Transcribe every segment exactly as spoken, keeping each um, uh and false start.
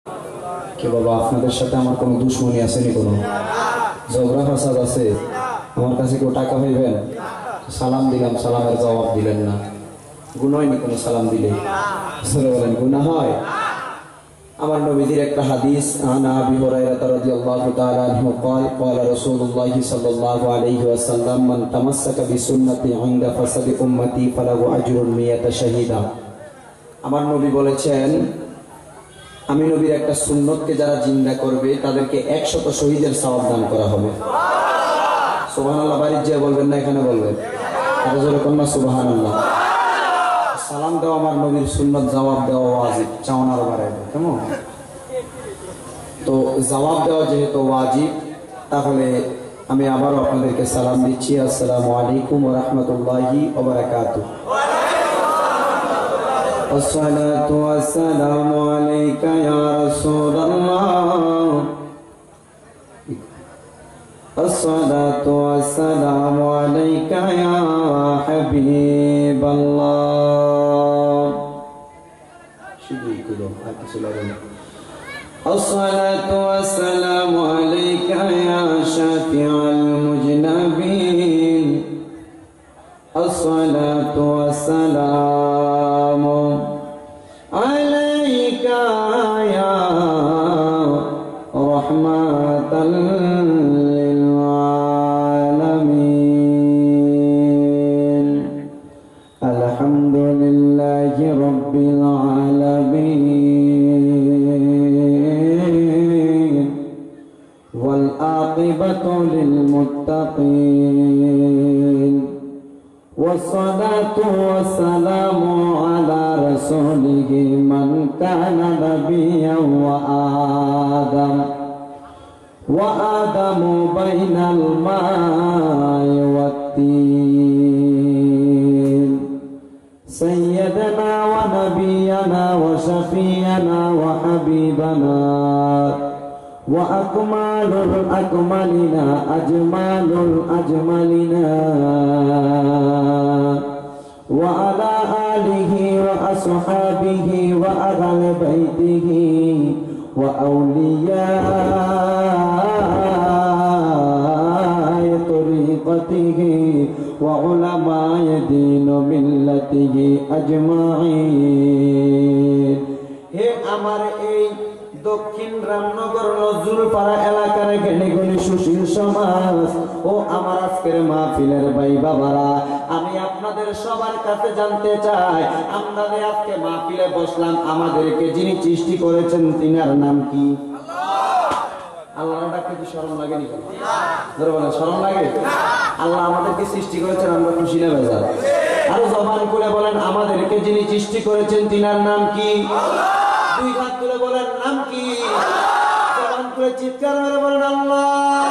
কি বাবা আপনাদের সাথে আমার কোনো দুশ্মনী আছে নি, কোনো ঝগড়া ফাসাদ আছে? আমার কাছে কেউ টাকা পাইবেন? সালাম দিলাম, সালামের জবাব দিলেন না, গুনাহ হয়নি কোনো সালাম দিলে? বলেন গুনাহ হয়? আমার নবীর একটা হাদিস, আনা আবি হুরায়রা রাদিয়াল্লাহু তাআলা আনহু قال قال رسول الله صلى الله عليه وسلم من تمسك بسنتي عند فساد امتي فله اجر مئة شهيدا। আমার নবী বলেছেন, আমি নবীর একটা সুন্নতকে যারা জিন্দা করবে তাদেরকে একশত শহীদের সওয়াব দান করা হবে। সুবহানাল্লাহ বাড়ি যে বলবেন না, এখানে বলবেন, আর জোরে কন্যা সুবহানাল্লাহ। সালাম দেওয়া আমার নবীর সুন্নত, জবাব দেওয়া ওয়াজিব, চাওয়ানোর বাড়াইবে কেমন? তো জবাব দেওয়া যেহেতু ওয়াজিব, তাহলে আমি আবারও আপনাদেরকে সালাম দিচ্ছি। আসসালামু আলাইকুম ওয়া রাহমাতুল্লাহি ওয়া বারাকাতুহু। আসসালাতু ওয়াসসালামু আলাইকা ইয়া রাসূলুল্লাহ, আসসালাতু ওয়াসসালামু আলাইকা ইয়া হাবিবাল্লাহ। শুধুই করো, আর কিছু লাগে না। আসসালাতু ওয়াসসালামু আলাইকা ইয়া শাফিউল মুজনাবিন, আসসালাতু ওয়াসসালামু আলাইকা ইয়া রাহমাতাল লিল আলামিন, আলহামদুলিল্লাহি রাব্বিল আলামিন, ওয়াল আকিবাতু লিল মুত্তাকিন, والصلاة والسلام على رسوله من كان نبيا وآدم وآدم بين الماء والطين، سيدنا ونبينا وشفينا وحبيبنا وأكمل الأكملين أجمل الأجملين، وعلى آله وأصحابه وأهل بيته وأولياء طريقته وعلماء دين ملته أجمعين। হে আমার এই দক্ষিণ রামনগর নজরুলপাড়া এলাকার জ্ঞানীগুণী সুশীল সমাজ ও আমার আজকের মাহফিলের ভাই বাবারা, আমি আপনাদের সবার কাছে জানতে চাই, আমরা আজকে মাহফিলে বসলাম, আমাদেরকে যিনি সৃষ্টি করেছেন তিনার নাম কি? আল্লাহর ডাকতে কি শরম লাগে নি? ধরে বলেন, শরম লাগে? আল্লাহ আমাদেরকে সৃষ্টি করেছেন, আমরা খুশি না বেজার? আরো জবান করে বলেন, আমাদেরকে যিনি সৃষ্টি করেছেন তিনার নাম কি? দুই হাত তুলে বলেন, নাম কি? জবান করে চিৎকার করে বলেন আল্লাহ,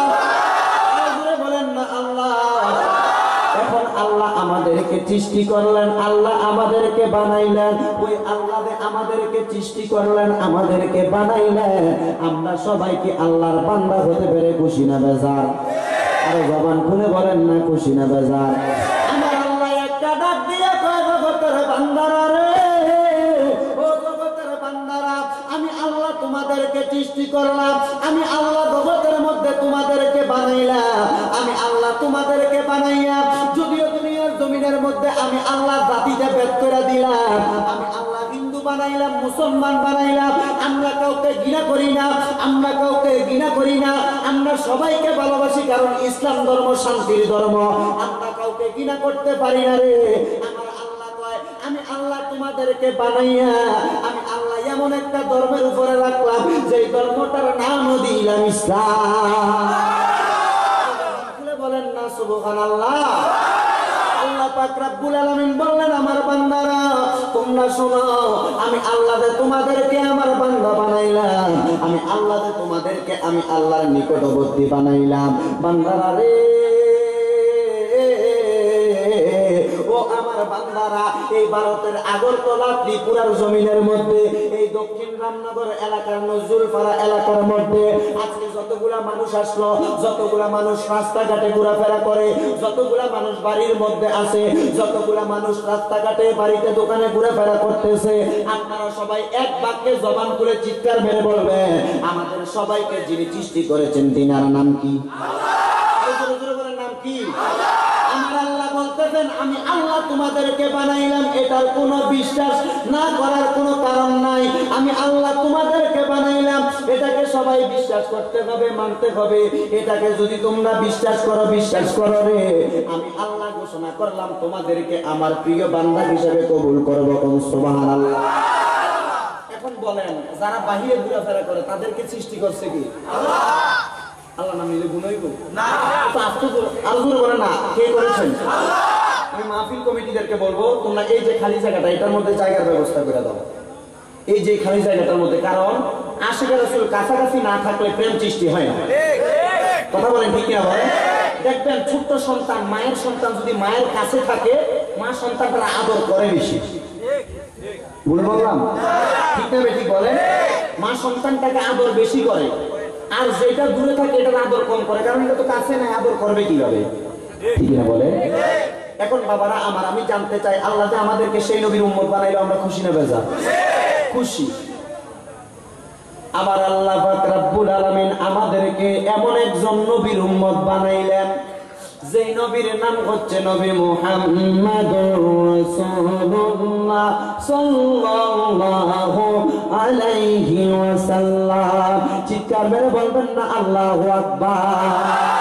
বলেন না আল্লাহ। এখন আল্লাহ আমাদেরকে সৃষ্টি করলেন, আল্লাহ আমাদেরকে বানাইলেন, ওই আল্লাহ আমাদেরকে সৃষ্টি করলেন, আমাদেরকে বানাইলেন, আমরা সবাইকে আল্লাহর বান্দা হতে পেরে খুশি না বেজার? আরে জবান খুলে বলেন না, খুশি না বেজার? আমার আল্লাহ একটা ডাক দিয়ে কয়, জগতের বান্দারা রে, ও জগতের বান্দারা, আমি আল্লাহ তোমাদেরকে সৃষ্টি করলাম, আমি আল্লাহ জগতের মধ্যে তোমাদেরকে বানাইলাম, আমি আল্লাহ তোমাদেরকে বানাইয়া যদিও দুনিয়ার জমিনের মধ্যে আমি আল্লাহ জাতিতে ভেদ করে দিলাম, আমি আল্লাহ হিন্দু বানাইলাম, মুসলমান বানাইলাম, আমরা কাউকে ঘৃণা করি না, আমরা কাউকে ঘৃণা করি না, আমরা সবাইকে ভালোবাসি, কারণ ইসলাম ধর্ম শান্তির ধর্ম, আমরা কাউকে ঘৃণা করতে পারি না রে। আমার আল্লাহ কয়, আমি আল্লাহ তোমাদেরকে বানাইয়া আমি আল্লাহ এমন একটা ধর্মের উপরে রাখলাম, যে ধর্মটার নাম দিলাম ইসলাম। বলেন না সুবহানাল্লাহ। আল্লাহ পাক রব্বুল আলামিন বললেন, আমার বান্দারা তোমরা শোনো, আমি আল্লাহ তোমাদেরকে আমার বান্দা বানাইলাম, আমি আল্লাহ তোমাদেরকে আমি আল্লাহর নিকটবর্তী বানাইলাম। বান্দারা রে, ও আমার বান্দারা এই ভারতের আগরতলা ত্রিপুরার জমিনের মধ্যে এই দক্ষিণ রামনগর এলাকার নজরুলপাড়া এলাকার মধ্যে আজকে যতগুলা মানুষ আসলো, যতগুলা মানুষ রাস্তাঘাটে ঘোরাফেরা করে, যতগুলা মানুষ বাড়ির মধ্যে আছে, যতগুলা মানুষ রাস্তাঘাটে বাড়িতে দোকানে ঘোরাফেরা করতেছে, আপনারা সবাই এক বাক্যে জবান খুলে চিৎকার মেরে বলবেন আমাদের সবাইকে যিনি সৃষ্টি করেছেন তিনার নাম কি? নাম কি? আমার আল্লাহ বলতেছেন আমি আল্লাহ তোমাদেরকে বানাইলাম, এটার কোনো বিশ্বাস না করার কোনো কারণ নাই। আমি আল্লাহ তোমাদেরকে বানাইলাম, এটাকে সবাই বিশ্বাস করতে হবে, মানতে হবে। এটাকে যদি তোমরা বিশ্বাস করো, বিশ্বাস করো রে, আমি আল্লাহ ঘোষণা করলাম তোমাদেরকে আমার প্রিয় বান্দা হিসেবে কবুল করবো। সুবহানাল্লাহ। এখন বলেন যারা বাহিরে ঘোরাফেরা করে তাদেরকে সৃষ্টি করছে কি? আল্লাহ। আল্লাহ নাম নিলে গুণ হইব না? আল্লাহ বলে না, কে করেছেন? আল্লাহ। আমি মাহফিল কমিটিদেরকে বলবো তোমরা এই যে খালি জায়গাটা এটার মধ্যে জায়গার ব্যবস্থা করে দাও, এই যে খালি জায়গাটার মধ্যে। কারণ আশিকের রাসূল কাছাকাছি না থাকলে প্রেম সৃষ্টি হয় না। কথা বলেন ঠিক কিনা বলেন? দেখবেন ছোট্ট সন্তান, মায়ের সন্তান যদি মায়ের কাছে থাকে, মা সন্তানটা আদর করে বেশি। বলে বললাম ঠিক না? ঠিক বলেন। মা সন্তানটাকে আদর বেশি করে, আর যেটা দূরে থাকে এটার আদর কম করে, কারণ এটা তো কাছে নাই, আদর করবে কিভাবে? ঠিক না বলে? এখন বাবারা আমার, আমি জানতে চাই আল্লাহ যে আমাদেরকে সেই নবীর উম্মত বানাইলো, আমরা খুশি না বেজার? খুশি। আমার আল্লাহ পাক রব্বুল আলামিন আমাদেরকে এমন একজন নবীর উম্মত বানাইলেন যে নবীর নাম হচ্ছে নবী মুহাম্মাদুর রাসূলুল্লাহ সাল্লাল্লাহু আলাইহি ওয়াসাল্লাম। চিৎকার মেরে বলবেন না আল্লাহু আকবার।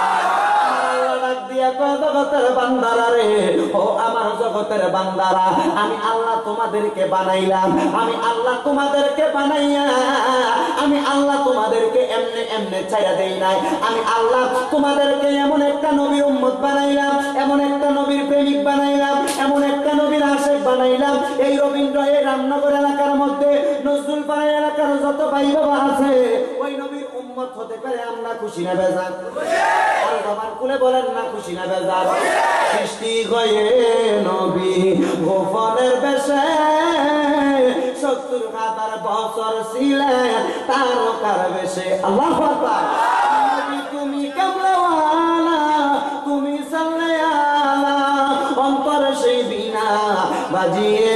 জগতের বান্দারা রে, ও আমার জগতের বান্দারা, আমি আল্লাহ তোমাদেরকে বানাইলাম, আমি আল্লাহ তোমাদেরকে বানাইয়া আমি আল্লাহ তোমাদেরকে এমনে এমনে ছাইড়া দেই নাই। আমি আল্লাহ তোমাদেরকে এমন একটা নবীর উম্মত বানাইলাম, এমন একটা নবীর প্রেমিক বানাইলাম, এমন একটা নবীর আশিক বানাইলাম। এই রবীন্দ্র এই রামনগর এলাকার মধ্যে নজরুলপাড়া এলাকার যত ভাই বাবা আছে ওই নবীর উম্মত হতে পারে। আমরা খুশি না বেজার? আর বাবার কুলে বলেন না খুশি না বেজার? সৃষ্টি হয়ে নবী গোপনের বেশে সত্তর হাজার বছর ছিলেন তারকার বেশে। আল্লাহু আকবার। তুমি কামলাওয়ালা, তুমি সাল্লাল্লাহু অন্তর সেই বিনা বাজিয়ে,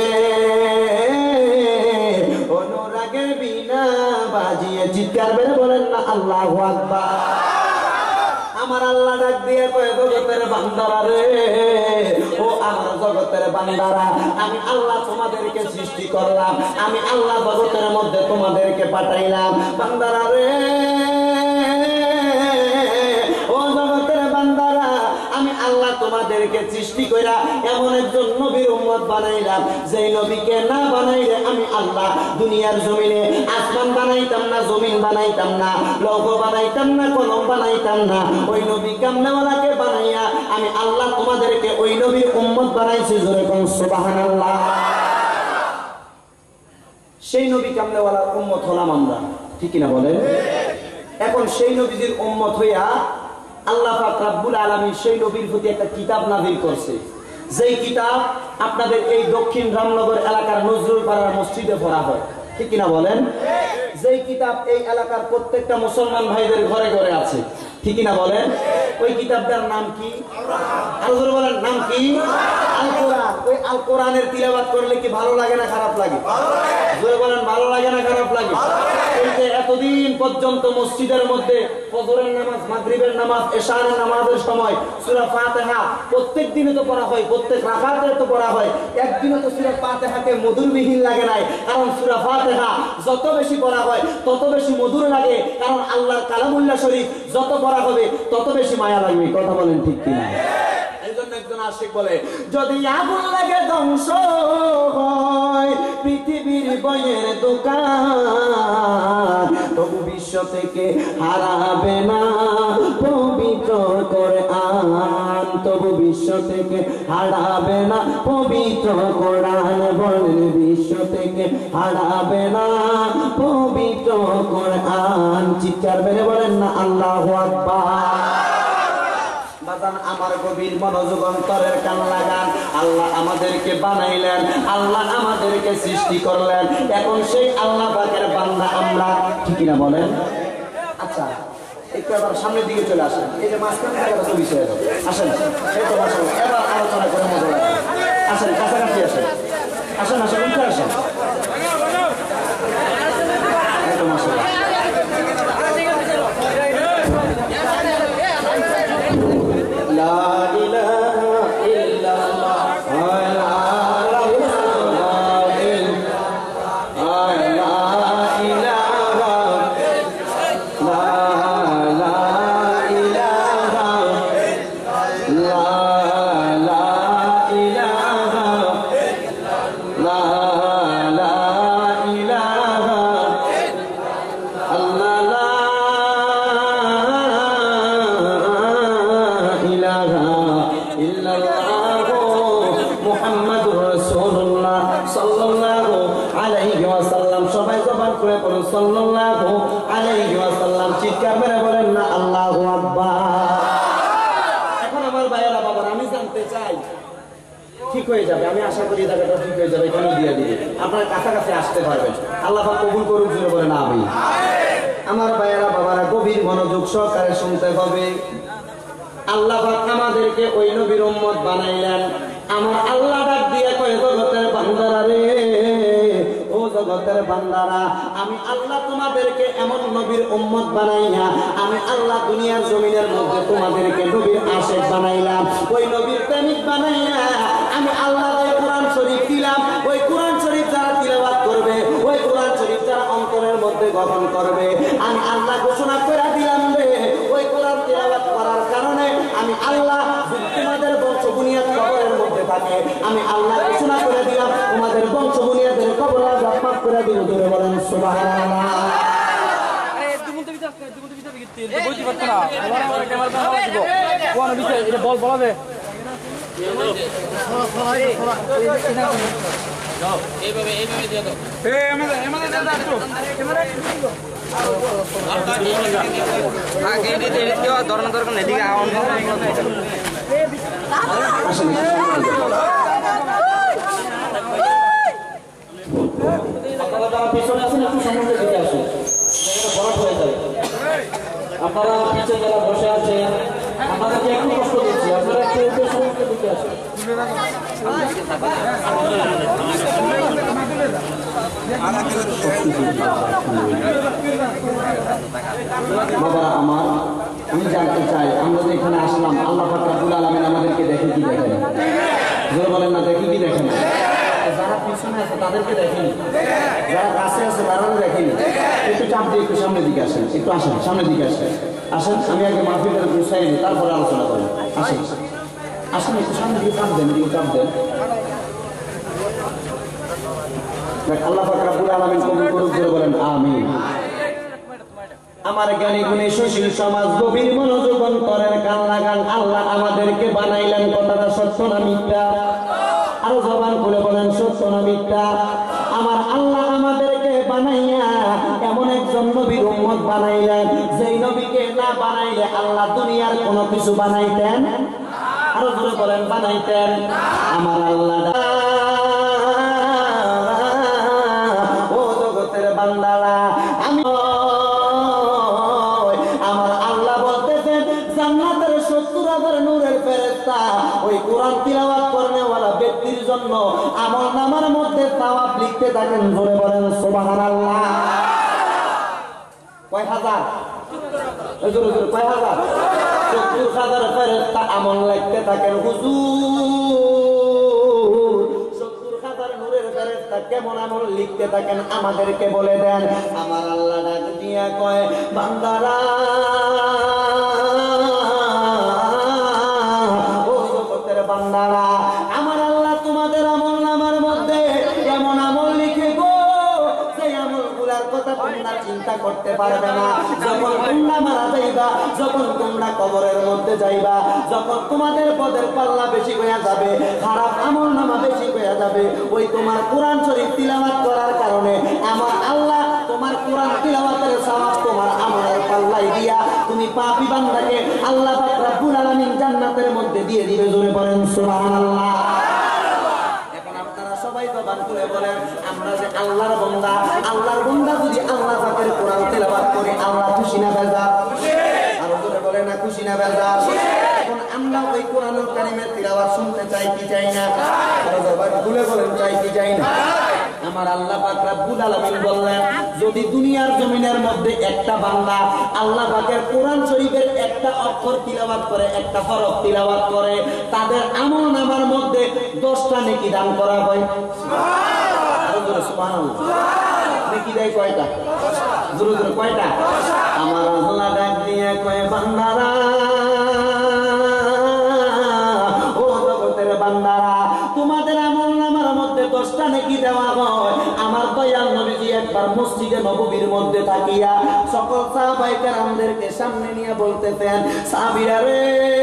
অনুরাগের বিনা বাজিয়ে। চিৎকার বের বলেন না আল্লাহু আকবার। আমার আল্লাহ ডাক দিয়ে কয় জগতের বান্দারা রে, ও আমার জগতের বান্দারা, আমি আল্লাহ তোমাদেরকে সৃষ্টি করলাম, আমি আল্লাহ জগতের মধ্যে তোমাদেরকে পাঠাইলাম। বান্দারা রে, ও জগতের বান্দারা, আমি আল্লাহ তোমাদেরকে সৃষ্টি কইরা এমন একজন নবীর উম্মত বানাইলাম যেই নবীকে না বানাইলে আমি আল্লাহ দুনিয়ার জমিনে আসমান বানাইতাম না, জমিন বানাইতাম না, লৌহ বানাইতাম না, কলম বানাইতাম না। ওই নবী কামনেওয়ালাকে বানাইয়া আমি আল্লাহ তোমাদেরকে ওই নবীর উম্মত বানাইছি। জোরে কোন সুবহানাল্লাহ। সেই নবী কামনেওয়ালার উম্মত হলাম আমরা, ঠিক কিনা বলেন? এখন সেই নবীদের উম্মত হইয়া আল্লাহ পাক রব্বুল আলামিন সেই নবীর প্রতি একটা কিতাব নাযিল করছে, যেই কিতাব আপনাদের এই দক্ষিণ রামনগর এলাকার নজরুলপাড়ার মসজিদে পড়া হয়, ঠিক কিনা বলেন? যেই কিতাব এই এলাকার প্রত্যেকটা মুসলমান ভাইদের ঘরে ঘরে আছে, ঠিক কিনা বলেন? ওই কিতাবটার নাম কি? আরো জোরে বলেন, নাম কি? আল কোরআন। ওই আল কোরআনের তিলাওয়াত করলে কি ভালো লাগে না খারাপ লাগে? জোরে বলেন, ভালো লাগে না খারাপ লাগে? এই যে এতদিন পর্যন্ত মসজিদের মধ্যে ফজরের নামাজ, মাগরিবের নামাজ, এশারের নামাজের সময় সূরা ফাতিহা প্রত্যেক দিনে তো পড়া হয়, প্রত্যেক রাকাতে তো পড়া হয়, একদিনও তো সূরা ফাতিহাকে মধুরবিহীন লাগে নাই। কারণ সূরা ফাতিহা যত বেশি পড়া হয় তত বেশি মধুর লাগে, কারণ আল্লাহর কালামুল্লাহ শরীফ যত পড়া হবে তত বেশি মায়া লাগবে। কথা বলেন ঠিক কিনা? এইজন্য একজন আশিক বলে, যদি আগুন লাগে ধ্বংস হয় পৃথিবীর বইয়ের দোকান, তবু বিশ্ব থেকে হারাবে না পবিত্র কোরআন, তবু বিশ্ব থেকে হারাবে না পবিত্র কোরআন। বলেন, বিশ্ব থেকে হারাবে না পবিত্র কোরআন। চিৎকার মেরে বলেন না আল্লাহু আকবার। বাজান আমার গভীর মনোযোগ অন্তরের কান লাগান। আল্লাহ আমাদেরকে বানাইলেন, আল্লাহ আমাদেরকে সৃষ্টি করলেন। এখন সেই আল্লাহ পাকের বান্দা আমরা, ঠিক না বলেন? আচ্ছা একটু আবার সামনের দিকে চলে আসেন। এই যে মাঝখানে জায়গাটা তো বিষয় আসেন, সেই তো আসেন, এবার আলোচনা করে মজা লাগে। আসেন কাছাকাছি আসেন, আসেন আসেন উঠে আসেন। একদম আসেন। লা ইলাহা ইল্লাল্লাহ সাল্লাল্লাহু আলাইহি ওয়াসাল্লাম। চিৎকার মেরে বলেন না আল্লাহু আকবার। এখন আমার ভাইয়েরা বাবারা আমি জানতে চাই, ঠিক হয়ে যাবে, আমি আশা করি জায়গাটা ঠিক হয়ে যাবে, এখানে দিয়ে দিবে, আপনারা কাছাকাছি আসতে পারবেন। আল্লাহ পাক কবুল করুন, জোরে বলেন আমিন। আমার ভাইয়েরা বাবারা গভীর মনোযোগ সহকারে শুনতে হবে। আল্লাহ পাক আমাদেরকে ওই নবীর উম্মত বানাইলেন। আমার আল্লাহ ডাক দিয়ে কয় জগতের বান্দারা রে, ও জগতের বান্দারা, আমি আল্লাহ তোমাদেরকে এমন নবীর উম্মত বানাইয়া আমি আল্লাহ দুনিয়ার জমিনের মধ্যে তোমাদেরকে নবীর আশিক বানাইলাম, ওই নবীর প্রেমিক বানাইয়া আমি আল্লাহ ওই কোরআন শরীফ দিলাম। ওই কোরআন শরীফ যারা তিলাওয়াত করবে, ওই কোরআন শরীফ যারা অন্তরের মধ্যে গ্রহণ করবে, আমি আল্লাহ ঘোষণা করে দিলাম রে, ওই কোরআন তিলাওয়াত করার কারণে আমি আল্লাহ তোমাদের বংশ বুনিয়াদ কবরের মধ্যে থাকে, আমি আল্লাহ ঘোষণা করে দিলাম তোমাদের বংশ বুনিয়াদের কবর আযাব মাফ করে দিব। জোরে বলেন সুবহানাল্লাহ। আরে তুমি তো বিদাস করে, তুমি তো বিদাস করতে বইতে পারছ না, আমার আমার ক্যামেরা দাও দিব কোন বিষয় এটা বল বলাবে যাও এইভাবে এইভাবে দিয়ে দাও। এই আমাদের আমাদের দাদা একটু ক্যামেরা একটু দিও আগে দিতে দিও, ধরন ধরন এদিকে আওয়াজ আপনারা যারা পিছনে আছেন একটু সামনে দিকে আসুন, জায়গাটা বড় হয়ে যাবে। আপনারা পিছনে যারা বসে আছেন আপনাদেরকে একটু কষ্ট দিচ্ছি, আপনারা একটু একটু সামনে দিকে আসুন। বাবা আমার, আমি জানতে চাই আমরা যে এখানে আসলাম আল্লাহ পাক রব্বুল আলামিন আমাদেরকে দেখে কি দেখেন? জোরে বলেন না, দেখে কি দেখেন? যারা পিছনে আছে তাদেরকে দেখেনি, যারা কাছে আছে তারা দেখেনি। একটু চাপ দিয়ে একটু সামনের দিকে আসেন, একটু আসেন সামনের দিকে আসেন, আসেন। আমি আগে মাহফিলটা গুছাই নিই, তারপরে আলোচনা করি। আসেন আসেন একটু সামনের দিকে চাপ দেন, দিকে চাপ দেন। আল্লাহ পাক রব্বুল আলামিন কবুল করুক, জোরে বলেন আমিন। আমার জ্ঞানী গুণী সুশীল সমাজ গভীর মনোযোগ অন্তরের কান লাগান। আল্লাহ আমাদেরকে বানাইলেন, কথাটা সত্য না মিথ্যা? আরো জবান খুলে বলেন সত্য না মিথ্যা? আমার আল্লাহ আমাদেরকে বানাইয়া এমন একজন নবীর উম্মত বানাইলেন, যেই নবীকে না বানাইলে আল্লাহ দুনিয়ার কোনো কিছু বানাইতেন? আরো জোরে বলেন বানাইতেন? আমার আল্লাহ ও জগতের বান্দারা, আমি আমার আল্লাহ বলতেছেন জান্নাতের সত্তর হাজার নূরের ফেরেশতা ওই কোরআন তিলাওয়াত করনেওয়ালা ব্যক্তির জন্য আমল নামার মধ্যে সওয়াব লিখতে থাকেন। জোরে বলেন সুবহানাল্লাহ। কয় হাজার? জোরে জোরে কয় হাজার? সত্তর হাজার ফেরেশতা আমল লিখতে থাকেন। হুজুর সত্তর হাজার নূরের ফেরেশতা কেমন আমল লিখতে থাকেন আমাদেরকে বলে দেন। আমার আল্লাহ ডাক দিয়া কয় বান্দারা, ও জগতের বান্দারা, আমার আল্লাহ তোমাদের আমল নামার মধ্যে এমন আমল লিখে গো, সেই আমলগুলার কথা তোমরা চিন্তা করতে পারবে না। যখন তোমরা মারা যাইবা, যখন তোমরা কবরের মধ্যে যাইবা, যখন তোমাদের পদের পাল্লা বেশি হয়ে যাবে, খারাপ আমল নামা বেশি হয়ে যাবে, ওই তোমার কোরআন শরীফ তিলাওয়াত করার কারণে আমার আল্লাহ তোমার কোরআন তিলাওয়াতের সওয়াব তোমার আমলের পাল্লাই দিয়া তুমি পাপী বান্দাকে আল্লাহ পাক রব্বুল আলামিন জান্নাতের মধ্যে দিয়ে দিবে। জোরে পড়েন সুবহানাল্লাহ। এখন আপনারা সবাই জবান খুলে বলেন, আমরা যে আল্লাহর বান্দা, আল্লাহর বান্দা যদি আল্লাহ পাকের কোরআন তেলাওয়াত করে আল্লাহ খুশি না বেজার? আর জোরে বলেন না খুশি না বেজার? এখন আমরা ওই কোরআনুল কারীমের তিলাওয়াত শুনতে চাই কি চাই না? জবান খুলে বলেন চাই কি চাই না? আমার আল্লাহ পাক রব্বুল আলামিন বললেন, যদি দুনিয়ার জমিনের মধ্যে একটা বান্দা আল্লাহ পাকের কোরআন শরীফের একটা অক্ষর তিলাওয়াত করে, একটা হরফ তিলাওয়াত করে, তাদের আমলনামার মধ্যে দশটা নেকি দান করা হয়। সুবহানাল্লাহ। সুবহানাল্লাহ। নেকি দেয় কয়টা? জোরে জোরে কয়টা? আমার আল্লাহ ডাক দিয়ে কয়, বান্দারা, ও জগতের বান্দারা, তোমাদের আমলনামার মধ্যে দশটা নেকি দেওয়া হয়। আমার দয়াল নবীজি একবার মসজিদে নববীর মধ্যে থাকিয়া সকল সাহাবায়ে কেরামদেরকে সামনে নিয়ে বলতেছেন, সাহাবীরা রে,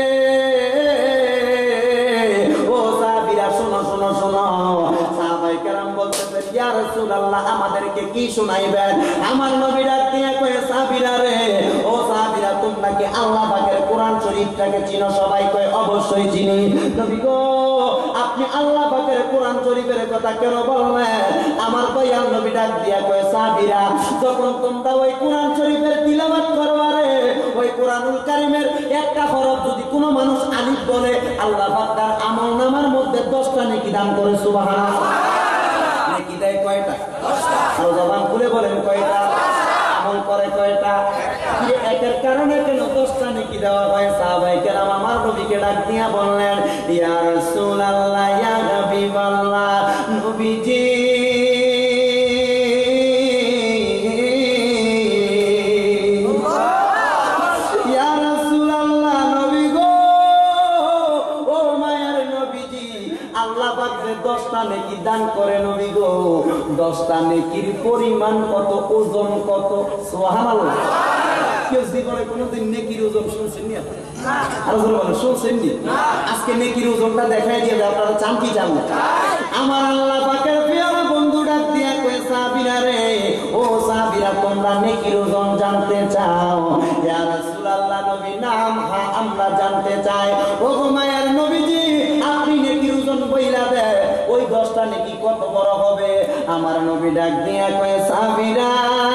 ও সাহাবীরা শোনো শোনো শোনো। সাহাবায়ে কেরাম বলতেছেন, ইয়া রাসূলুল্লাহ, আমাদেরকে কি শোনাইবেন? আমার নবী ডাক দিয়ে কয়, সাহাবীরা রে, ও সাহাবীরা, তোমরা কি আল্লাহ পাকের কোরআন শরীফটাকে চিনো? সবাই কয়, অবশ্যই চিনি। নবী গো, আপনি আল্লাহ পাকের কোরআন শরীফের কথা কেন বললেন? আমার দয়াল নবী ডাক দিয়া কয়, সাহাবীরা, যখন তোমরা ওই কোরআন শরীফের তিলাওয়াত করবা রে, ওই কোরআনুল কারীমের একটা হরফ যদি কোনো মানুষ আলিফ বলে, আল্লাহ পাক তার আমলনামার মধ্যে দশটা নেকি দান করে। সুবহানাল্লাহ। নেকি দেয় কয়টা? দশটা। আর জবান খুলে বলেন কয়টা? আমল করে কয়টা? কি একের কারণে কেন দশটা নেকি দেওয়া হয়? সাহাবায়ে কেরাম আমার নবীকে ডাক দিয়া বললেন, ইয়া রাসূলুল্লাহ, ইয়া হাবিবাল্লাহ, নবীজি, ইয়া রাসূলুল্লাহ, নবী গো, ও মায়ের নবীজি, আল্লাহ পাক যে দশটা নেকি দান করে নবী গো, দশটা নেকির পরিমাণ কত, ওজন কত? সুবহানাল্লাহ। কেউ জীবনে কোনোদিন নেকির ওজন শুনছেন নি? আর জোরে বলেন, শুনছেন নি? আজকে নেকির ওজনটা দেখাই দিয়ে আপনারা চান কি চান না? আমার আল্লাহ পাকের প্রিয় বন্ধু ডাক দিয়া কয়, সাহাবীরা রে, ও সাহাবীরা, তোমরা নেকির ওজন জানতে চাও? ইয়া রাসূলুল্লাহ, নবী, নাম, হ্যাঁ আমরা জানতে চাই। ও গো মায়ের নবীজি, আপনি নেকির ওজন বইলা দেন, ওই দশটা নেকি কত বড় হবে? আমার নবী ডাক দিয়া কয়, সাহাবীরা,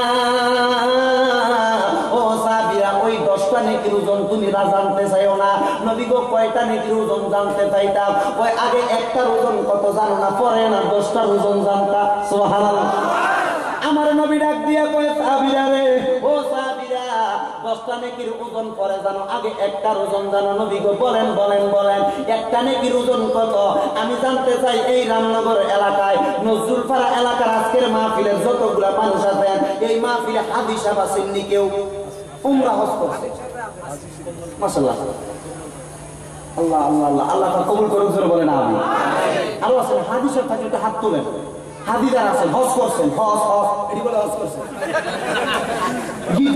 ও সাহাবীরা, ওই দশটা নেকির ওজন তুমি না জানতে চাইও না। নবী গো, কয়টা নেকির ওজন জানতে চাইতাম? ওই আগে একটার ওজন কত জানো না, পরে না দশটার ওজন জানতা। সুবহানাল্লাহ। আমার নবী ডাক দিয়া কয়, সাহাবীরা রে, ও সাহাবীরা, দশটা নেকির ওজন পরে জানো, আগে একটার ওজন জানো? নবী গো, বলেন বলেন বলেন, একটা নেকির ওজন কত? আমি জানতে চাই এই রামনগর এলাকায়, নজরুলপাড়া এলাকার আজকের মাহফিলের যতগুলা মানুষ আছেন, এই মাহফিলে হাজী সাহেব আছেননি কেউ? উমরা হজ করছে? মাশাআল্লাহ। আল্লাহ আল্লাহ আল্লাহ, আল্লাহ কবুল করুন। জোরে বলেন আমিন। আরো আছেন হাজী সাহেব, থাকলে হাত তোলেন। হাজিদার আছেন, হজ করছেন, হজ হজ এটি বলে হজ করছেন, গীত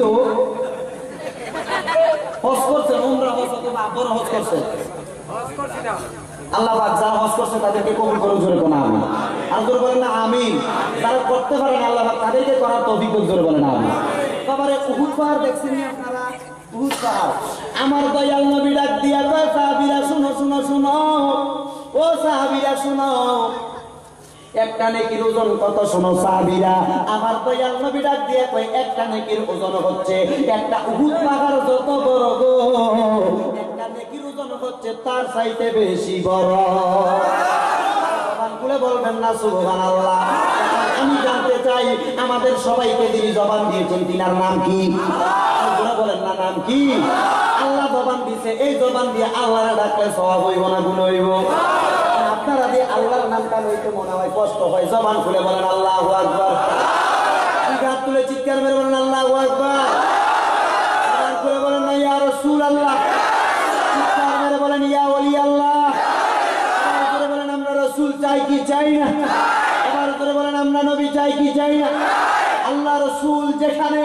হজ করছেন, উমরা হজ অথবা বড় হজ করছেন। আল্লাহ পাক যারা হজ করছে তাদেরকে কবুল করুন। জোরে কোন আমিন। আর জোরে বলেন না আমিন। যারা করতে পারেন আল্লাহ পাক তাদেরকে করার তৌফিক দিন। জোরে বলেন আমিন। বাবারে উহুদ পাহাড় দেখছেন না আপনারা? উহুদ পাহাড়, আমার দয়াল নবী ডাক দিয়া কয়, সাহাবীরা শুনো শুনো শুনো, ও সাহাবীরা শুনো, একটা নেকির ওজন কত? শোনো সাহাবীরা, আমার দয়াল নবী ডাক দিয়ে কয়, একটা নেকির ওজন হচ্ছে একটা উহুদ পাহাড় যত বড় গো, একটা নেকির ওজন হচ্ছে তার চাইতে বেশি বড়। খুলে বলবেন না সুবহানাল্লাহ। আমি জানতে চাই, আমাদের সবাইকে যিনি জবান দিয়েছেন তিনার নাম কি? বলেন না নাম কি? আল্লাহ জবান দিছে, এই জবান দিয়ে আল্লাহর ডাকলে সওয়াব হইব না গুনাহ হইব? আপনারা দিয়ে আল্লাহর নামটা লইতে মনে হয় কষ্ট হয়, জবান খুলে বলেন আল্লাহু আকবার। হাত তুলে চিৎকার করে বলেন আল্লাহু আকবার। জবান খুলে বলেন না ইয়া রাসূলুল্লাহ, চিৎকার করে বলেন ইয়া ওলি আল্লাহ। জবান করে বলেন আমরা রাসূল চাই কি চাই না? জবান করে বলেন আমরা নবী চাই কি চাই না? আল্লাহ রাসূল যেখানে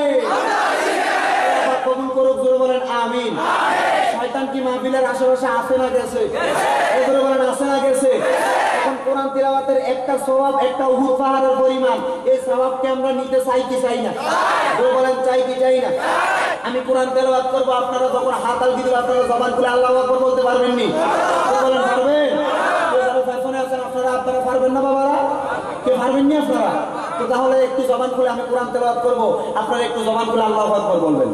কবুল করুক। জোরে বলেন আমিন। শয়তান কি মাহফিলের আশেপাশে আসে না গেছে? এই জোরে বলেন আসে না গেছে? এখন কোরআন তিলাওয়াতের একটা সওয়াব একটা উহুদ পাহাড়ের পরিমাণ, এই সওয়াবকে আমরা নিতে চাই কি চাই না? জোরে বলেন চাই কি চাই না? আমি কোরআন তেলাওয়াত করব, আপনারা যখন হাত আলগি দিবেন আপনারা জবান খুলে আল্লাহু আকবার বলতে পারবেন নি? বলেন পারবেন? যারা পেছনে আছেন আপনারা আপনারা পারবেন না বাবারা? কে পারবেন নি আপনারা? তো তাহলে একটু জবান খুলে আমি কোরআন তেলাওয়াত করব, আপনারা একটু জবান খুলে আল্লাহু আকবার বলবেন।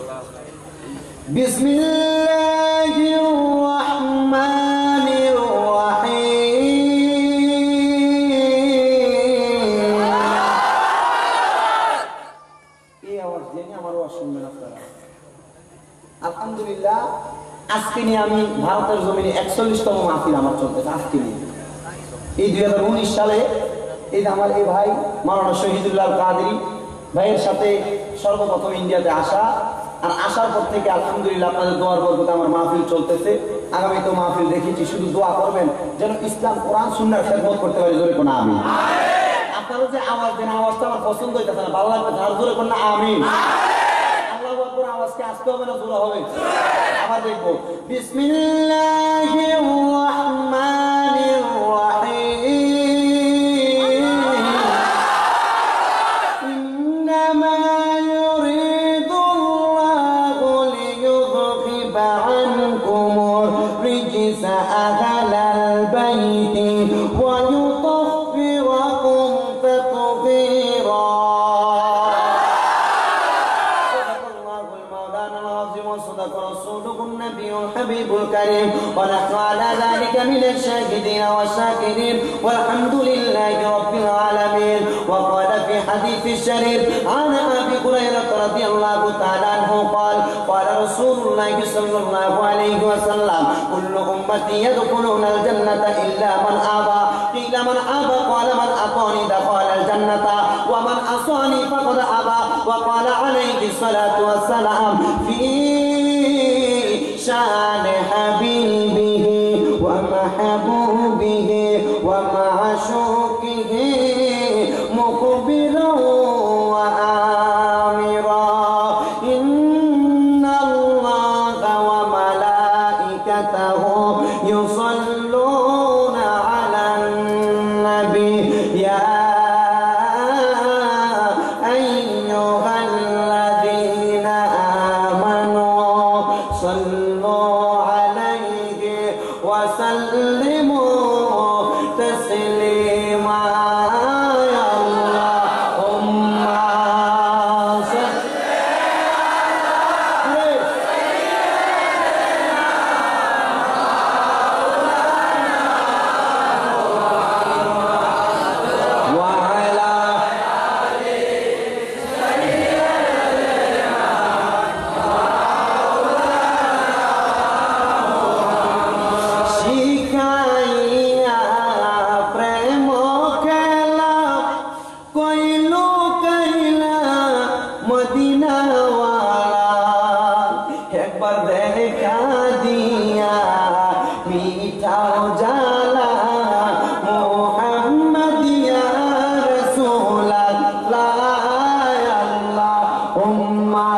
বিসমিল্লাহির রাহমানির আলহামদুলিল্লাহ। আজকে নিয়ে আমি ভারতের জমিনে একচল্লিশতম মাহফিল আমার চলতেছে আজকে নিয়ে। এই দুই হাজার উনিশ সালে এই আমার এই ভাই মাওলানা শহীদুল্লাহ কাদেরী ভাইয়ের সাথে সর্বপ্রথম ইন্ডিয়াতে আসা, আর আসার পর থেকে আলহামদুলিল্লাহ আপনাদের দোয়ার বরকতে আমার মাহফিল চলতেছে। আগামী তো মাহফিল দেখেছি, শুধু দোয়া করবেন যেন ইসলাম কোরআন সুন্নাহর খেদমত করতে পারি। জোরে কোন আমিন। আপনারা যে আওয়াজ দেন আওয়াজটা আমার পছন্দ হইতেছে না, ভালো লাগবে, তার জোরে কোন আমিন। আল্লাহু আকবার আওয়াজকে আসতে হবে না জোরে হবে? আবার দেখবো বিসমিল্লাহির রাহমানির রাহিম। ইন্নামা ইউরিদুল্লাহু লিইয়ুযহিবা আনকুমুর রিজসা আহলাল বাইতি ওয়া ইউতাহহিরাকুম তাতহীরা। صدق رسوله النبي الحبيب الكريم ونحن على ذلك من الشاهدين والشاكرين والحمد لله رب العالمين. وقال في حديث الشريف عن أبي هريرة رضي الله تعالى عنه قال قال رسول الله صلى الله عليه وسلم كل أمتي يدخلون الجنة إلا من أبى. قيل من أبى؟ قال من أطاعني دخل الجنة ومن عصاني فقد أبى. وقال عليه الصلاة والسلام في شان حبيبه ومحبوبه ومعشوقه مخبرا وآمرا إن الله وملائكته يصلون على النبي يا أيها الذين آمنوا صلوا عليه وسلموا تسليما. يا اللهم صل وعلى শিখাইয়া প্রেম খেলা কইলো কইলা মদিনাওয়ালা একবার দেখা দিয়া মিঠাও জালা মুহাম্মাদিয়া রাসূলুল্লাহ আল্লাহুম্মা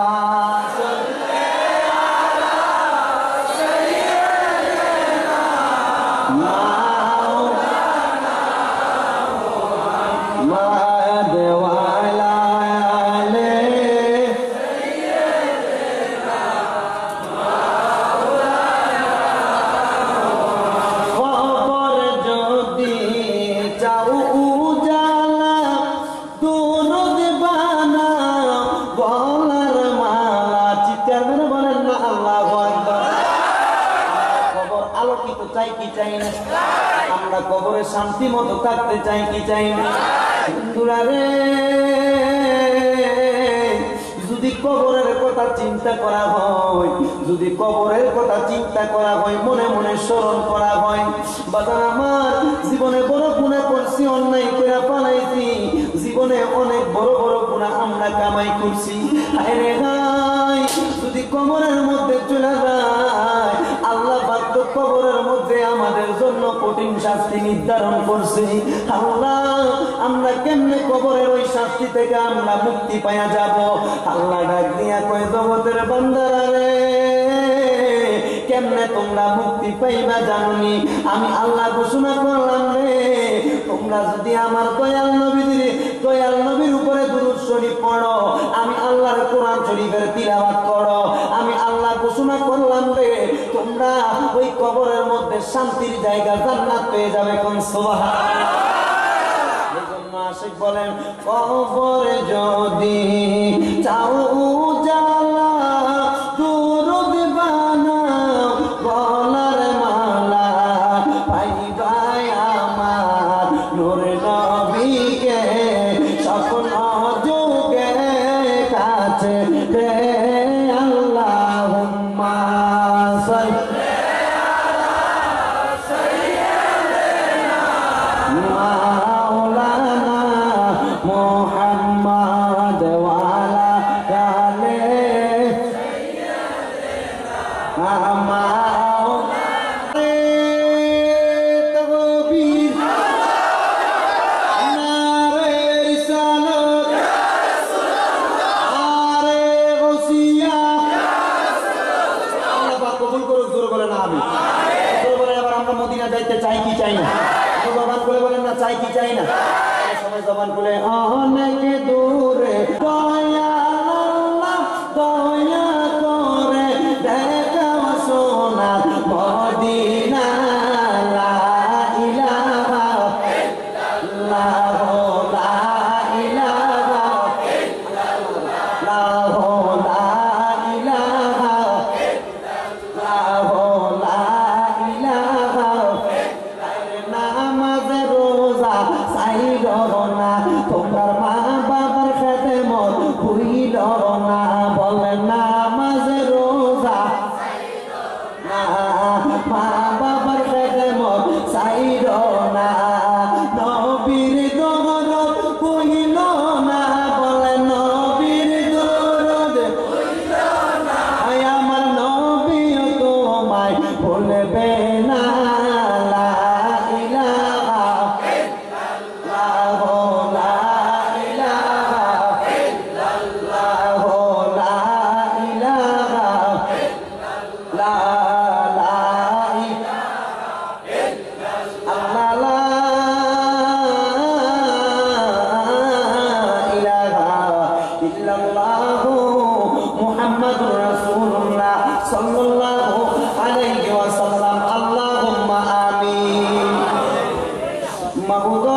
চাই কি চাই না? আমরা কবরে শান্তি মতো থাকতে চাই কি চাই না? বন্ধুরা রে, যদি কবরের কথা চিন্তা করা হয়, যদি কবরের কথা চিন্তা করা হয়, মনে মনে স্মরণ করা হয়, বাজার আমার জীবনে বড় গুনাহ করছি, অন্যায় করে পালাইছি, জীবনে অনেক বড় বড় গুনাহ আমরা কামাই করছি। আরে ভাই, যদি কবরের মধ্যে চলে যায়, আল্লাহ পাক তো কবরের মধ্যে আমাদের জন্য কঠিন শাস্তি নির্ধারণ করছে। আল্লাহ, আমরা কেমনে কবরের ওই শাস্তি থেকে আমরা মুক্তি পাইয়া যাব? আল্লাহ ডাক দিয়া কয়, জগতের বান্দারা রে, কেমনে তোমরা মুক্তি পাইবা জানুনি? আমি আল্লাহ ঘোষণা করলাম রে, তোমরা যদি আমার দয়াল নবীর দয়াল নবীর উপরে দুরূদ শরীফ পড়ো, আমি আল্লাহ আল্লাহর কোরআন শরীফের তিলাওয়াত করো। আমি আল্লাহ ঘোষণা করলাম রে তোমরা ওই কবরের মধ্যে শান্তির জায়গা জান্নাত পেয়ে যাবে। কোন সুবহানাল্লাহ। এজন্য আশিক বলেন কবরে যদি চাও জালা দুরুদ বানাও গলার মালা পাইবাই আমার নূর নবীকে স্বপ্ন যুগে কাছে রে আল্লাহুম্মা সাল্লি মাওলানা মুহাম্মদ ওয়ালা আলে সাইয়্যিদিনা তকবীর নারে রিসালাত আরে ওসিয়া আল্লাহ পাক কবুল করুক। জোরে বলেন আমিন। জোরে বলেন এবার আমরা মদিনা যাইতে চাই কি চাই না? জবান খুলে বলেন না চাই কি চাই না? সবাই জবান খুলে অনেক দূরে দয়াল আল্লাহ দয়া করে দেখাও সোনার মদিনা লা ইলাহা ইল্লাল্লাহ লা ইলাহা ইল্লাল্লাহ লা ইলাহা ইল্লাল্লাহ লা ইলাহা নামাজ রোজা সাইল না তোমার মা বাবার খেদমত ভুইল না। বলেন নামাজ রোজা না মা বাবার খেদমত সাইল না নবীর দরদ কইল না। বলেন নবীর দরদ কইল না আমার নবী তোমায় ভুলবে না। লা ইলাহা ইল্লাল্লাহ লা ইলাহা ইল্লাল্লাহ লা ইলাহা ইল্লাল্লাহ লা ইলাহা ইল্লাল্লাহ মুহাম্মাদুর রাসূলুল্লাহ সাল্লাল্লাহু আলাইহি ওয়াসাল্লাম। আল্লাহুম্মা আমিন। মাবুদ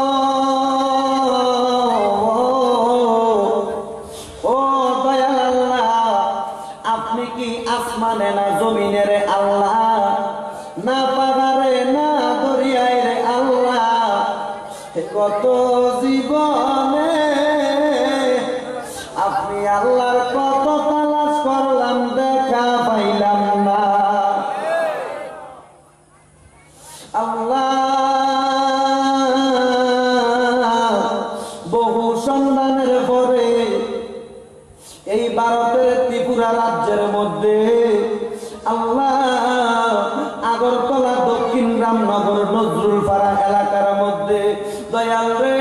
ও দয়াল আল্লাহ আপনি কি আসমানে না জমিনে রে আল্লাহ না পাহাড়ে না দরিয়ায় রে আল্লাহ কত জীবনে আপনি আল্লাহর কত তালাশ করলাম দেখা পাইলাম না। আল্লাহ বহু সন্ধানের পরে এই ভারতের ত্রিপুরা রাজ্যের মধ্যে আল্লাহ আগরতলা দক্ষিণ রামনগর নজরুল পাড়া এলাকার মধ্যে দয়াল রে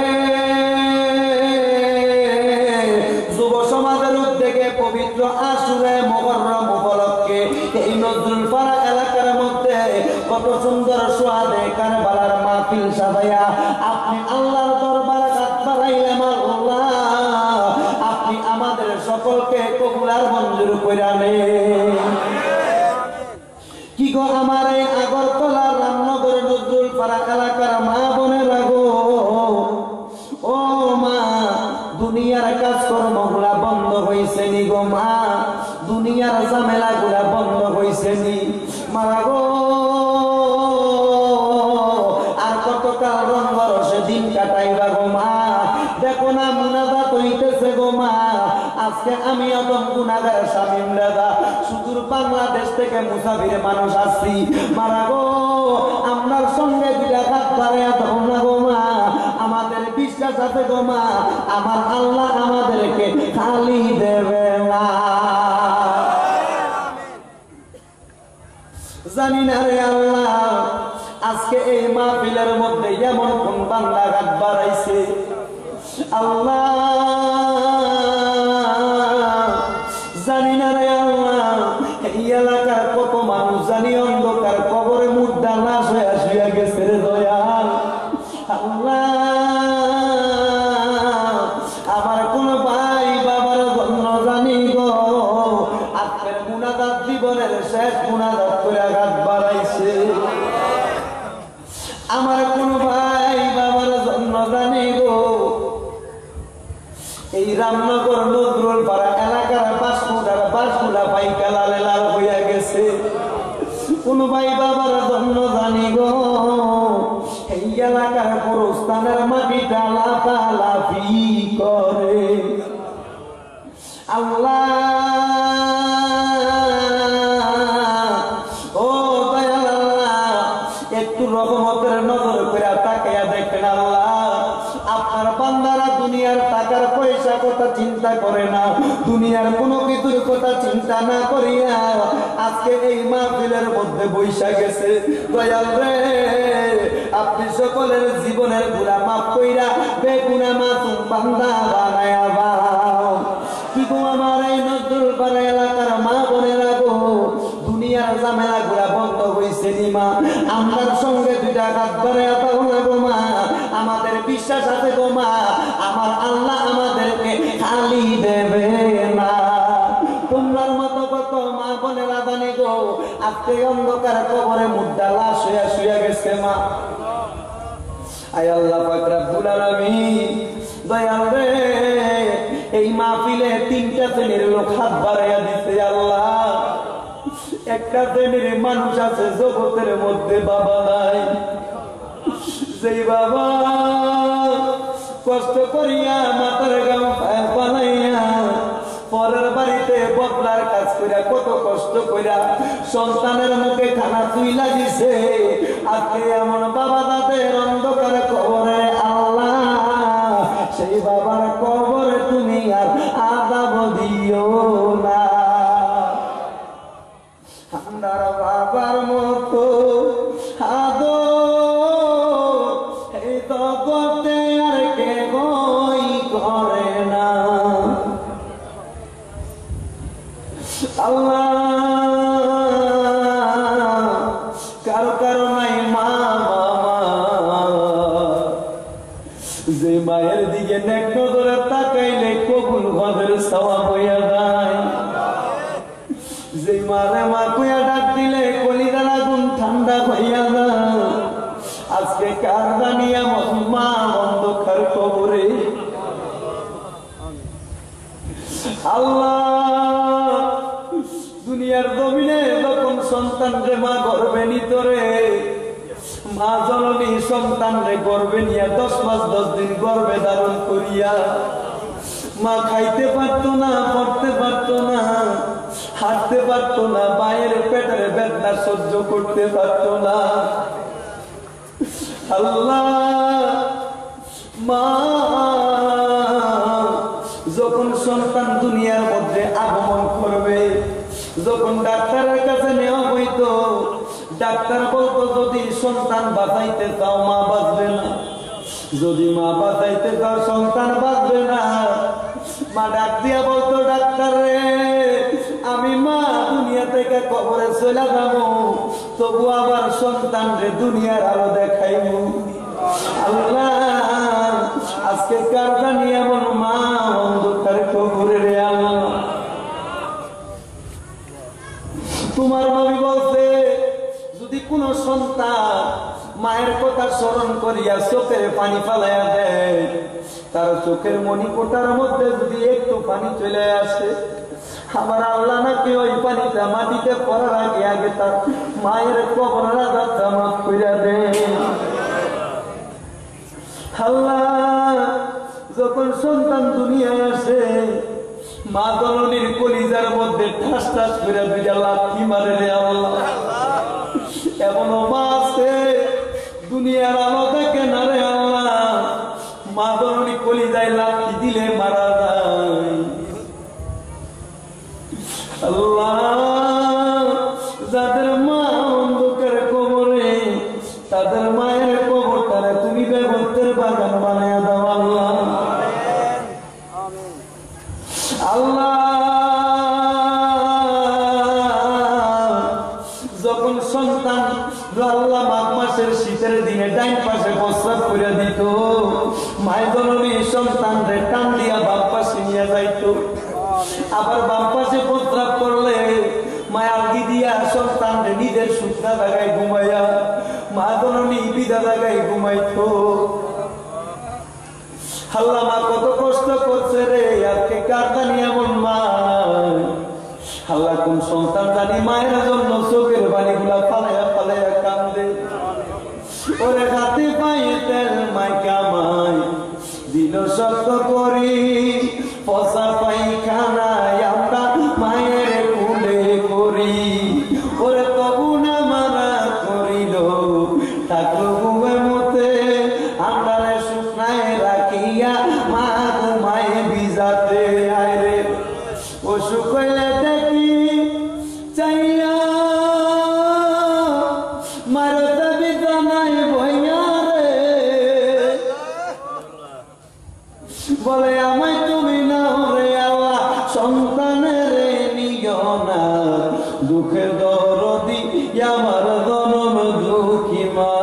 যুব সমাজের উদ্যোগে পবিত্র আশুরে মুহররম উপলক্ষে এই নজরুল পাড়া এলাকার মধ্যে কত সুন্দর সোয়াদে কারবালার মাহফিল সাজায়া আপনি আল্লাহর দরবারে হাত বাড়াইলেন। আল্লাহ আপনি আমাদের সকলকে কবুলার মঞ্জুর কইরা নেন। কি গো আমার এই আগরতলা রামনগর নজরুল পাড়া এলাকার মা বোনেরা গো ও মা দুনিয়ার কাজকর্ম গুলা বন্ধ হয়েছে নি গো মা দুনিয়ার ঝামেলা গুলা বন্ধ হয়েছে নি মারা গো আর কতকাল রঙ্গ রসে দিন কাটাইবা গো মা। দেখো না মুনাজাত হইতেছে গো মা। আজকে আমি অদম গুনাহগার শামীম দাদা সুদূর বাংলাদেশ থেকে মুসাফির মানুষ আসছি মারা গো আপনার সঙ্গে দুটা হাত বাড়াইয়া দাও না গো মা। আমাদের বিশ্বাস আছে গো মা আমার আল্লাহ আমাদেরকে খালি দেবে না। জানি না রে আল্লাহ আজকে এই মাহফিলের মধ্যে এমন কোন বান্দা হাত বাড়াইছে আল্লাহ জানি না রে আল্লাহ এই এলাকার কত মানুষ জানি অন্ধকার কবরে মুর্দা লাশ হয়ে শুয়ে গেছে রে দয়াল আল্লাহ আমার কোন ভাই বাবার জন্য বেলা পাইকা লালে লাল হইয়া গেছে। কোন ভাই বাবার জন্য জানি গো এই এলাকার পুরস্থানের মাটিটা লাফালাফি করে। আল্লাহ ও দয়াল আল্লাহ একটু রহমতের নজর করে তাকাইয়া দেখেন আল্লাহ, আপনার বান্দারা দুনিয়ার টাকার পয়সা কথা চিন্তা করে না, দুনিয়ার কোনো কিছুর কথা চিন্তা না করিয়া আজকে এই মাহফিলের মধ্যে বৈশা গেছে। দয়াল রে আপনি সকলের জীবনের গুনাহ মাফ কইরা বেগুনাহ মাসুম বান্দা বানায়া দাও। কি গো আমার এই নজরুলপাড়া এলাকার মা বোনেরা গো, দুনিয়ার ঝামেলা গুলা বন্ধ হইছে নি মা? আমার সঙ্গে দুইটা হাত বাড়াইয়া দাও না গো মা, আমাদের বিশ্বাস আছে গো মা, আমার আল্লাহ আমাদেরকে খালি দেবে না। তোমরার মতো কত মা বোনেরা জানি গো আজকে অন্ধকার কবরে মুদ্রা লাশ হইয়া শুয়ে গেছে মা। আয় আল্লাহ পাক রব্বুল আলামিন দয়াল রে এই মাহফিলে তিনটা শ্রেণীর লোক হাত বাড়াইয়া দিতে আল্লাহ। একটা শ্রেণীর মানুষ আছে জগতের মধ্যে বাবা নাই, যেই বাবা কষ্ট করিয়া মাথার গাম বানাইয়া পরের বাড়িতে বদলার কাজ করিয়া কত কষ্ট করিয়া সন্তানের মুখে খানা তুইলা দিছে, আজকে এমন বাবা তাদের অন্ধকার কবরে আল্লাহ সেই বাবার কবরে তুমি আর আযাব দিও না। আমার বাবার মতো আদর এই জগতে আর কেউই করে না। আল্লাহ কারো কারো নাই মা বাবা, যে মায়ের দিকে নেক নজরে তাকাইলে কবুল ঘরের সওয়াব হইয়া যায়, যে মারে মা কইয়া ডাক দিলে কলিজার আগুন ঠান্ডা হইয়া যায়। আজকে কার জানিয়া মা অন্ধকার কবরে। আল্লাহ দুনিয়ার জমিনে যখন সন্তান রে মা গর্বে নিত রে, মা জননী সন্তান রে গর্বে নিয়া দশ মাস দশ দিন গর্বে ধারণ করিয়া মা খাইতে পারতো না, পড়তে পারতো না, হাঁটতে পারতো না, মায়ের পেটের বেদনা সহ্য করতে পারতো না। আল্লাহ মা যখন সন্তান দুনিয়ার মধ্যে আগমন করবে, যখন ডাক্তারের কাছে নেওয়া হইতো, ডাক্তার বলতো যদি সন্তান বাঁচাইতে চাও মা বাঁচবে না, যদি মা বাঁচাইতে চাও সন্তান বাঁচবে না। মা ডাক দিয়া বলতো ডাক্তার রে আমি মা দুনিয়া থেকে কবরে চলে যাবো, তবু আবার সন্তান রে দুনিয়ার আলো দেখাইব। আল্লাহ আজকে কার জানি এমন মা অন্ধকার কবরে রে আল্লাহ। তোমার নবী বলছে যদি কোন সন্তান মায়ের কথা স্মরণ করিয়া চোখের পানি ফালাইয়া দেয়, তার চোখের মণিকোটার মধ্যে যদি একটু পানি চলে আসে, আমার আল্লাহ নাকি ওই পানিটা মাটিতে পড়ার আগে আগে তার মায়ের কবর রাজাটা মাফ কইরা দেয়। আল্লাহ যখন সন্তান দুনিয়ায় আসে, মা জননীর কলিজার মধ্যে ঠাস ঠাস করে দুইটা লাথি মারে রে আল্লাহ। এমনও মা আছে দুনিয়ার আলো দেখে না রে আল্লাহ, মা জননী কলিজায় লাথি দিলে মারা যায়। আল্লাহ যাদের মা অন্ধকার কবরে, তাদের মায়ের কবরটারে তুমি বেগন্তের বাগান বানায়া দাও আল্লাহ। আল্লাহ যখন সন্তান আল্লাহ মাঘ মাসের শীতের দিনে ডাইন পাশে প্রস্রাব করে দিত, মায়ের জননী সন্তান রে টান দিয়া বাম পাশে নিয়ে যাইত। আবার বাম পাশে প্রস্রাব করলে মায়ালগি দিয়া সন্তান রে নিজের সুখা জায়গায় ঘুমাইয়া মা জননী বিধা জায়গায় ঘুমাইত। আল্লাহ মা কত কষ্ট করছে রে, আজকে কার জানি এমন মা। আল্লাহ কোন সন্তান জানি মায়ের জন্য চোখের পানিগুলা ফালাইয়া ফালাইয়া কান্দে। ওরে হাতে পায়ে তেল মাইকা মাই দিল শক্ত করি, পচা পায়খানায় আমরা মায়ের কুলে করি। ওরে তবু না মানা করিল ঠাকুর বুয়ে মতে আমরা শুকনায় রাখিয়া মা ঘুমায় ভিজাতে আয় রে। ও শুকলে দেখি চাইয়া মারতে বিদানাই বইয়া রে, বলে আমায় তুমি নাও রে আওয়া সন্তানের নিও না, দুঃখের দরদি আমার জনম দুঃখী মা,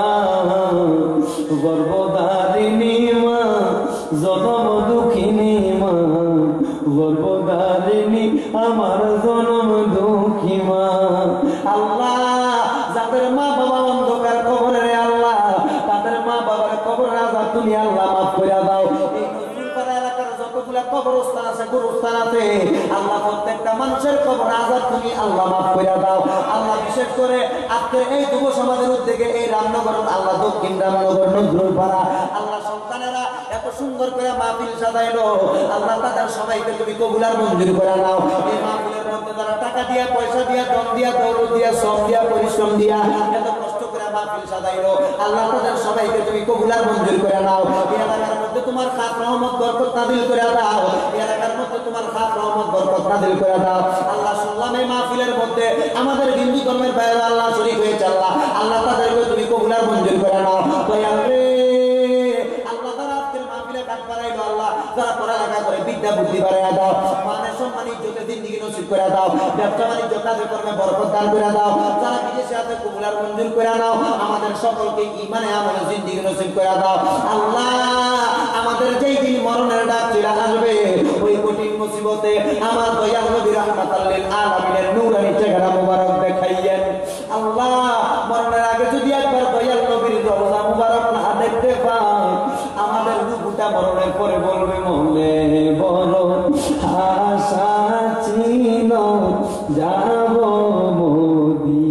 গর্ভধারিণী মা জনম দুঃখিনী মা, গর্ভধারিণী আমার জনম দুঃখী মা। আল্লাহ যাদের মা বাবা অন্ধকার কবরে রে আল্লাহ, তাদের মা বাবার কবর আযাব তুমি আল্লাহ মাফ করে দাও। এই নজরুলপাড়া এলাকার যতগুলা কবরস্থান আছে গুরুস্থান আছে আল্লাহ প্রত্যেকটা মানুষের কবর আযাব তুমি আল্লাহ মাফ করে দাও। আল্লাহ বিশেষ করে আজকে এই যুব সমাজের উদ্যোগে এই রামনগর আল্লাহ দক্ষিণ রামনগর নজরুলপাড়া আল্লাহ সন্তানেরা এত সুন্দর করে মাহফিল সাজাইলো, আল্লাহ তাদের সবাইকে তুমি কবুলার মঞ্জুর করে নাও। এই মাহফিলের মধ্যে তারা টাকা দিয়া পয়সা দিয়া দম দিয়া দৌলত দিয়া শ্রম দিয়া পরিশ্রম দিয়া এত কষ্ট করে মাহফিল সাজাইলো, আল্লাহ তাদের সবাইকে তুমি কবুলার মঞ্জুর করে নাও। এই এলাকার মধ্যে তোমার খাস রহমত বরকত নাযিল করে দাও, এই এলাকার মধ্যে তোমার খাস রহমত বরকত নাযিল করে দাও। আল্লাহ শুনলাম এই মাহফিলের মধ্যে আমাদের হিন্দু ধর্মের বাইরে আল্লাহ শরীক হয়েছে, আল্লাহ আল্লাহ তাদেরকে তুমি কবুলার মঞ্জুর করে নাও। দয়াল রে আল্লাহ তারা আজকের মাহফিলে কাজ বাড়াইলো, আল্লাহ যারা পড়ালেখা করে বিদ্যা বুদ্ধি বাড়াইয়া দাও, মানে সম্মান ইজ্জতের জিন্দেগি নসিব করে দাও, ব্যবসা বাণিজ্য কাজে কর্মে বরকত দান করে দাও, যারা বিদেশে আছে কবুলার মঞ্জুর করে নাও, আমাদের সকলকে ঈমানে আমলে জিন্দেগি নসিব করে দাও। আল্লাহ আমাদের যেই দিন মরণের ডাক চিরা আসবে ওই কঠিন মুসিবতে আমার দয়াল নবী রাহমাতাল লিল আলামিনের নূরানি চেহারা মুবারক দেখাইয়েন। আল্লাহ মরণের আগে যদি একবার দয়াল নবীর রওজা মুবারক না দেখতে পাই, আমাদের রূপটা মরণের পরে বলবে মনে বড় আশা ছিল যাব মোদি।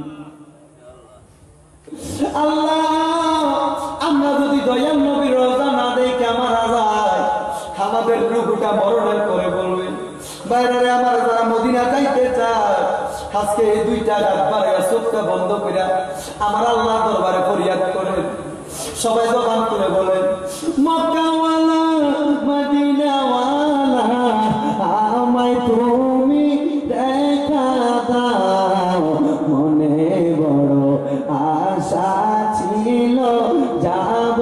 আল্লাহ আমরা যদি দয়াল নবীর রওজা না দেখে মারা যায়, আমাদের রূপটা মরণের পরে বলবে বাইরে আমার যারা মদিনা যাইতে চায় আজকে এই দুইটা রাত বারে চোখটা বন্ধ করে আমার আল্লাহ দরবারে ফরিয়াদ করেন। সবাই জবান করে বলেন মক্কাওয়ালা মদিনাওয়ালা আমায় তুমি দেখা দাও, মনে বড় আশা ছিল যাব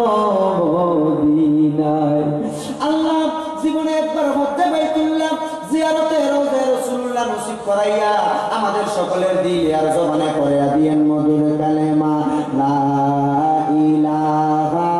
মদিনায়। আল্লাহ জীবনে একবার মধ্যে বাইতুল্লাহ জিয়ারতে রওজা রাসূলুল্লাহ নসিব করাইয়া আমাদের সকলের দিলে আর জবানে করাইয়া দিয়েন মধুর কালেমা লা ইলাহা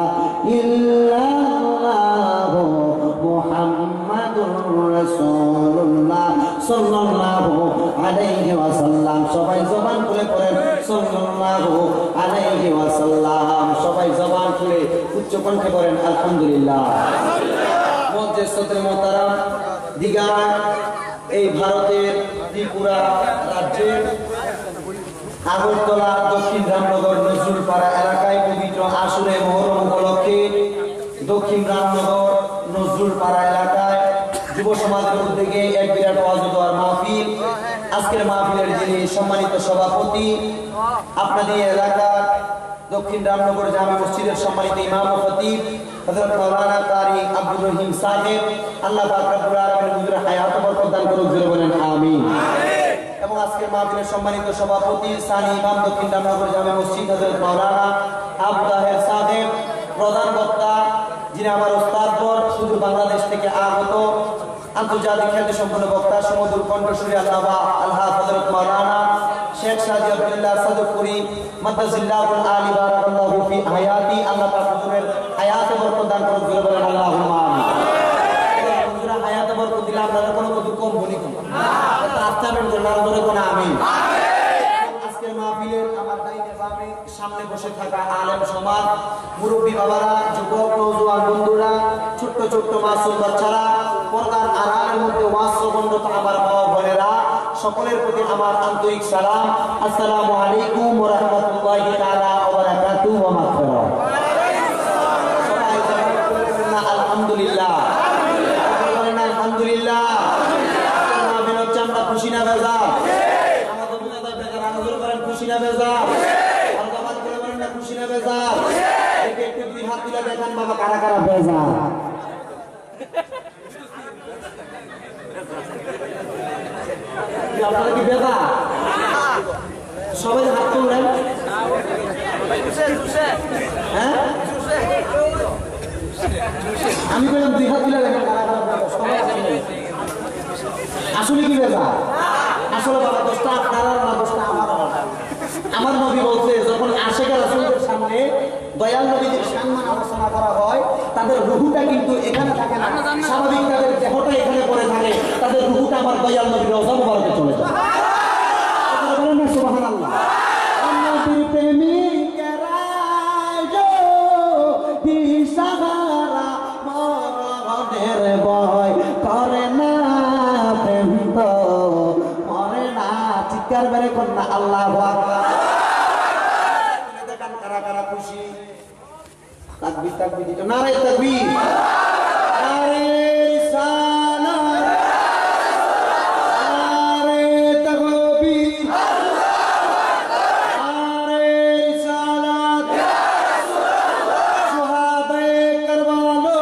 ইল্লাল্লাহ মুহাম্মাদুর রাসূলুল্লাহ সাল্লাল্লাহু আলাইহি ওয়াসাল্লাম। সবাই জবান খুলে পড়েন সাল্লাল্লাহু আলাইহি ওয়াসাল্লাম। সবাই জবান খুলে উচ্চ কণ্ঠে পড়েন আলহামদুলিল্লাহ। মুআজ্জিজ সদর মুহতারাম দিগার এই ভারতের ত্রিপুরা রাজ্যের আগরতলা দক্ষিণ রামনগর নজরুলপাড়া এলাকায় পবিত্র আশুরে মুহররম উপলক্ষে দক্ষিণ রামনগর নজরুলপাড়া এলাকায় যুব সমাজের উদ্যোগে এক বিরাট ওয়াজ ও দোয়ার মাহফিল। আজকের মাহফিলের যিনি সম্মানিত সভাপতি আপনাদের এলাকার দক্ষিণ রামনগর জামে মসজিদের সম্মানিত ইমাম ও খতিব হযরত মাওলানা কারি আব্দুর রহিম সাহেব, আল্লাহ পাক রব্বুল আলামিন হুজুরের হায়াত বরকত দান করুক, জোরে বলেন আমিন। এবং আজকের মাহফিলের সম্মানিত সভাপতি সানি ইমাম দক্ষিণ রামনগর জামে মসজিদ হযরত মাওলানা আবু তাহের সাহেব, প্রধান বক্তা যিনি আমার ওস্তাদবর শুধু বাংলাদেশ থেকে আগত আন্তর্জাতিক খ্যাতি সম্পন্ন বক্তা সুমধুর কণ্ঠস্বরী আল্লামা আলহাজ হযরত মাওলানা শেখ সাদি আব্দুল্লাহ সাদুপুরি মাদ্দাজিল্লাহুল আলী বারাকাল্লাহু ফি হায়াতি। আল্লাহ পাক হুজুরের হায়াতে বরকত দান করুন, জোরে বলেন আল্লাহুম্মা আমিন। হুজুরের হায়াতে বরকত দিলে আপনারা কোনো কিছু কম বলি কম না, আস্থা বের করে নাম ধরে কোন আমিন। আজকের মাহফিলের আমার দাইনে বামে সামনে বসে থাকা আলেম সমাজ, মুরব্বী বাবারা, যুবক নওজোয়ান বন্ধুরা, ছোট্ট ছোট্ট মাসুম বাচ্চারা, পর্দার আড়ালের মধ্যে ওয়াজ শ্রবণরত আমার মা বোনেরা, সকলের প্রতি আমার আন্তরিক সালাম। আসসালামু আলাইকুম ওয়া রাহমাতুল্লাহি তাআলা ওয়া বারাকাতুহু ওয়া মাগফিরাহ। আলহামদুলিল্লাহ, আলহামদুলিল্লাহ। আমরা খুশি না বেজার? আমাদের বুঝাতে বেজার আনন্দ করেন, খুশি না বেজার? আল্লাহবাদ করে বলেন না খুশি না বেজার? একটু একটু দুই হাত তুলে দেখান বাবা কারা কারা বেজার। আপনারা কি বেজার? সবাই হাত তুললেন? হ্যাঁ, আমি বললাম দুই হাত তুলে দেখান কারা কারা বেজার। সবাই আসলে কি বেজার? আসলে বাবা দোষটা আপনার না, দোষটা আমার। আমার নবী বলছে যখন আশিকা রাসূলদের সামনে দয়াল নবীদের সম্মান আলোচনা করা হয়, তাদের রুহুটা কিন্তু এখানে থাকে না, স্বাভাবিক তাদের দেহটা এখানে পড়ে থাকে, তাদের রুহুটা আমার দয়াল নবীর রওজা মুবারকে চলে যায়। আপনারা বলেন না সুবহানাল্লাহ। নবীর প্রেমিকেরা যো দিশাহারা মরণের ভয় করে না, প্রেম তো মরে না। চিৎকার বেড়ে কর না আল্লাহু আকবার। দেখেন কারা কারা খুশি। তাকবীর তাকবীর দিতে নারে তাকবীর, নারে রিসালাত, নারে তাকবীর, নারে রিসালাত, সুহাদায়ে কারবালা।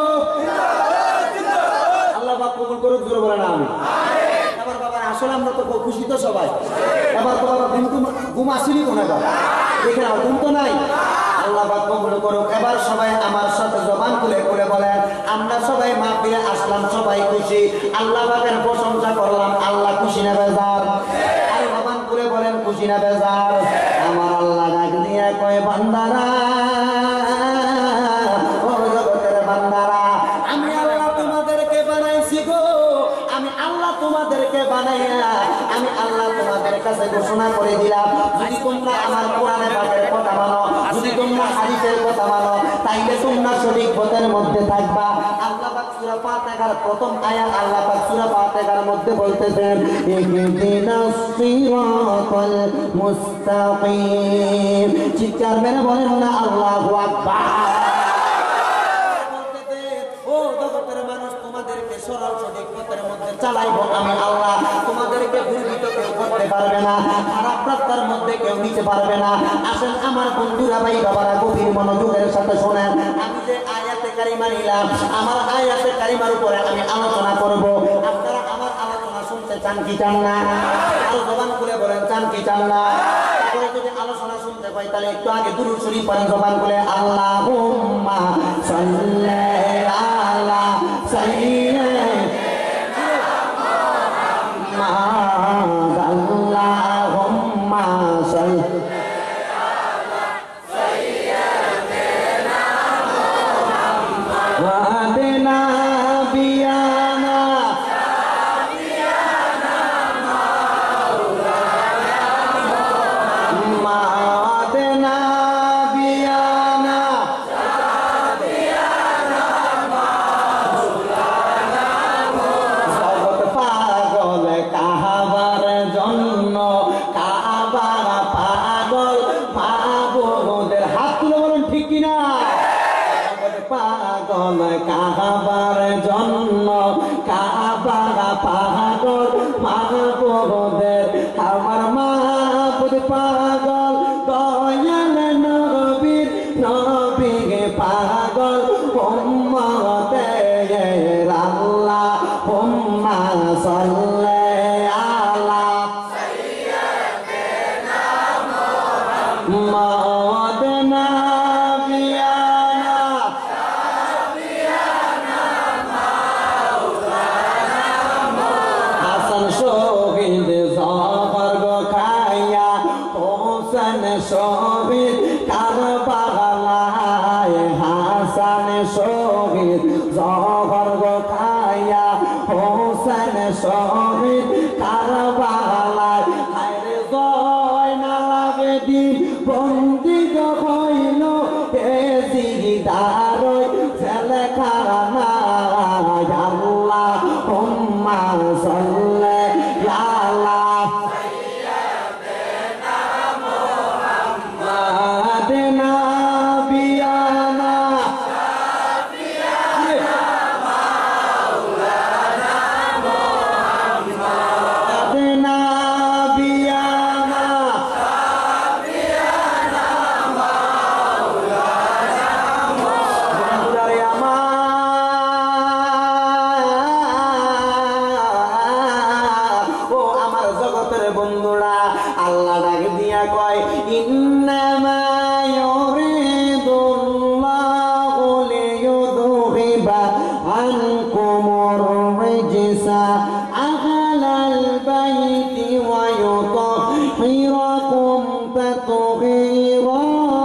আল্লাহ পাক কবুল করুক, জোরে বলেন আমিন। এবার বাবা আসলে আমরা তো খুশি তো সবাই। এবার তো বাবা ঘুম ঘুম আসেনি কোন এবার দেখে নাও, ঘুম তো নাই। আল্লাহ পাক কবুল করুক। এবার সবাই আমার সাথে জবান খুলে খুলে বলেন, আমরা সবাই মাহফিলে আসলাম, সবাই খুশি, আল্লাহ পাকের প্রশংসা করলাম। আল্লাহ খুশি না বেজার? আর জবান খুলে বলেন খুশি না বেজার? আমার আল্লাহ ডাক দিয়ে কয় বান্দারা, ও জগতের বান্দারা, আমি আল্লাহ তোমাদেরকে বানাইছি গো। আমি আল্লাহ তোমাদেরকে বানাইয়া আমি আল্লাহ তোমাদের কাছে ঘোষণা করে দিলাম, যদি তোমরা আমার কোরআনে পাকের কথা মানো, যদি তোমরা হাদিসের কথা মানো, তাইলে তোমরা সঠিক পথের মধ্যে থাকবা। আল্লাহ পাক সূরা ফাতিহার প্রথম আয়াত আল্লাহ পাক সূরা ফাতিহার মধ্যে বলতেছেন, ইহদিনাস সিরাতাল মুস্তাকিম। চিৎকার মেরে বলেন না আল্লাহু আকবার। ও জগতের মানুষ, তোমাদেরকে সরল সঠিক পথের মধ্যে চালাইবো আমি আল্লাহ। তোমাদেরকে ভুলবিত কেউ করতে পারবে না, খারাপ রাস্তার মধ্যে কেউ নিতে পারবে না। আসেন আমার বন্ধুরা, ভাই বাবারা, গভীর মনোযোগের সাথে শোনেন। আমি যে আয়াতে কারিমা নিলাম, আমার আয়াতে কারিমার উপরে আমি আলোচনা করব। আপনারা আমার আলোচনা শুনতে চান কি চান না? আরো জবান খুলে বলেন চান কি চান না? যদি আলোচনা শুনতে পাই তাহলে একটু আগে দুরূদ শরীফ পড়েন জবান খুলে, আল্লাহুম্মা সাল্লি আলা সাইয়্যিদিনা মুহাম্মাদ, আল্লাহুম্মা সাল্লি আলা সাইয়্যিদিনা মুহাম্মাদ ওয়া আদিনা বিয়ানা সাবিয়ানা মাওলানা মাওলানা বিয়ানা সাবিয়ানা মাওলানা। জগৎ পাগল কাহাবার জন্য, কাবা পাগল মাবুদের। হাত তুলে বলেন ঠিক কিনা? জগৎ পাগল কাহাবার জন্য, কাবা পাগল মাবুদের। আমার মাবুদ পাগল দয়াল নবীর, নবী পাগল উম্মতের। আল্লাহুম্মা সাল্লি আলা সাইয়্যিদিনা মুহাম্মাদ নাবিয়ানা সাবিয়ানা মাওলানা। হাসান শহীদ জহর গো খাইয়া, হোসেন শহীদ কারবালায়। হাসান শহীদ জহর গো খাইয়া, হোসেন শহীদ কারবালায়। হায়রে জয়নাল আবেদীন বন্দী হইল এ জিদারয় জেলখানা। আল্লাহুম্মা সাল্লি আলা বন্ধুরা আল্লাহ ডাক দিয়া কয় ইন্নামা ইউরিদুল্লাহু লিইয়ুযহিবা আনকুমুর রিজসা আহলাল বাইতি ওয়া ইউতাহহিরাকুম তাতহীরা।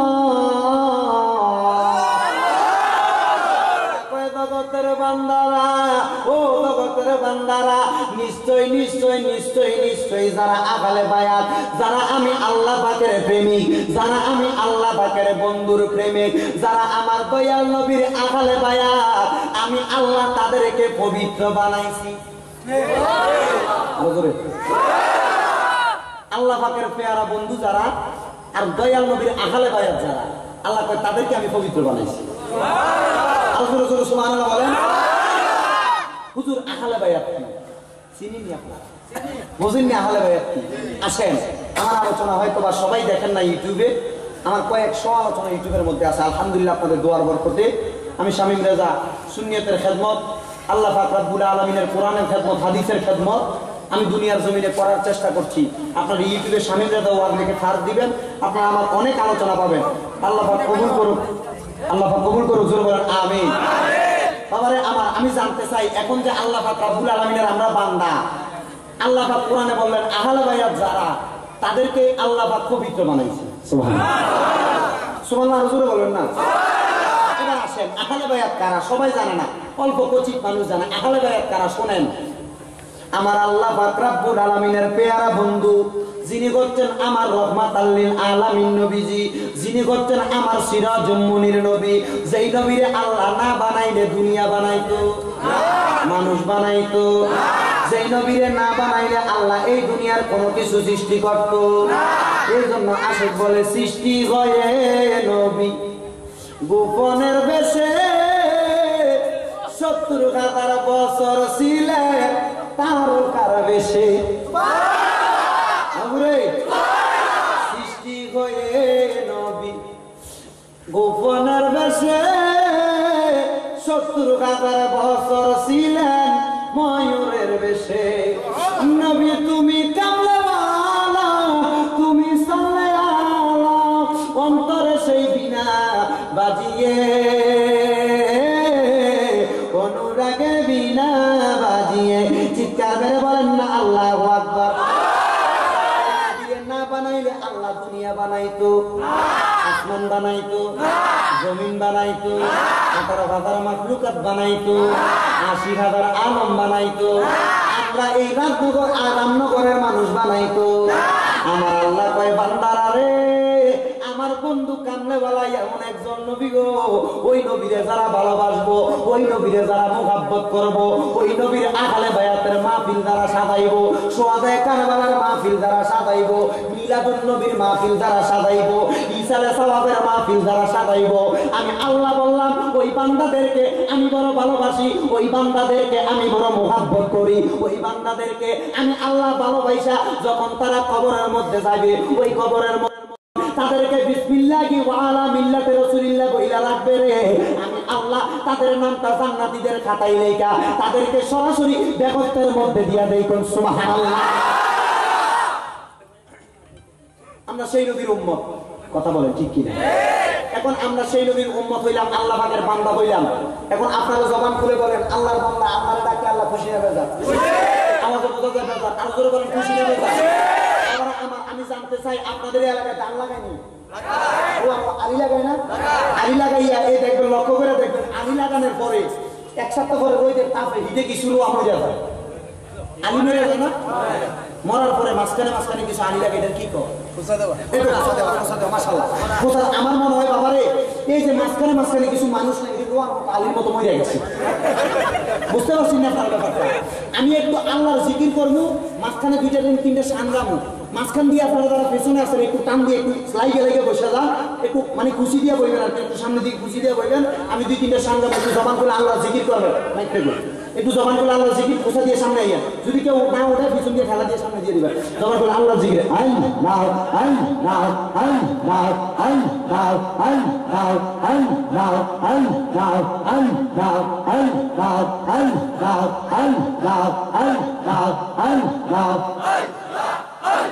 জগতের বান্দারা, ও জগতের বান্দারা, নিশ্চয় নিশ্চয় নিশ্চয় নিশ্চয় যারা আগালে বায়াত, যারা আমি আল্লাহ পাকের প্রেমিক, যারা আমি আল্লাহ পাকের বন্ধুর প্রেমিক, যারা আমার দয়াল নবীর আগালে বায়াত, আমি আল্লাহ তাদেরকে পবিত্র বানাইছি। আল্লাহ পাকের পেয়ারা বন্ধু যারা আর দয়াল নবীর আগালে বায়াত যারা, আল্লাহ কয় তাদেরকে আমি পবিত্র বানাইছি। বলেন হুজুর আহলে বায়াত কি চিনি আপনারা বুঝেননি? আহলে বায়াত কি? আসেন আমার আলোচনা হয়তো বা সবাই দেখেন না ইউটিউবে, আমার কয়েকশো আলোচনা ইউটিউবের মধ্যে আছে। আলহামদুলিল্লাহ আপনাদের দোয়ার বরকতে আমি শামীম রেজা সুন্নিয়তের খেদমত, আল্লাহ পাক রব্বুল আলামিনের কোরআনের খেদমত, হাদিসের খেদমত আমি দুনিয়ার জমিনে করার চেষ্টা করছি। আপনারা ইউটিউবে শামীম রেজা ওয়াজ লিখে সার্চ দিবেন, আপনারা আমার অনেক আলোচনা পাবেন। আল্লাহ পাক কবুল করুন, আল্লাহ পাক কবুল করুন, জোরে বলেন আমিন। বাবারে আমার, আমি জানতে চাই এখন যে আল্লাহ পাক রব্বুল আলামিনের আমরা বান্দা, আল্লাহ পাক কোরআনে বললেন আহলে বায়াত যারা, তাদেরকে আল্লাহ পাক পবিত্র বানাইছে। সুবহানাল্লাহ, সুবহানাল্লাহ, জোরে বলেন না। এবার আসেন আহলে বায়াত কারা? সবাই জানে না, অল্প কচিত মানুষ জানে। আহলে বায়াত কারা শোনেন। আমার আল্লাহ পাক রব্বুল আলামিনের পেয়ারা বন্ধু, যিনি করছেন আমার রহমাতাল লিল আলামিন নবীজি, যিনি করছেন আমার সিরাজুল মুনির নবী, যেই নবীরে আল্লাহ না বানাইলে দুনিয়া বানাইতো, মানুষ বানাইতো, যেই নবীরে না বানাইলে আল্লাহ এই দুনিয়ার কোনো কিছু সৃষ্টি করত। এই জন্য আশিক বলে সৃষ্টি হয়ে নবী গোপনের বেশে সত্তর হাজার বছর ছিলেন তারকার বেশে। সৃষ্টি হয়ে নবী গোপনের বেশে সত্তর হাজার বছর ছিলেন ময়ূরের বেশে। নবী তুমি কামলাওয়ালা, তুমি সাল্লাল্লাহু অন্তরে সেই বিনা বাজিয়ে, অনুরাগে বিনা বাজিয়ে চিৎকার মেরে বলেন না আল্লাহু আকবার। না বানাইলে আল্লাহ দুনিয়া বানাইতো, আসমান বানাইতো, জমিন বানাইতো, আঠারো হাজার মাখলুকাত বানাইতো, আশি হাজার আলম বানাইতো, আমরা এই রামনগর আর রামনগরের মানুষ বানাইতো। আমার আল্লাহ কয় বান্দারা রে, আমার বন্ধু কামলেওয়ালা এমন একজন নবী গো, ওই নবীরে যারা ভালোবাসবো, ওই নবীরে যারা মুহাব্বত করবো, ওই নবীর আহলে বায়াতের মাহফিল যারা সাজাইবো, সোয়াদায়ে কারবালার মাহফিল যারা সাজাইবো, মিলাদুন নবীর মাহফিল যারা সাজাইবো, ইসালে সাওয়াবের মাহফিল যারা সাজাইবো, আমি আল্লাহ বললাম ওই বান্দাদেরকে আমি বড় ভালোবাসি, ওই বান্দাদেরকে আমি বড় মুহাব্বত করি, ওই বান্দাদেরকে আমি আল্লাহ ভালোবাসা যখন তারা কবরের মধ্যে যাবে, ওই কবরের তাদেরকে বিসমিল্লাহি ওয়া আলা মিল্লাতি রাসূলিল্লাহ বইলা রাখবে রে, আমি আল্লাহ তাদের নামটা জান্নাতীদের খাতায় লেখা তাদেরকে সরাসরি বেহেশতের মধ্যে দিয়া দেই। কোন সুবহানাল্লাহ। আমরা সেই নবীর উম্মত, কথা বলেন ঠিক কি না? এখন আমরা সেই নবীর উম্মত হইলাম, আল্লাহ পাকের বান্দা হইলাম। এখন আপনারা জবান খুলে বলেন আল্লাহর বান্দা, আপনারা ডাকে আল্লাহ খুশি হবে যা, আমাকে বোঝা যাবে যা, আর জোরে বলেন খুশি হবে যা। আমি জানতে চাই আপনাদের এলাকায় ধান লাগায়নি? আলি লাগাই না? আলি লাগাইয়া এই দেখবেন, লক্ষ্য করে দেখবেন, আলি লাগানোর পরে এক সপ্তাহ পরে রোদের তাপে হিটে কি শুরু হয়ে যাবে, আলি মেরে যায় না? মরার পরে মাঝখানে মাঝখানে কিছু আলি লাগাই, কি কর আমার মনে হয় বাবারে, এই যে মাঝখানে মাঝখানে কিছু মানুষ নেই, আলির মতো মরে গেছে। বুঝতে পারছি না আপনার ব্যাপারটা? আমি একটু আল্লাহর জিকির করবো, মাঝখানে দুইটা দিন তিনটে সানগামো, মাঝখান দিয়ে আপনারা যারা পেছনে আসেন একটু টান দিয়ে একটু স্লাইগে লেগে বসে যান, একটু মানে খুশি দিয়ে বইবেন আর একটু সামনে দিকে খুশি দিয়ে বইবেন। আমি দুই তিনটা সানগামো একটু জবান করে আল্লাহর জিকির করবেন, একটু জবান করে আল্লাহর জিকির খোসা দিয়ে সামনে আইয়া, যদি কেউ না ওঠে পিছন দিয়ে খেলা দিয়ে সামনে দিয়ে দিবেন। জবান করে আল্লাহর জিকির আইন নাও আইন নাও আইন নাও আইন নাও আইন নাও আইন নাও আইন নাও আইন নাও আইন নাও আইন নাও আইন নাও আইন নাও আইন নাও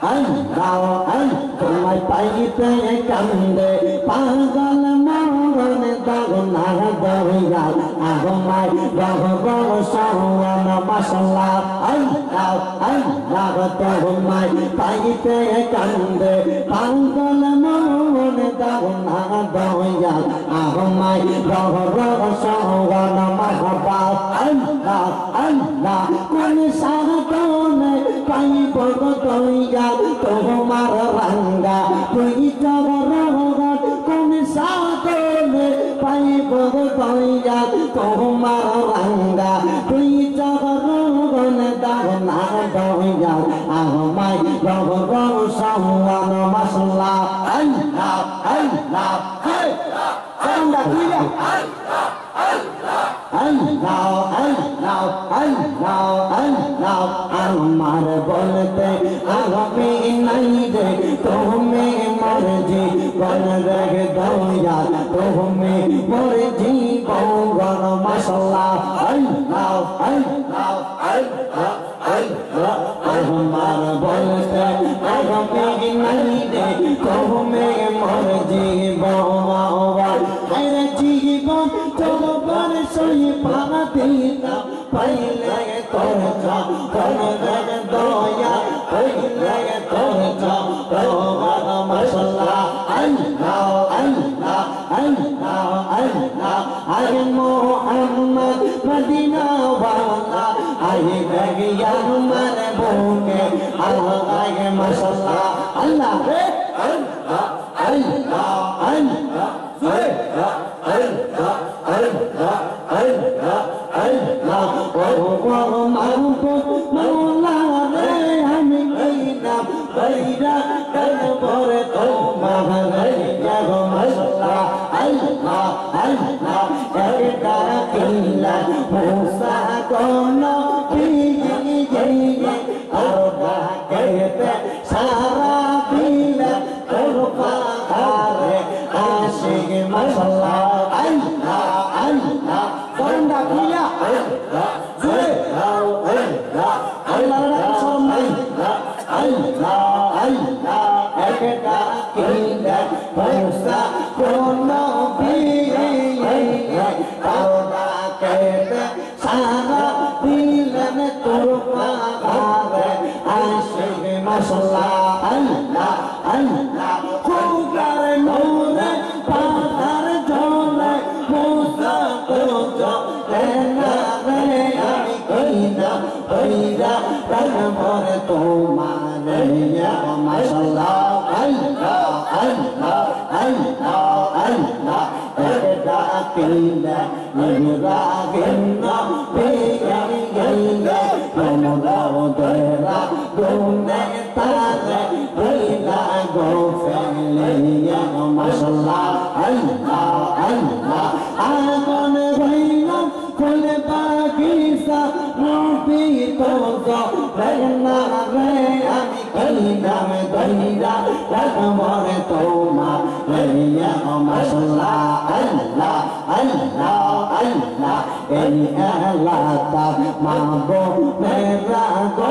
আল্লাহ আল্লাহ তোমায় পাইতে কান্দে পাগল মরণ দাগ না দরিয়া আগমাই রহবর সাওয়ান মাশাআল্লাহ আল্লাহ আল্লাহ তোমায় পাইতে কান্দে পাগল মরণ দাগ না দরিয়া আগমাই রহবর সাওয়ান মাহবা আল্লাহ আল্লাহ কোন সাধনে পাইব দরিয়া তোমার রঙ্গা তুই জগরগত কোন সাধনে পাইব দরিয়া তোমার রঙ্গা তুই জগরগন দাগনা দরিয়া আমায় রগর সাওয়ান মাশাআল্লাহ আল্লাহ আল্লাহ রঙ্গা তুই আল্লাহ আল্লাহ আল্লাহ আল্লাহ আল্লাহ আমার বলতে আগামী নাই রে তুমি মরজি বল রে দয়া তুমি মরজি বল মাশাআল্লাহ আল্লাহ আল্লাহ আল্লাহ আল্লাহ আমার বলতে আগামী নাই রে তুমি মরজি বল রে জীবন চলবার সই পানা দিনা পাইলে তোর চরণ দয়া পাইলে তোর চরণ মাশাআল্লাহ আল্লাহ আল্লাহ আল্লাহ আল্লাহ আয় মুহাম্মদ মদিনা ওয়ালা আয় গয়া আমার বুকে আল্লাহ মাশাআল্লাহ আল্লাহ রে আল্লাহ আল্লাহ আল্লাহ আল্লাহ আল্লাহ আল্লাহ আল্লাহ আল্লাহ ও মাহবুব মওলা রে আমি কইনা বাইরা করবর তোমার রিয়া গো মাশাআল্লাহ আল্লাহ আল্লাহ একটা কিল্লা মুসা কোন পিজি গইয়ে আরবা কেতে সারা দিলা করবা আরে আশিক মাশাআল্লাহ আল্লাহ আল্লাহ বন্দা কিয়া আল্লাহ জুরে আল্লাহ আল্লাহ রাসূল আল্লাহ আল্লাহ একটা কিল্লা মুসা কোন পিজি আরবা কেতে সারা দিলা করবা আরে আশিক মাশাআল্লাহ আল্লাহ আল্লাহ খুদার নূরে পাতার ঝোলে মুসা কোজ তেনা রে আমি কইনা কইরা রামর তোমার ইয়া মাশাআল্লাহ আল্লাহ আল্লাহ আল্লাহ আল্লাহ এটা কিল্লা নিরা গিন্না পেয়ারি গইলে তোমরা ওদেরা দুনে তারে হইলা গো ফেলিয়া মাশাআল্লাহ আল্লাহ আল্লাহ আগুন হইলা ফুলে বাগিচা রূপী তো রেনা রে আমি কইলাম দইরা রাগমর তোমার রিয়া মাশাআল্লাহ আল্লাহ আল্লাহ আল্লাহ এই আল্লাহ মাবো মেরা গো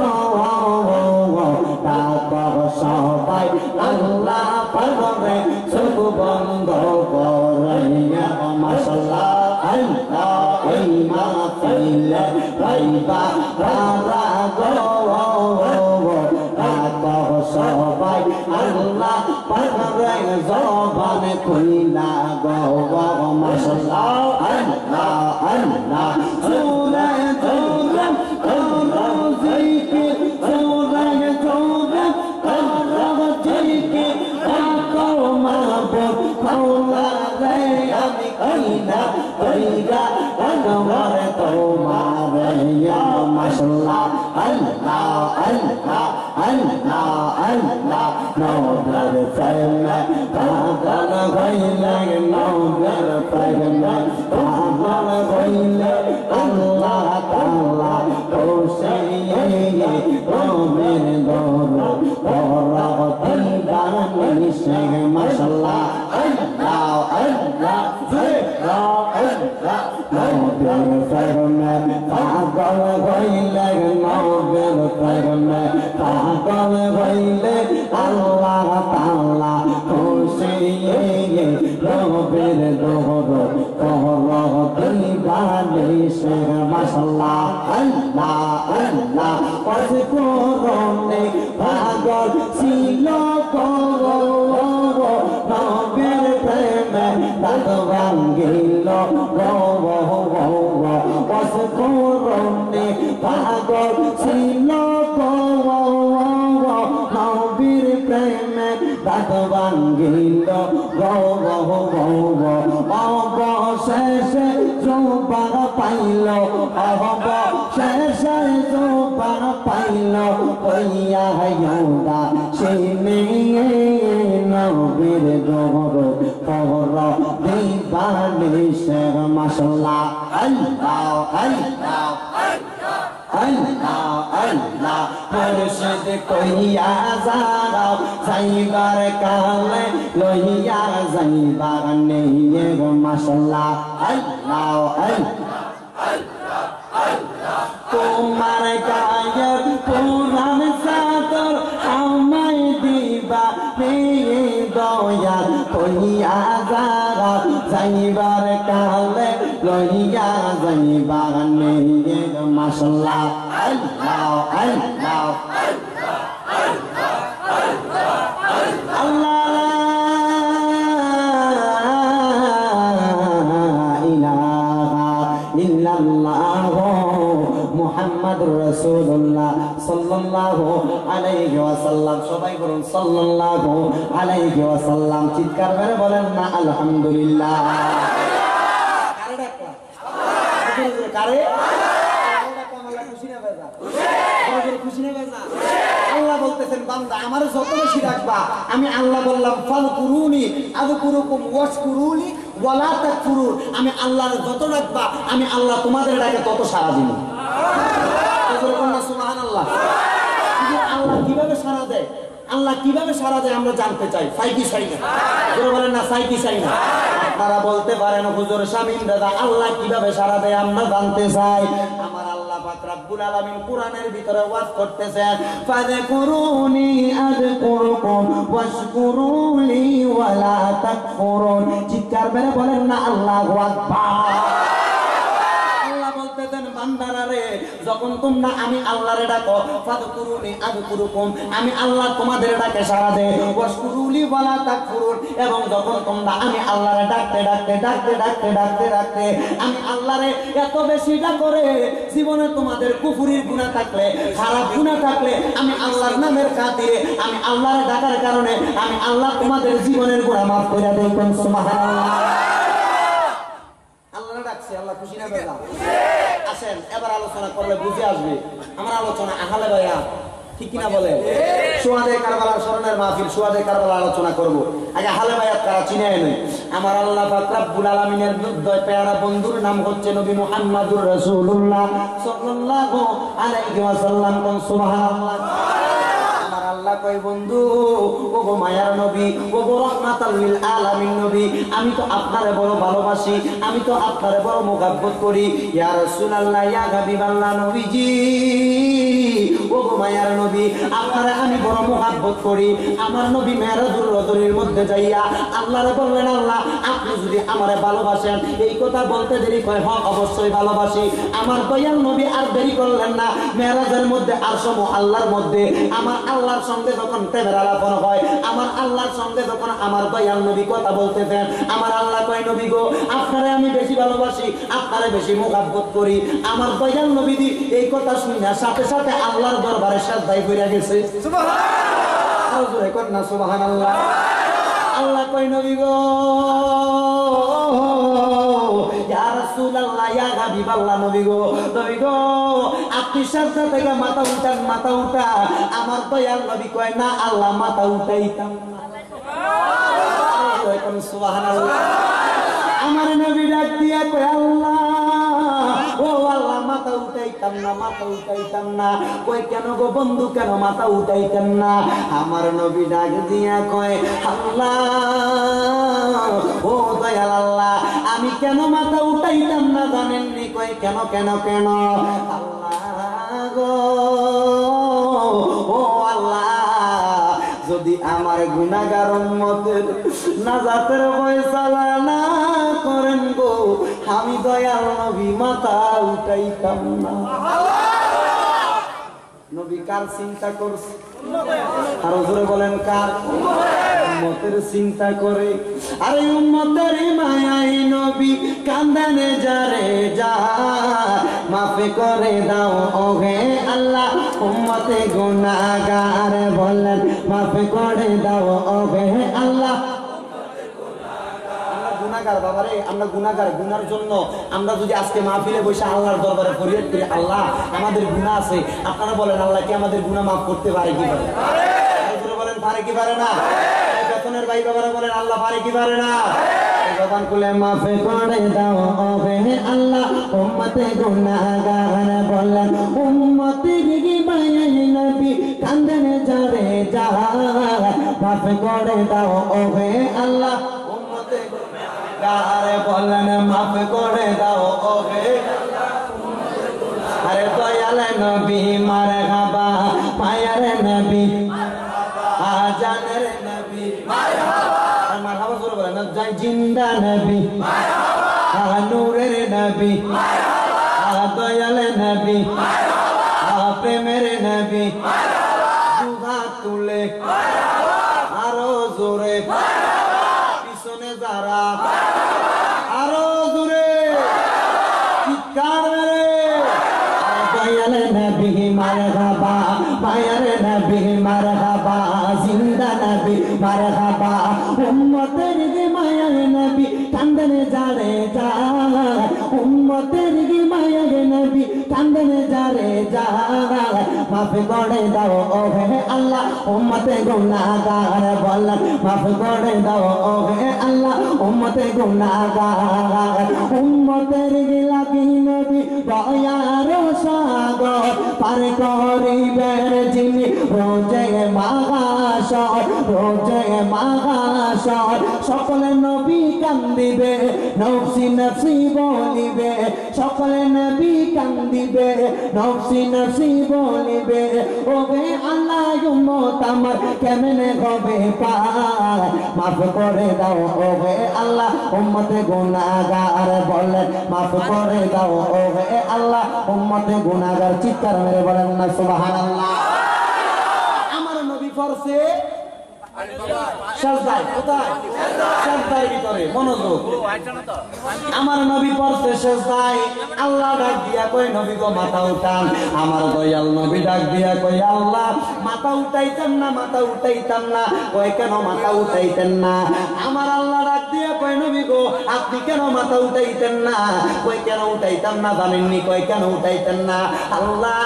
তারপর সবাই আল্লাহ পাগলে চোখ বন্ধ করিয়া মাশাআল্লাহ আল্লাহ এই মাহফিলে পাইবা তারা গো তারপর সবাই আল্লাহ পাগলে জবান খুইলা গো মাশাআল্লাহ আল্লাহ আল্লাহ জোরে জোরে করো জিকির জোরে জোরে করো জিকির করো মাহবুব মাওলা রে আমি কইনা কইরা রাগমর তোমার ইয়া মাশাআল্লাহ আল্লাহ আল্লাহ আল্লাহ আল্লাহ নবর প্রেমে পাগল হইলে নবর প্রেমে পাগল হইলে আল্লাহ তাআলা খুশি তোমের দর পরবর্তী দানি সে মাশাআল্লাহ আল্লাহ আল্লাহ আল্লাহ নবর প্রেমে পাগল হইলে নবর প্রেমে পাগল হইলে আল্লাহ তাআলা খুশি নবীর দরদ করো দিবানিশে মাশাআল্লাহ আল্লাহ আল্লাহ ওয়াজকুরুনি পাগল ছিল করো নবীর প্রেমে দাঁত ভাঙ্গিল ওয়াজকুরুনি পাগল ছিল করো নবীর প্রেমে দাঁত ভাঙ্গিল অবশেষে জোবার পাইল অবশেষে জোবার পাইল কইয়া ইউদা সিনে নবীর দরদ করো দিবানিশে মাশাআল্লাহ আল্লাহ আল্লাহ আল্লাহ আল্লাহ মুর্শিদ কইয়া যাও যাইবার কালে লইয়া যাইবার নেই মাশাআল্লাহ আল্লাহ আল্লাহ তোমার গায়ের পুরান চাদর আমায় দিবা দয়া কইয়া যাও যাইবার কালে লইয়া যাইবার নেই মাশাআল্লাহ আল্লাহ আল্লাহ আল্লাহ ইলাহা ইল্লাল্লাহ মুহাম্মাদুর রাসূলুল্লাহ সাল্লাল্লাহু আলাইহি ওয়াসাল্লাম সবাই বলুন সাল্লাল্লাহু আলাইহি ওয়াসাল্লাম চিৎকার করে বলেন না আলহামদুলিল্লাহ কারে ডাকলা কারে আল্লাহ বলতেছেন বান্দা আমার যত বেশি ডাকবা আমি আল্লাহ বললাম ফালকুরুনি আযকুরুকুম ওয়াশকুরুনি ওয়ালা তাকফুরুন আমি আল্লাহর যত ডাকবা আমি আল্লাহ তোমাদের ডাকে তত সাড়া দিব সুবহানাল্লাহ আল্লাহ কিভাবে সাড়া দেয় আল্লাহ কিভাবে সাড়া দেয় আমরা জানতে চাই চাই কি চাই না বলেন না চাই কি চাই না আপনারা বলতে পারেন হুজুর শামীম দাদা আল্লাহ কিভাবে সাড়া দেয় আমরা জানতে চাই আমার আল্লাহ পাক রব্বুল আলামিন কোরআনের ভিতরে ওয়াজ করতেছেন ফাযকুরুনি আযকুরুকুম ওয়াশকুরুলি ওয়ালা তাকফুরুন চিৎকার মেরে বলেন না আল্লাহু আকবার যখন তোমরা আমি আল্লাহরে ডাকো ফাযকুরুনি আযকুরুকুম আমি আল্লাহ তোমাদের ডাকে সাড়া দেই ওয়াশকুরুলি ওয়ালা তাকফুরুন এবং যখন তোমরা আমি আল্লাহরে ডাকতে ডাকতে ডাকতে ডাকতে ডাকতে ডাকতে আমি আল্লাহরে এত বেশি ডাকো রে জীবনে তোমাদের কুফরির গুনাহ থাকলে খারাপ গুনাহ থাকলে আমি আল্লাহর নামের খাতিরে আমি আল্লাহরে ডাকার কারণে আমি আল্লাহ তোমাদের জীবনের গুনাহ maaf করে দেই কোন সুবহানাল্লাহ আল্লাহরে ডাকছে আল্লাহ খুশি না বেজা আসেন এবার আলোচনা করলে বুঝে আসবে আমার আলোচনা আহলে বায়াত ঠিক কিনা বলে সুহাদে কারবালার স্মরণের মাহফিল সুহাদে কারবালা আলোচনা করব আগে আহলে বায়াত কারা চিনে নেই আমার আল্লাহ পাক রব্বুল আলামিনের দুই পেয়ারা বন্ধুর নাম হচ্ছে নবী মুহাম্মদুর রাসূলুল্লাহ সাল্লাল্লাহু আলাইহি ওয়াসাল্লাম কোন সুবহানাল্লাহ আমার আল্লাহ কয় বন্ধু ও গো মায়ার নবী ও গো রাহমাতাল লিল আলামিন নবী আমি তো আপনারে বড় ভালোবাসি আমি তো আপনারে বড় মুহাব্বত করি ইয়া রাসূলুল্লাহ ইয়া হাবিবাল্লাহ নবীজি ও গো মায়ার নবী আপনারে আমি বড় মুহাব্বত করি আমার নবী মেরাজুল রজনীর মধ্যে যাইয়া আল্লাহরে বললেন আল্লাহ আপনি যদি আমারে ভালোবাসেন এই কথা বলতে দেরি কয় হ্যাঁ অবশ্যই ভালোবাসি আমার দয়াল নবী আর দেরি করলেন না মেরাজের মধ্যে আরশ আল্লাহর মধ্যে আমার আল্লাহর সঙ্গে যখন প্রেমের আলাপন হয় আমার আল্লাহর সঙ্গে যখন আমার দয়াল নবী কথা বলতেছেন আমার আল্লাহ কয় নবী গো আপনারে আমি বেশি ভালোবাসি আপনারে বেশি মুহাব্বত করি আমার দয়াল নবী এই কথা শুনে সাথে সাথে আল্লাহর দরবারে সাজদায় পড়ে গেছে সুবহানাল্লাহ আর জোরে কর না সুবহানাল্লাহ আল্লাহ কয় নবী গো ইয়া রাসূলুল্লাহ ইয়া হাবিবাল্লাহ নবী গো নবী গো আপনি সাজদা থেকে মাথা উঠান মাথা উঠা আমার দয়াল নবী কয় না আল্লাহ মাথা উঠাইতাম না সুবহানাল্লাহ আমার নবী ডাক দিয়া কয় আল্লাহ ও আল্লাহ মাথা উঠাইতাম না মাথা উঠাইতাম না কই কেন গো বন্ধু কেন মাথা উঠাইতাম না আমার নবী ডাক দিয়া কয় আল্লাহ ও দয়াল আল্লাহ আমি কেন মাথা উঠাইতাম না জানেননি কয় কেন কেন কেন আল্লাহ গো ও যদি আমার গুনাহগার উম্মতের নাজাতের ফয়সালা না করেন গো আমি দয়াল নবী মাথা উঠাইতাম না। নবী কার চিন্তা করছে? আরো জোরে বলেন কার? উম্মতের চিন্তা করে। আরে উম্মতের মায়াই নবী কান্দানে যারে যা মাফে করে দাও ওহে আল্লাহ উম্মতে গুনাহগার বলেন মাফে করে দাও ওহে আল্লাহ। গুনাহগার বাবারে, আমরা গুনাহগার। গুনার জন্য আমরা যদি আজকে মাহফিলে বসে আল্লাহর দরবারে ফরিয়াদ করি আল্লাহ আমাদের গুনাহ আছে, আপনারা বলেন আল্লাহ কি আমাদের গুনাহ মাফ করতে পারে কি পারে? বলেন পারে কি পারে না? বেতনের ভাই বাবারা বলেন আল্লাহ পারে কি পারে না? জবান খুলে মাফে করে দাও ওহে আল্লাহ উম্মতে গুনাহগার বলেন উম্মতের কি মায়াই নবী কান্দনে যারে যা মাফে করে দাও ওহে আল্লাহ উম্মতে গুনাহগার বলেন মাফ করে দাও ওহে আরে দয়াল নবী মারহাবা মায়ার নবী আজানের নবী মারহাবা মারহাবা জোরে বলেন জয় জিন্দা নবী মারহাবা নূরের নবী মারহাবা দয়াল নবী মারহাবা প্রেমের নবী মারহাবা দুহা তুলে মারহাবা আরো জোরে মারহাবা পিছনে যারা আরো জোরে চিৎকার দয়াল নবী মারহাবা মায়ার নবী মারহাবা জিন্দা নবী মারহাবা উম্মতের গে মায়ার নবী কান্দনে যারে যা উম্মতের গে মায়ার নবী কান্দনে যারে যা মাফ করে দাও ওহে আল্লাহ উম্মতে গুনাহগার বলেন মাফ করে দাও ওহে আল্লাহ উম্মতে গুনাহগার উম্মতের গে লাগি নবী দয়ার সাগর পার করিবেন যিনি রোজে মাগাসর রোজে মাগাসর সকলে নবী কান্দিবে নফসি নফসি বলিবে সকলে নবী কান্দিবে নফসি নফসি বলিবে ওহে আল্লাহ উম্মত আমার কেমনে হবে পার মাফ করে দাও ওহে আল্লাহ উম্মতে গুনাহগার বলেন মাফ করে দাও ওহে আল্লাহ উম্মতে গুনাহগার চিৎকার মেরে বলেন না সুবহানাল্লাহ। আমার নবী ফরসে সাজদায় কোথায়? সাজদার ভিতরে মনোযোগ। আমার নবী পড়তে সাজদায় আল্লাহ ডাক দিয়া কই নবী গো মাথা উঠান। আমার দয়াল নবী ডাক দিয়া কই আল্লাহ মাথা উঠাইতাম না মাথা উঠাইতাম না। কই কেন মাথা উঠাইতেন না? আমার আল্লাহ ডাক দিয়া কই নবী গো আপনি কেন মাথা উঠাইতেন না? কই কেন উঠাইতাম না জানেননি? কই কেন উঠাইতেন না? আল্লাহ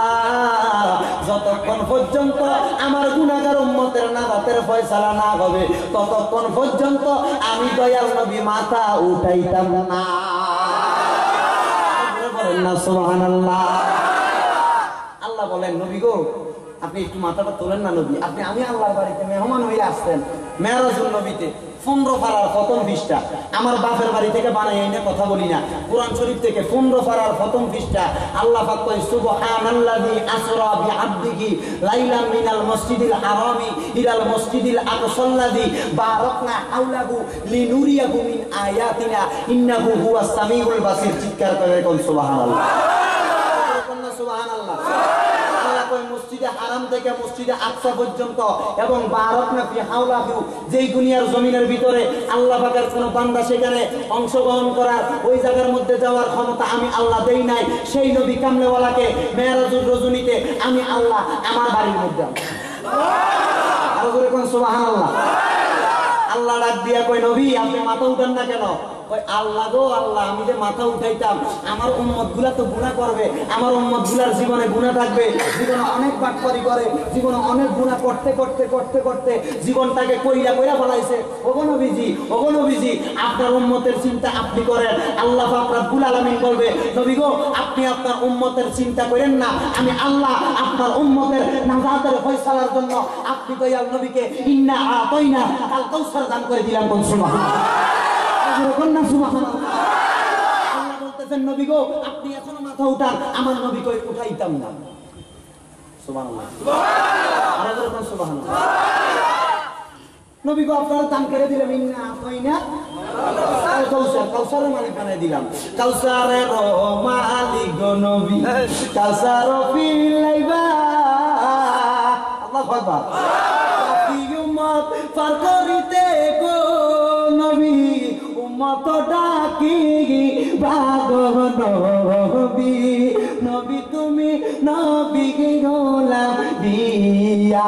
যতক্ষণ পর্যন্ত আমার গুনাহগার উম্মতের নাজাতের ফয়সালা না হবে ততক্ষণ পর্যন্ত আমি দয়াল নবী মাথা উঠাইতাম না। বলেন না সুবহানাল্লাহ। আল্লাহ বলেন নবী গো আপনি একটু মাথাটা তোলেন না নবী। আপনি আমি আল্লাহর বাড়িতে মেহমান হয়ে আসছেন মেরাজুল নবীতে পনেরো পারার প্রথম পৃষ্ঠা। আমার বাপের বাড়ি থেকে বানাই এনে কথা বলি না, কোরআন শরীফ থেকে পনেরো পারার প্রথম পৃষ্ঠা। আল্লাহ পাক কয় সুবহানাল্লাযী আসরা বিআবদিহি লাইলাম মিনাল মসজিদিল হারামি ইলাল মসজিদিল আকসাল্লাযী বারাকনা হাওলাহু লিনুরিয়াহু মিন আয়াতিনা ইন্নাহু হুয়াস সামিউল বাসীর। চিৎকার করে কোন সুবহানাল্লাহ। সুবহানাল্লাহ। মসজিদে হারাম থেকে মসজিদে আকসা পর্যন্ত এবং বারাকনা ফি হাওলাহু যেই দুনিয়ার জমিনের ভিতরে আল্লাহ পাকের কোন বান্দা সেখানে অংশগ্রহণ করার ওই জায়গার মধ্যে যাওয়ার ক্ষমতা আমি আল্লাহ দেই নাই, সেই নবী কামলেওয়ালাকে মেরাজুল রজনীতে আমি আল্লাহ আমার বাড়ির মধ্যে। আরো করে কোন সুবহানাল্লাহ। আল্লাহ ডাক দিয়া কই নবী আপনি মাথা উঠান না কেন? কই আল্লাহ গো আল্লাহ আমি যে মাথা উঠাইতাম আমার উম্মত গুলা তো গুনাহ করবে, আমার উম্মত গুলার জীবনে গুনাহ থাকবে, জীবনে অনেক বাটপারি করে, জীবনে অনেক গুনাহ করতে করতে করতে করতে জীবনটাকে কইরা কইরা ফলাইছে। ওগো নবীজি ওগো নবীজি আপনার উম্মতের চিন্তা আপনি করেন। আল্লাহ পাক রব্বুল আলামিন বলবে নবী গো আপনি আপনার উম্মতের চিন্তা করেন না, আমি আল্লাহ আপনার উম্মতের নাজাতের ফয়সালার জন্য আপনি দয়াল নবীকে ইন্না আতাইনা আল কাউসার দান করে দিলাম। কোন সুবহানাল্লাহ। আল্লাহ বলতেছেন নবী গো আপনি এখনো মাথা উঠান, আমার নবী কই উঠাইতাম না। সুবহানাল্লাহ সুবহানাল্লাহ। আরো সুবহানাল্লাহ। নবী গো আপনারা দান করে দিলেন ইন্না আতাইনা কাউসার কাউসারের মালিক বানাই দিলাম কাউসারের মালিক গো নবী কাউসার পিলাইবা আল্লাহু আকবার উম্মত পার করিতে গো নবী উম্মত ডাকি ভাগব নবী নবী তুমি নবী গোলাম দিয়া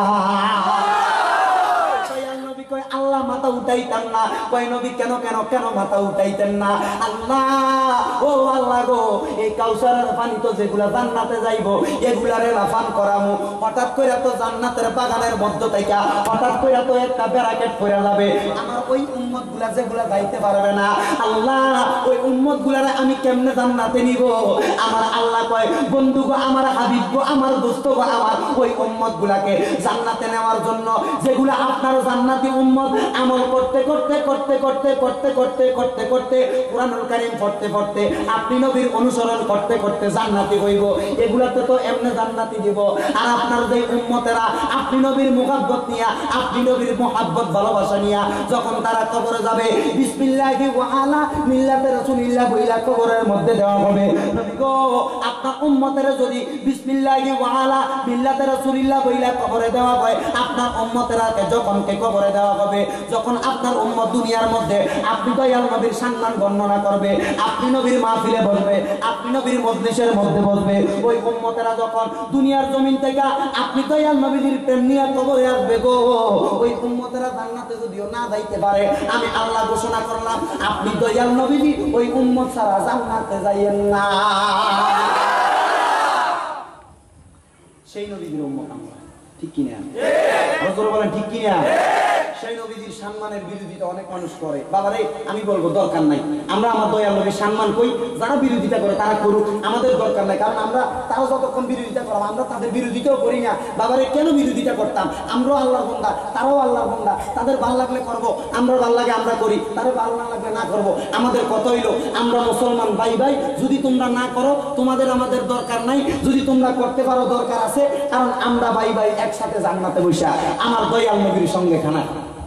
আল্লাহ মাথা উঠাইতেন না কয় নবী কেন কেন কেন মাথা উঠাইতেন না আল্লাহ ও আল্লাহ গো এই কাউসারের পানি তো যেগুলা জান্নাতে যাইবো এগুলারে লাফান করামু হঠাৎ করে তো জান্নাতের বাগানের মধ্য থেকে হঠাৎ করে তো একটা ব্যারাকেট পড়ে যাবে আমার ওই উম্মত গুলা যেগুলা যাইতে পারবে না আল্লাহ ওই উম্মত গুলারে আমি কেমনে জান্নাতে নিব আমার আল্লাহ কয় বন্ধু গো আমার হাবিব গো আমার দোস্ত গো আমার ওই উম্মত গুলাকে জান্নাতে নেওয়ার জন্য যেগুলা আপনার জান্নাতি উম্মত আমল করতে করতে করতে করতে করতে করতে করতে করতে কুরআনুল কারীম পড়তে পড়তে আপনি নবীর অনুসরণ করতে করতে জান্নাতি হইব এগুলাতে তো এমনি জান্নাতি দিব আর আপনার যে উম্মতেরা আপনি নবীর মুহাব্বত নিয়া আপনি নবীর মুহাব্বত ভালোবাসা নিয়া যখন তারা কবরে যাবে বিসমিল্লাহি ওয়া আলা মিল্লাতে রাসূলিল্লাহ বইলা কবরের মধ্যে দেওয়া হবে নবী গো আপনার উম্মতেরা যদি বিসমিল্লাহি ওয়া আলা মিল্লাতে রাসূলিল্লাহ বইলা কবরে দেওয়া হয় আপনার উম্মতেরা যখন কে কবরে দেওয়া হবে যখন আপনার উম্মত দুনিয়ার মধ্যে আপনি দয়াল নবীর সম্মান বর্ণনা করবে আপনি নবীর মাহফিলে বসবে আপনি নবীর মজলিসের মধ্যে বসবে ওই উম্মতেরা যখন দুনিয়ার জমিন থেকে আপনি দয়াল নবীর প্রেম নিয়ে কবরে আসবে গো ওই উম্মতেরা জান্নাতে যদিও না যাইতে পারে আমি আল্লাহ ঘোষণা করলাম আপনি দয়াল নবী ওই উম্মত ছাড়া জান্নাতে যাইয়েন না সেই নবীর উম্মত আমরা ঠিক কি না রাসূল বলেন ঠিক কি না সেই নবীর সম্মানের বিরোধিতা অনেক মানুষ করে বাবারে আমি বলবো দরকার নাই আমরা আমার দয়াল নবীর সম্মান কই যারা বিরোধিতা করে তারা করুক আমাদের দরকার নাই কারণ আমরা তারা যতক্ষণ বিরোধিতা করলাম আমরা তাদের বিরোধিতাও করি না বাবারে কেন বিরোধিতা করতাম আমরাও আল্লাহর বান্দা তারাও আল্লাহর বান্দা তাদের ভালো লাগলে করবো আমরা ভালো লাগে আমরা করি তাদের ভালো না লাগলে না করবো আমাদের কত হইলো আমরা মুসলমান ভাই ভাই যদি তোমরা না করো তোমাদের আমাদের দরকার নাই যদি তোমরা করতে পারো দরকার আছে কারণ আমরা ভাই ভাই একসাথে জান্নাতে বসা আমার দয়াল নবীর সঙ্গে খানা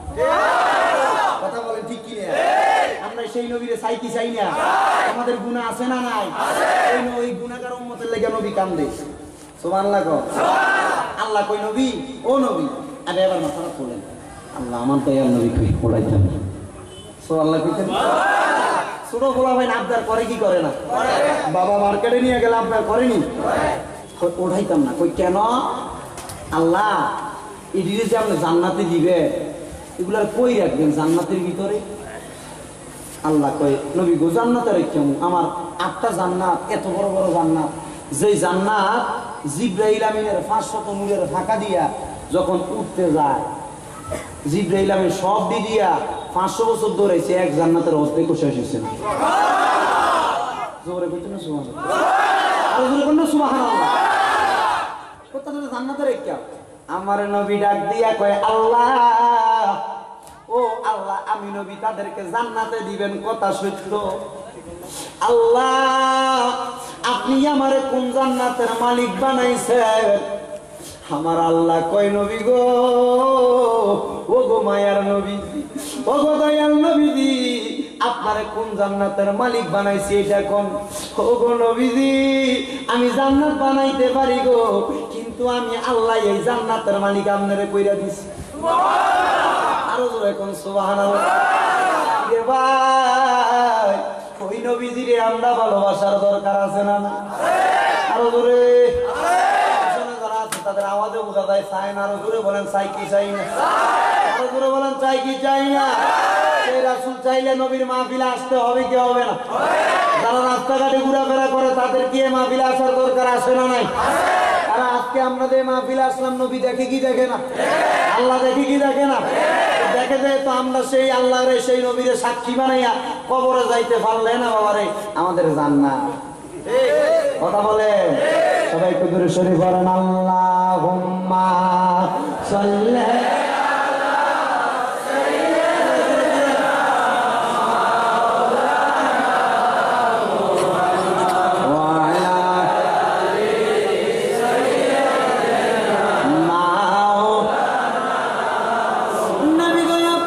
কথা বলেন ঠিক কি না আমরা সেই নবীরে চাই কি চাই না আমাদের গুনাহ আছে না নাই ওই ওই গুনাহগার উম্মতের লাগি নবী কান্দে সুবহানাল্লাহ গো আল্লাহ কই নবী ও নবী আরে এবার মাথাটা তোলেন আল্লাহ আমার দয়াল নবী কই পড়াইতেন সুবহানাল্লাহ কইতেন ছোট গোলা ভাই আবদার করে কি করে না বাবা মার্কেটে নিয়ে গেলে আবদার করেনি ওঠাইতাম না কই কেন আল্লাহ ইডিরে যে আপনি জান্নাতে দিবে এগুলার কই রাখবেন জান্নাতের ভিতরে আল্লাহ কয় নবী গো জান্নাতে রাখছেন আমার আটটা জান্নাত এত বড় বড় জান্নাত যে জান্নাত জিব্রাইল আমিনের পাঁচশত নূরের ফাঁকা দিয়া যখন উঠতে যায় জিব্রাইল আমিন সব দি দিয়া পাঁচশো বছর ধরেছে এক জান্নাতের অর্ধেক শেষ হয়েছে না জোরে কইতে না সুবহানাল্লাহ আর জোরে কোন সুবহানাল্লাহ কতটা জান্নাতে রেখা আমার নবী ডাক দিয়া কয় আল্লাহ ও আল্লাহ আমি নবী তাদেরকে জান্নাতে দিবেন কথা সত্য আল্লাহ আপনি আমারে কোন জান্নাতের মালিক বানাইছেন আমার আল্লাহ কয় নবী গো ও গো মায়ার নবী ও গো দয়াল নবীজি আপনারে কোন জান্নাতের মালিক বানাইছে এটা কোন ও গো নবীজি আমি জান্নাত বানাইতে পারি গো কিন্তু আমি আল্লাহ এই জান্নাতের মালিক আপনারে কইরা দিছি সুবহানাল্লাহ আরো জোরে কোন সুবহানাল্লাহ রে ভাই ওই নবীজিরে আমরা ভালোবাসার দরকার আছে না আরো জোরে যারা আছে তাদের আওয়াজে বোঝা যায় চাই না আরো জোরে বলেন চাই কি চাই না আরো জোরে বলেন চাই কি চাই না সেই রাসূল চাইলে নবীর মাহফিলে আসতে হবে কি হবে না যারা রাস্তাঘাটে ঘোরাফেরা করে তাদের কি মাহফিলে আসার দরকার আছে না নাই আর আজকে আমরা যে মাহফিলে আসলাম নবী দেখে কি দেখে না আল্লাহ দেখে কি দেখে না দেখে যে তো আমরা সেই আল্লাহরে সেই নবীরে সাক্ষী বানাইয়া কবরে যাইতে পারলে না বাবারে আমাদের জান্নাত কথা বলে সবাই একটু দূরে সরে পড়েন আল্লাহুম্মা সাল্লি নবী গো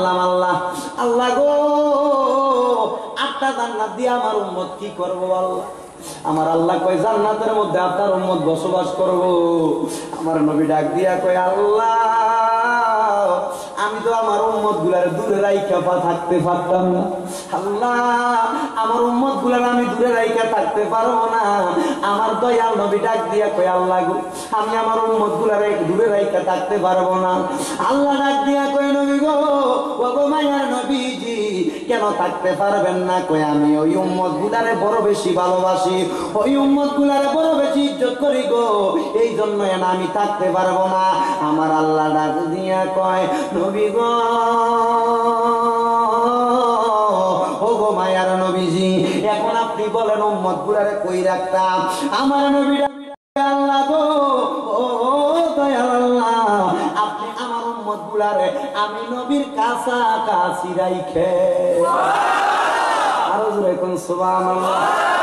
করলাম আল্লাহ, আল্লাহ গো আটটা জান্নাত দিয়ে আমার উম্মত কি করবো আল্লাহ? আমার আল্লাহ কয় জান্নাতের মধ্যে আপনার উম্মত বসবাস করব। আমার নবী ডাক দিয়া কয় আল্লাহ আমি তো আমার উম্মত গুলার দূরে রাইখা থাকতে পারতাম না, আল্লাহ আমার উম্মত গুলার আমি দূরে রাইখা থাকতে পারবো না। আমার দয়াল নবী ডাক দিয়া কয় আল্লাহ গো আমি আমার উম্মত গুলার দূরে রাইখা থাকতে পারবো না। আল্লাহ ডাক দিয়া কয় নবী গো ও গো মায়ার নবীজি কেন থাকতে পারবেন না? কয় আমি ওই উম্মত গুলারে বড় বেশি ভালোবাসি, ওই উম্মত গুলারে বড় বেশি ইজ্জত করি গো, এই জন্য আমি থাকতে পারবো না। আমার আল্লাহ ডাক দিয়া কয় নবী গো ও গো মায়ার নবীজি এখন আপনি বলেন উম্মত গুলারে কই রাখতাম? আমার নবী আল্লাহ গো ও দয়াল আল্লাহ আপনি আমার উম্মত গুলারে আমি নবীর কাছাকাছি রাইখে। আরো জোরে কোন সুবহানাল্লাহ।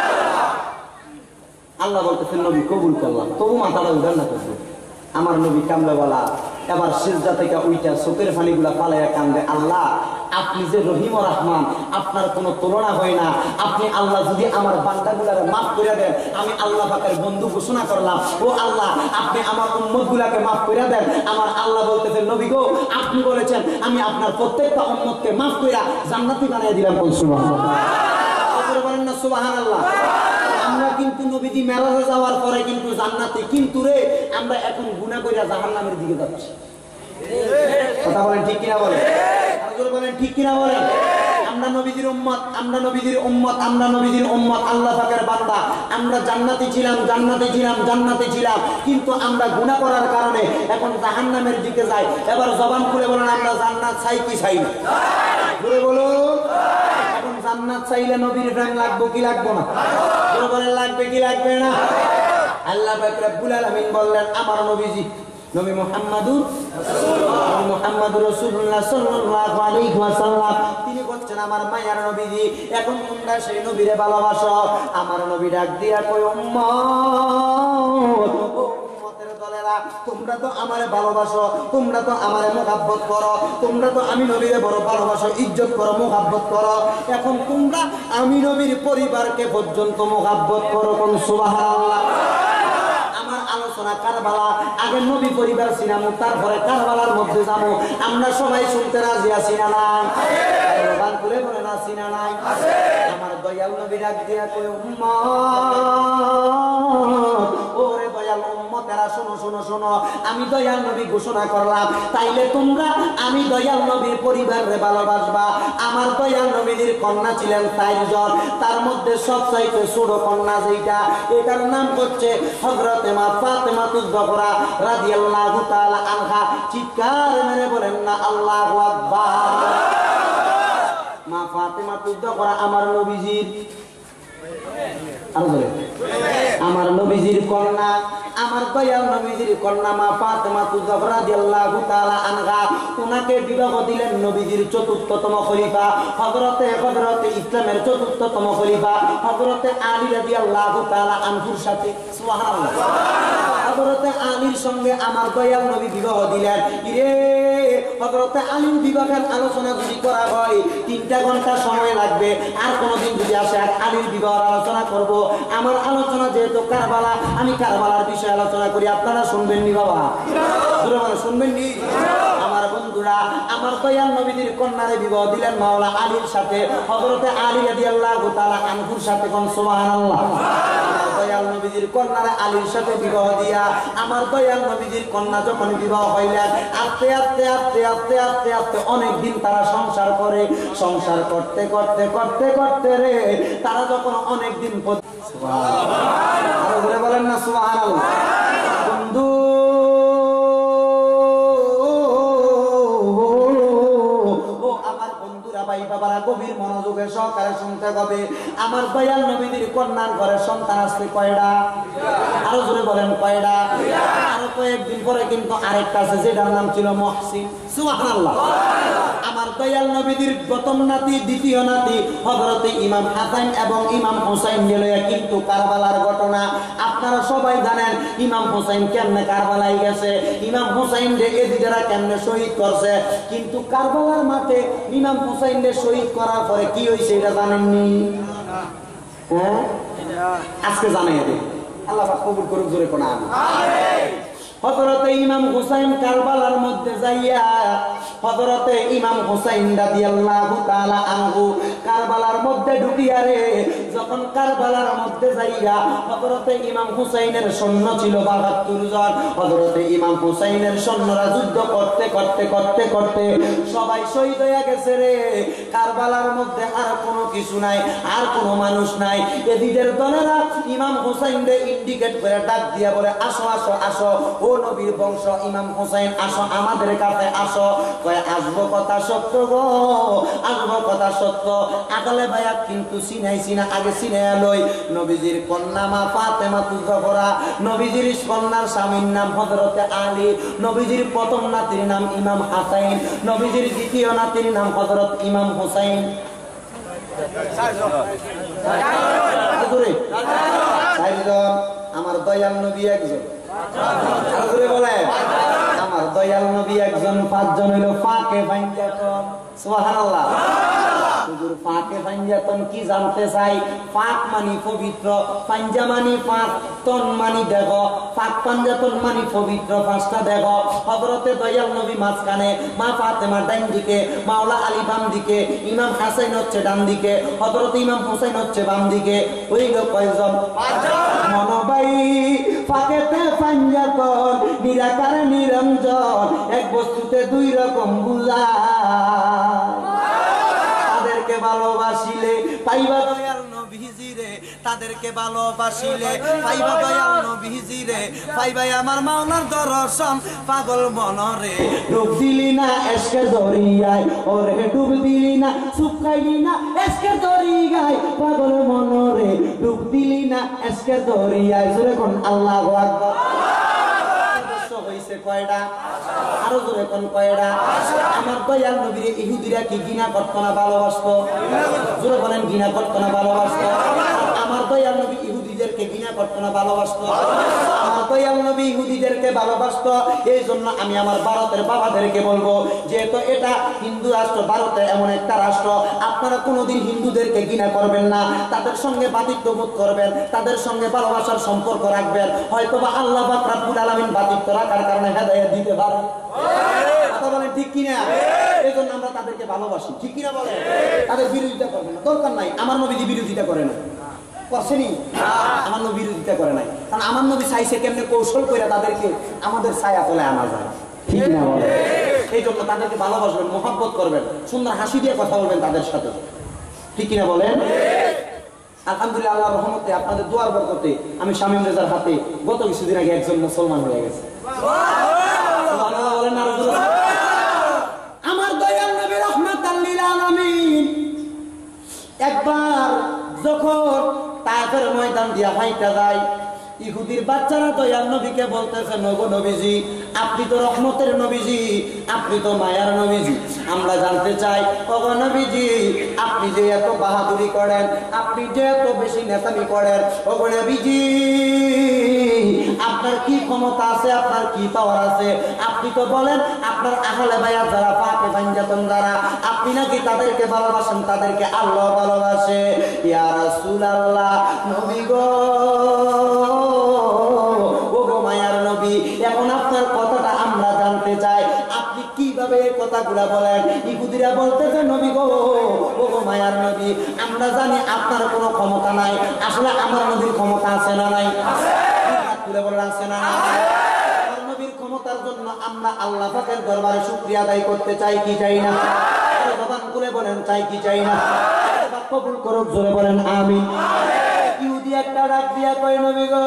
আল্লাহ বলতেছেন নবী কবুল করলাম, তবু মাথাটা উঠান না করছে। আমার নবী কামলে বলা এবার সিজদা থেকে উইটা চোখের পানিগুলা পালাইয়া কান্দে, আল্লাহ আপনি যে রহিম ও রহমান আপনার কোনো তুলনা হয় না। আপনি আল্লাহ যদি আমার বান্দাগুলারে মাফ করে দেন, আমি আল্লাহ পাকের বন্ধু ঘোষণা করলাম ও আল্লাহ আপনি আমার উম্মত গুলাকে মাফ করে দেন। আমার আল্লাহ বলতেছেন নবী গো আপনি বলেছেন আমি আপনার প্রত্যেকটা উম্মতকে মাফ কইরা জান্নাতি বানিয়ে দিলাম। কোন সুবহানাল্লাহ, বলেন না সুবহানাল্লাহ। আমরা কিন্তু নবীজি মেরাজে যাওয়ার পরে কিন্তু জান্নাতি, কিন্তু রে আমরা এখন গুনাহ কইরা জাহান্নামের দিকে যাচ্ছি। কথা বলেন ঠিক কিনা বলেন? আরেকবার বলেন ঠিক কিনা বলেন? আমরা নবীজির উম্মত, আমরা নবীজির উম্মত, আমরা নবীজির উম্মত, আল্লাহ পাকের বান্দা। আমরা জান্নাতি ছিলাম, জান্নাতি ছিলাম, জান্নাতি ছিলাম, কিন্তু আমরা গুনাহ করার কারণে এখন জাহান্নামের দিকে যাই। এবার জবান খুলে বলেন আমরা জান্নাত চাই কি চাই না? জোরে বলুন। এখন জান্নাত চাইলে নবীর প্রেম লাগবে কি লাগবে না? জোরে বলেন লাগবে কি লাগবে না? আল্লাহ পাক রব্বুল আলামিন বললেন আমার নবীজি নবী মুহাম্মাদুর রাসূলুল্লাহ মুহাম্মাদুর রাসূলুল্লাহ সাল্লাল্লাহু আলাইহি ওয়াসাল্লাম তিনি বলছেন আমার মায়ার নবীজি এখন তোমরা সেই নবীরে ভালোবাসো। আমার নবী ডাক দিয়া কই উম্মত ও উম্মতের দলেরা তোমরা তো আমারে ভালোবাসো, তোমরা তো আমারে মুহাব্বত করো, তোমরা তো আমি নবীরে বড় ভালোবাসো, ইজ্জত করো, মুহাব্বত করো। এখন তোমরা আমি নবীর পরিবারকে পর্যন্ত মুহাব্বত করো। কোন সুবহানাল্লাহ। আমার আলোচনা কারবালা, আগে নবী পরিবার সিনামু, তারপরে কারবালার মধ্যে যাবো। আমরা সবাই শুনতে রাজি আছি না নাই? গান করে বলে না আছি না নাই? আমার দয়াল নবী ডাক দিয়া কই উম্মত ওরে দয়াল উম্মতেরা শোনো শোনো শোনো আমি দয়াল নবী ঘোষণা করলাম তাইলে তোমরা আমি দয়াল নবীর পরিবারে ভালোবাসবা। আমার দয়াল নবীর কন্যা ছিলেন চারজন, তার মধ্যে সবচাইতে ছোট কন্যা যেটা এটার নাম হচ্ছে হযরতে মা ফাতেমাতুজ জোহরা রাদিয়াল্লাহু তাআলা আনহা। চিৎকার মেরে বলেন না আল্লাহু আকবার। মা ফাতেমাতুজ জোহরা আমার নবীজির আমার নবীজির কন্যা, আমার দয়াল নবীজির কন্যা মা ফাতেমাতুজ জোহরা রাদিয়াল্লাহু তাআলা আনহা। উনাকে বিবাহ দিলেন নবীজির চতুর্থতম খলিফা হযরতে হযরতে ইসলামের চতুর্থতম খলিফা হযরতে আলী রাদিয়াল্লাহু তাআলা আনহুর সাথে। সুবহানাল্লাহ। হযরতে আলীর সঙ্গে আমার দয়াল নবী বিবাহ দিলেন। ইরে হযরতে আলীর বিবাহের আলোচনা যদি করা হয় তিনটা ঘন্টা সময় লাগবে। আর কোনদিন যদি আসে আলীর বিবাহের আলোচনা করব। আমার আলোচনা যেহেতু কারবালা, আমি কারবালার বিষয়ে আলোচনা করি, আপনারা শুনবেন নি বাবা? শুনবেন নি? আমার বন্ধুরা আমার দয়াল নবীর কন্যারে বিবাহ দিলেন মাওলা আলীর সাথে, হযরতে আলী রাদিয়াল্লাহু তাআলা আনহুর সাথে। কোন সুবহানাল্লাহ। আমার দয়াল নবীর কন্যারে আলীর সাথে বিবাহ দিয়া আমার দয়াল নবীর কন্যা যখন বিবাহ হইলেন আস্তে আস্তে আস্তে আস্তে আস্তে আস্তে অনেক দিন তারা সংসার করে। সংসার করতে করতে করতে করতে রে তারা যখন অনেক দিন সুবহানাল্লাহ বলেন না সুবহানাল্লাহ। বন্ধু ভাই বাবারা গভীর মনোযোগে সহকারে শুনতে হবে। আমার দয়াল নবীর কন্যার ঘরে সন্তান আসছে কয়টা? আরো জোরে বলেন কয়টা? আরো কয়েকদিন পরে কিন্তু আরেকটা আছে যেটার নাম ছিল মহসিন। সুবহানাল্লাহ। আমার দয়াল নবীর প্রথম নাতি দ্বিতীয় নাতি হযরত ইমাম হাসান এবং ইমাম হুসাইন লইয়া কিন্তু কারবালার ঘটনা আপনারা সবাই জানেন। ইমাম হুসাইন কেমনে কারবালায় গেছে, ইমাম হুসাইন রে এদিকেরা কেমনে শহীদ করছে, কিন্তু কারবালার মাঠে ইমাম হুসাইন রে শহীদ করার পরে কি হয়েছে এটা জানেননি? হ্যাঁ, আজকে জানাই দেন। আল্লাহ পাক কবুল করুক, জোরে কোন আমিন। হযরতে ইমাম হুসাইন কারবালার মধ্যে যাইয়া হযরতে ইমাম হুসাইন রাদিয়াল্লাহু তাআলা আনহু কারবালার মধ্যে ঢুকিয়া রে যখন কারবালার মধ্যে যাইয়া হযরতে ইমাম হুসাইনের সৈন্য ছিল বাহাত্তর জন। হযরতে ইমাম হুসাইনের সৈন্যরা যুদ্ধ করতে করতে করতে করতে সবাই শহীদ হয়ে গেছে রে। কারবালার মধ্যে আর কোনো কিছু নাই, আর কোনো মানুষ নাই। এদিকের দলেরা ইমাম হুসাইনকে ইন্ডিকেট করে ডাক দিয়া বলে, আসো আসো আসো, ও নবীর বংশ ইমাম হুসাইন, আসো আমাদের কাছে আসো। কয় আসবো কথা সত্য গো, আসবো কথা সত্য। আকালে ভাইয়া কিন্তু চিনাই চিনা আগে চিনাইয়া লই। নবীজির কন্যা মা ফাতেমা তুজহরা, নবীজির কন্যার স্বামীর নাম হযরতে আলী, নবীজির প্রথম নাতির নাম ইমাম হাসাইন, নবীজির দ্বিতীয় নাতির নাম হযরত ইমাম হুসাইন। আমার দয়াল নবী একজন, বলে আমার দয়াল নবী একজন, পাঁচজন হইল ফাঁকে ফাইনজাতন। সুবহানাল্লাহ। হুজুর ফাঁকে ফাইনজাতন কি জানতে চাই? ফাঁক মানি পবিত্র, পাঞ্জা মানি ফাঁক, তন মানি দেখ, ফাঁক পাঞ্জাতন মানি পবিত্র, পাঁচটা দেখ। হযরতে দয়াল নবী মাঝখানে, মা ফাতেমা ডান দিকে, মাওলা আলী বাম দিকে, ইমাম হাসাইন হচ্ছে ডান দিকে, হযরত ইমাম হুসাইন হচ্ছে বাম দিকে। হইল কয়জন? মনোবাই ফাঁকেতে পাঞ্জাতন, নিরাকার নিরঞ্জন, এক বস্তুতে দুই রকম বুঝায়। তাদেরকে ভালোবাসিলে পাইবা দয়াল নবীজিরে, তাদেরকে ভালোবাসিলে পাইবা দয়াল নবীজিরে, পাইবাই আমার মাওলার দর্শন পাগল মনরে। ডুব দিলি না এসকে দরিয়ায়, ওরে ডুব দিলি না, শুকাইলি না এসকে দরিয়ায়, পাগল মনরে ডুব দিলি না এসকে দরিয়ায়। জোরে কোন আল্লাহু আকবার। হইছে কয়টা? আরো জোরে কোন কয়টা? আমার দয়াল নবীরে ইহুদিরা কি ঘৃণা করতো না ভালোবাসতো? জোরে বলেন, ঘৃণা করতো না ভালোবাসতো? আমার দয়াল নবী ইহুদিদেরকে ঘৃণা করতো না ভালোবাসতো? আমার দয়াল নবী ইহুদিদেরকে ভালোবাসতো। এই জন্য আমি আমার ভারতের বাবাদেরকে বলবো, যেহেতু এটা হিন্দু রাষ্ট্র, ভারতে এমন একটা রাষ্ট্র, আপনারা কোনোদিন হিন্দুদেরকে ঘৃণা করবেন না, তাদের সঙ্গে বাতিত্ববোধ করবেন, তাদের সঙ্গে ভালোবাসার সম্পর্ক রাখবেন। হয়তোবা আল্লাহ পাক রব্বুল আলামিন বাতিত্ব রাখার কারণে হেদায়েত দিতে পারে। কথা বলেন ঠিক কিনা? এই জন্য আমরা তাদেরকে ভালোবাসি, ঠিক কিনা বলেন? তাদের বিরোধিতা করবেন না, দরকার নাই। আমার নবী বিরোধিতা করে না, করছেনি? আমার নবী বিরোধিতা করে নাই, কারণ আমার নবী চাইছে কেমনে কৌশল করে তাদেরকে আমাদের ছায়া তলে আনা যায়, ঠিক না বলেন? এই জন্য তাদেরকে ভালোবাসবেন, মহব্বত করবেন, সুন্দর হাসি দিয়ে কথা বলবেন তাদের সাথে, ঠিক কিনা বলেন? আলহামদুলিল্লাহ, আল্লাহর রহমতে, আপনাদের দোয়ার বরকতে আমি শামীম রেজার হাতে গত কিছুদিন আগে একজন মুসলমান হয়ে গেছে। আমার দয়াল নবী রাহমাতাল লিল আলামিন একবার যখন তায়েফের ময়দান দিয়া হাইটা যায়, ইহুদির বাচ্চারা দয়াল নবীকে বলতেছে, নগো নবীজি, আপনি তো রহমতের নবীজি, আপনি তো মায়ার নবীজি, আমরা জানতে চাই ওগো নবীজি, আপনি যে এত বাহাদুরি করেন, আপনি যে এত বেশি নেতামি করেন, ওগো নবীজি, আপনার কি ক্ষমতা আছে, আপনার কি পাওয়ার আছে? আপনি তো বলেন আপনার আহলে বায়াত যারা, পাকে পাঞ্জাতন যারা, আপনি নাকি তাদেরকে ভালোবাসেন, তাদেরকে আল্লাহ ভালোবাসে। ইয়া রাসূলুল্লাহ, নবী গো, ওগো মায়ার নবী, এখন আপনার কথাটা আমরা জানতে চাই, আপনি কিভাবে এই কথাগুলা বলেন? ইহুদিরা বলতেছে, নবী গো, ওগো মায়ার নবী, আমরা জানি আপনার কোনো ক্ষমতা নাই, আসলে আমার নবীর ক্ষমতা আছে না নাই? তুলে বলেন, আছে না নাই? আমার নবীর ক্ষমতার জন্য আমরা আল্লাহ পাকের দরবারে শুকরিয়া আদায় করতে চাই কি চাই না? জবান খুলে বলেন, চাই কি চাই না? কবুল করুক, জোরে বলেন আমিন। ইহুদি একটা ডাক দিয়া কয়, নবী গো,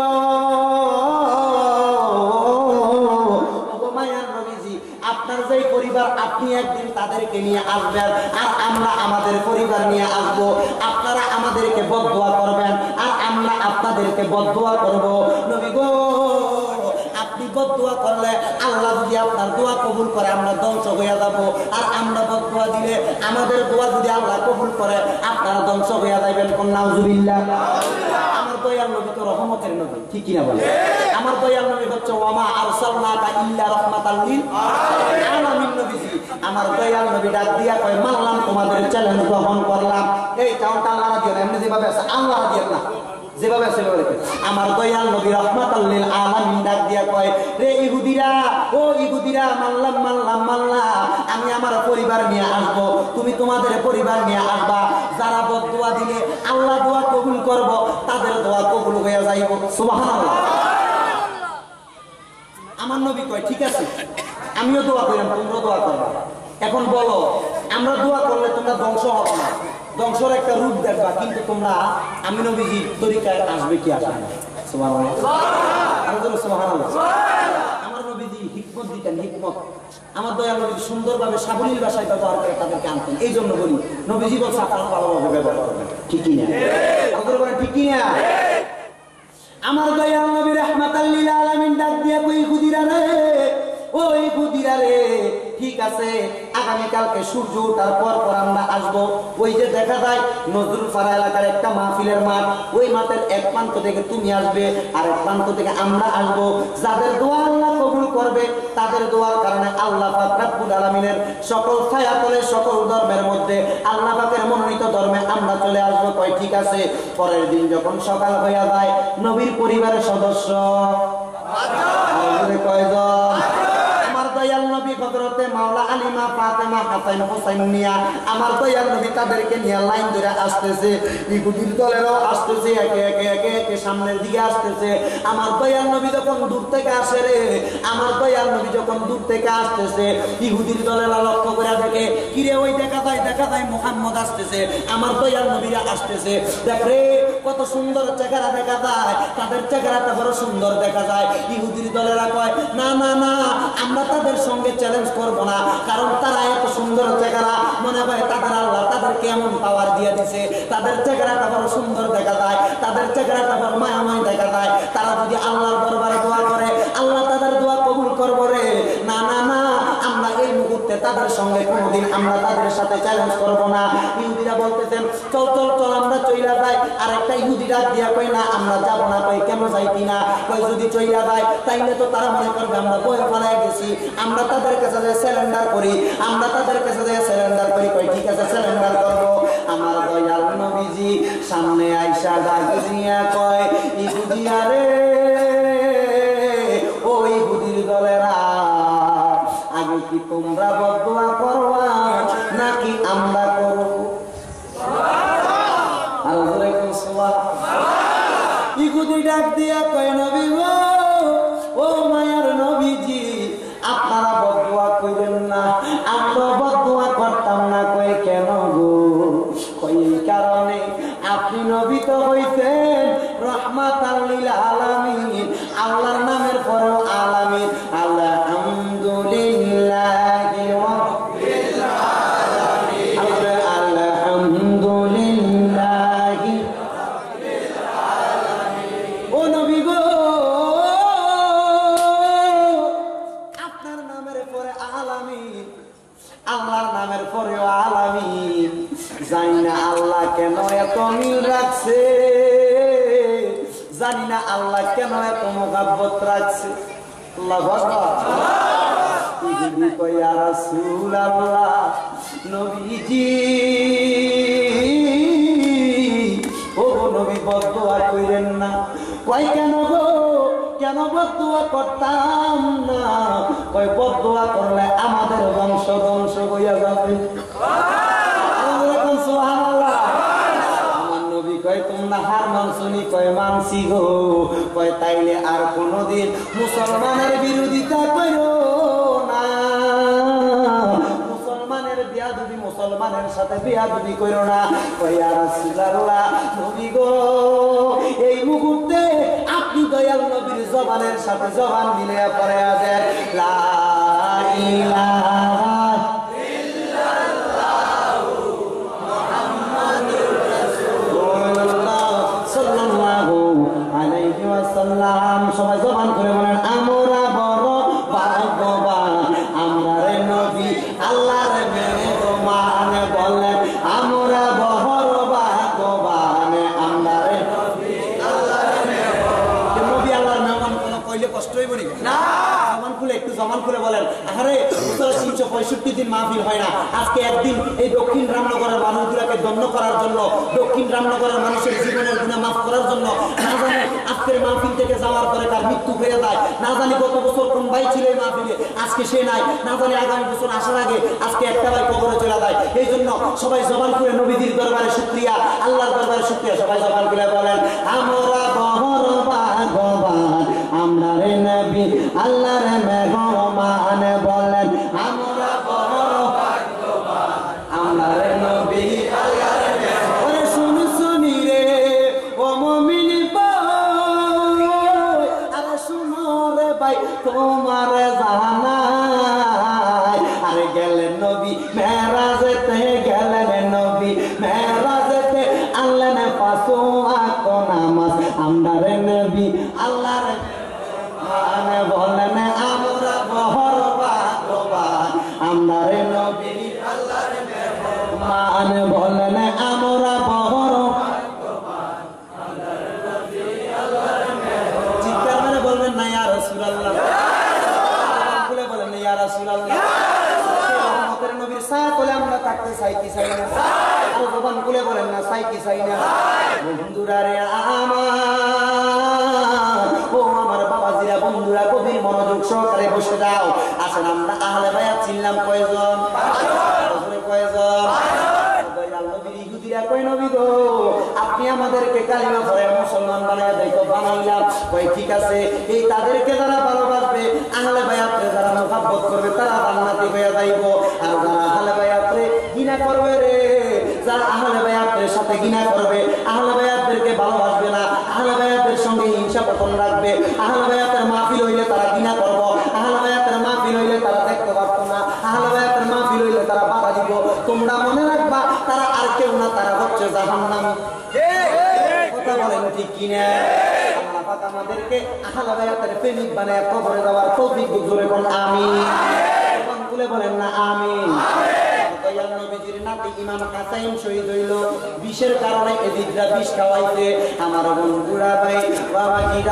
মায়ার নবীজি, আপনার যে পরিবার, আপনি একদিন তাদেরকে নিয়ে আসবেন, আর আমরা আমাদের পরিবার নিয়ে আসবো। আপনারা আমাদেরকে বদদোয়া করবেন, আর আমরা আপনাদেরকে বদদোয়া করব। নবী গো, আপনি আপনি বদদুয়া করলে আল্লাহ যদি আপনার দোয়া কবুল করে আমরা ধ্বংস হয়ে যাব, আর আমরা বদদুয়া দিলে আমাদের দোয়া যদি আল্লাহ কবুল করে আপনারা ধ্বংস হয়ে যাবেন। কোন নাউজুবিল্লাহ। আমার দয়াল নবী তো রহমতের নবী, ঠিক কি না বলে? আমার দয়াল নবী হচ্ছে ওয়ামা আরসালনাকা ইল্লা রাহমাতাল লিল আলামিন নবীজি। আমার দয়াল নবী ডাক দিয়া কয় মানলাম তোমাদের চ্যালেঞ্জ গ্রহণ করলাম। এই কাউন্ট আল্লাহ রাদিও না, এমনি যেভাবে আছে আল্লাহ রাদিও না, যেভাবে আছে বলে আমার দয়াল নবী রাহমাতাল লিল আলামিন ডাক দিয়া কয় রে ইহুদিরা, ও ইহুদিরা, মানলাম মানলাম মানলাম, আমি আমার পরিবার নিয়ে আসব, তুমি তোমাদের পরিবার নিয়ে আসবা। যারা বদদুয়া দিলে আল্লাহ দোয়া কবুল করব, তাদের দোয়া কবুল হয়ে যাইব। সুবহানাল্লাহ। আমার নবী কয় ঠিক আছে, আমিও দোয়া করিলাম, তোমরাও দোয়া করবা। এখন বলো, আমরা দোয়া করলে তোমরা ধ্বংস হবে না, ধ্বংসের একটা রূপ দেখবা, কিন্তু তোমরা আমি নবীজির তরিকায় আসবে কি আসবে না? সুবহানাল্লাহ। সুবহানাল্লাহ। আমার নবীজি হিকমত দিতেন, হিকমত। আমার দয়াল নবী সুন্দরভাবে সাবলীল ভাষায় ব্যবহার করে তাদেরকে আনতেন। এই জন্য বলি নবীজি বলছে আপনারা ভালোভাবে ব্যবহার করবেন, ঠিক কি না? ঠিক কি না? আমার দয়াল নবী রাহমাতাল লিল আলামিন ডাক দিয়া কই ইহুদিরা রে, ও ইহুদিরা রে, ঠিক আছে আগামীকালকে সূর্য ওঠার পর পর আমরা আসবো। ওই যে দেখা যায় নজরুল পাড়া এলাকার একটা মাহফিলের মাঠ, ওই মাঠের এক প্রান্ত থেকে তুমি আসবে আর এক প্রান্ত থেকে আমরা আসবো। যাদের দোয়া আল্লাহ কবুল করবে তাদের দোয়ার কারণে আল্লাহ পাক রব্বুল আলামিনের সকল ছায়াতলে সকল ধর্মের মধ্যে আল্লাহ পাকের মনোনীত ধর্মে আমরা চলে আসবো। কয় ঠিক আছে। পরের দিন যখন সকাল হয়ে যায়, নবীর পরিবারের সদস্য কয়জন? আমার দয়াল নবী হযরতে মাওলা আলিমা ফাতেমা হাসান হোসেন নিয়া আমার দয়াল নবী তাদেরকে নিয়ে লাইন ধরে আসতেছে। ইহুদির দলেরও আসতেছে, একে একে একে একে সামনের দিকে আসতেছে। আমার দয়াল নবী যখন দূর থেকে আসে রে, আমার দয়াল নবী যখন দূর থেকে আসতেছে, ইহুদির দলেরা লক্ষ্য করে দেখে কিরে ওই দেখা যায় দেখা যায় মুহাম্মদ আসতেছে, আমার দয়াল নবীরা আসতেছে। দেখ রে কত সুন্দর চেহারা দেখা যায়, তাদের চেহারাটা বড় সুন্দর দেখা যায়। ইহুদির দলেরা কয় না না না, আমরা তাদের সঙ্গে চ্যালেঞ্জ করব না, কারণ তারা এত সুন্দর চেহারা, মনে হয় তাদের আল্লাহ তাদের কেমন পাওয়ার দিয়ে দিছে, তাদের চেহারাটা বড় সুন্দর দেখা যায়, তাদের চেহারাটা বড় মায়াময় দেখা যায়। তারা যদি আল্লাহর দরবারে দোয়া করে আল্লাহ তাদের দোয়া কবুল করবো রে। না না না, আমরা এই মুহূর্তে তাদের সঙ্গে কোনোদিন আমরা তাদের সাথে চ্যালেঞ্জ করব না। ইহুদিরা বলতেছেন চল চল চল আমরা চইলা যাই। আর একটা ইহুদিরা দিয়া কই না আমরা যাব না। কই কেন যাইতি না? কই যদি চইলা যায় তাইলে তো তারা মনে করবে আমরা বয়ে পালায় গেছি, আমরা তাদের কাছে যে সিলিন্ডার করি, আমরা তাদের কাছে যে সিলিন্ডার করি। কই ঠিক আছে সিলিন্ডার করব। আমার দয়াল নবীজি সামনে আইসা ডাক দিয়া কয় ইহুদিরা রে, ও ইহুদির দলেরা, আগে কি তোমরা বদদুয়া করবা নাকি আমরা করব? আলাইকুম সালাম। ইহুদি ডাক দিয়া কয় নবী গো, ও মায়ার নবীজি, আপনারা বদদুয়া কইলেন না, আমরা বদদুয়া করতাম না। কয় কেন গো? কই এই কারণে আপনি নবী তো হইছেন রাহমাতাল লিল আলামিন, আল্লাহর নামের পরেও আলামিন। আলহামদুলিল্লাহি রাব্বিল আলামিন, আলহামদুলিল্লাহি রাব্বিল আলামিন। ও নবী গো, আপনার নামের পরে আলামিন, আল্লাহর নামের পরেও আলামিন। জানি না আল্লাহ কেন এত মিল রাখছে, জানি না আল্লাহ কেন এত মোহাব্বত রাখছে। আল্লাহু আকবার। ইহুদি কয় ইয়া রাসূলুল্লাহ, নবীজি ও নবী বদদুয়া কইরেন না। কয় কেন গো, কেন বদদুয়া করতাম না? কয় বদদুয়া করলে আমাদের বংশ ধ্বংস হইয়া যাবে। সুবহানাল্লাহ। আমার নবী কয় তোমরা হার মানছনি? কয় মানছি গো। কয় তাইলে আর কোনদিন মুসলমানের বিরোধিতা করো না, মুসলমানের বিয়াদবি মুসলমানের সাথে বিয়াদবি করো না। কয় ইয়া রাসূলুল্লাহ, নবী গো এই মুহূর্তে আপনি দয়াল নবীর জবানের সাথে জবান মিলে পড়ে আছেন লা ইলাহা ইল্লাল্লাহু মুহাম্মাদুর রাসূলুল্লাহ সাল্লাল্লাহু আলাইহি ওয়াসাল্লাম। সবাই জবান করে বলেন আমরা খুলে বলেন, আরে তিনশো পঁয়ষট্টি দিন মাহফিল হয় না, আজকে একদিন এই দক্ষিণ রামনগরের মানুষগুলোকে দণ্ড করার জন্য, দক্ষিণ রামনগরের মানুষের জীবনের গুনাহ মাফ করার জন্য, না জানি আজকের মাহফিল থেকে যাওয়ার পরে তার মৃত্যু হয়ে যায়, না জানি গত বছর কোন ভাই ছিল এই মাহফিলে, আজকে সে নাই, না জানি আগামী বছর আসার আগে আজকে একটা ভাই কবরে চলে যায়। এই জন্য সবাই জবান খুলে নবীজির দরবারে শুকরিয়া, আল্লাহর দরবারে শুকরিয়া, সবাই জবান খুলে বলেন, আমরা বহর ভাগবান, আমরা রে নবী আল্লাহর মেহমান, বলেন আমরা বহর ভাগবান, আমরা রে নবী আল্লাহর মেহমান। ওরে শুনি শুনি রে ও মুমিন ভাই, আরে শুনো রে ভাই তোমার জানাই, আরে গেলেন নবী মেরাজেতে, গেলেন নবী মেরাজেতে, আল্লাহ নে পাঁচ ওয়াক্ত নামাজ, আমরা রে নবী আল্লাহর মানে বলেন আমরা বহর ভাগবান, আমরা রে নবী আল্লাহর মেহমান, বলেন আমরা বহর ভাগবান, আমরা রে নবী আল্লাহর মেহমান। চিৎকার করে বলবেন না ইয়া রাসূলুল্লাহ, বলে বলেন না ইয়া রাসূলুল্লাহ। রহমতের নবীর সাথ বলে আমরা থাকতে চাই কি চাই না, আর জবান খুলে বলেন না চাই কি চাই না। বন্ধুরা রে আমার, ও আমার বাবাজিরা, বন্ধুরা গভীর মনোযোগ সহকারে বসে দাও। আসেন আমরা আহলে বায়াত ছিলাম কয়জন, কয়জন? ইহুদিরা কয় নবী গো আপনি আমাদেরকে কালিমা পড়ে মুসলমান বানায় দেখো বানাইলাম, কয় ঠিক আছে, এই তাদেরকে যারা ভালোবাসবে, আহলে বায়াতরে যারা মহব্বত করবে তারা জান্নাতি হয়ে যাইব, আর যারা আহলে বায়াতরে ঘৃণা করবে রে, যারা আহলে বায়াতের সাথে ঘৃণা করবে, আহলে বায়াতদেরকে ভালোবাসবে না, আহলে বায়াতের সঙ্গে হিংসা পতন রাখবে, আহলে বায়াতের মাহফিল হইলে তারা ঘৃণা করবো, আহলে বায়াতের মাহফিল হইলে তারা দেখতে পারতো না, আহলে বায়াতের মাহফিল হইলে তারা বাধা দিব। তোমরা মনে রাখবা তারা আর কেউ না, তারা হচ্ছে জাহান্নামী। কথা বলেন ঠিক কিনা? আল্লাহ পাক আমাদেরকে আহলে বায়াতের প্রেমিক বানায় কবরে যাওয়ার তৌফিক দিন, জোরে বলেন আমিন। বলে বলেন না আমিন। নবীজির নাতি ইমাম হাসাইন শহীদ হইল বিষের কারণে, এদিকরা বিষ খাওয়াইতে। আমার বন্ধুরা ভাই বাবা কি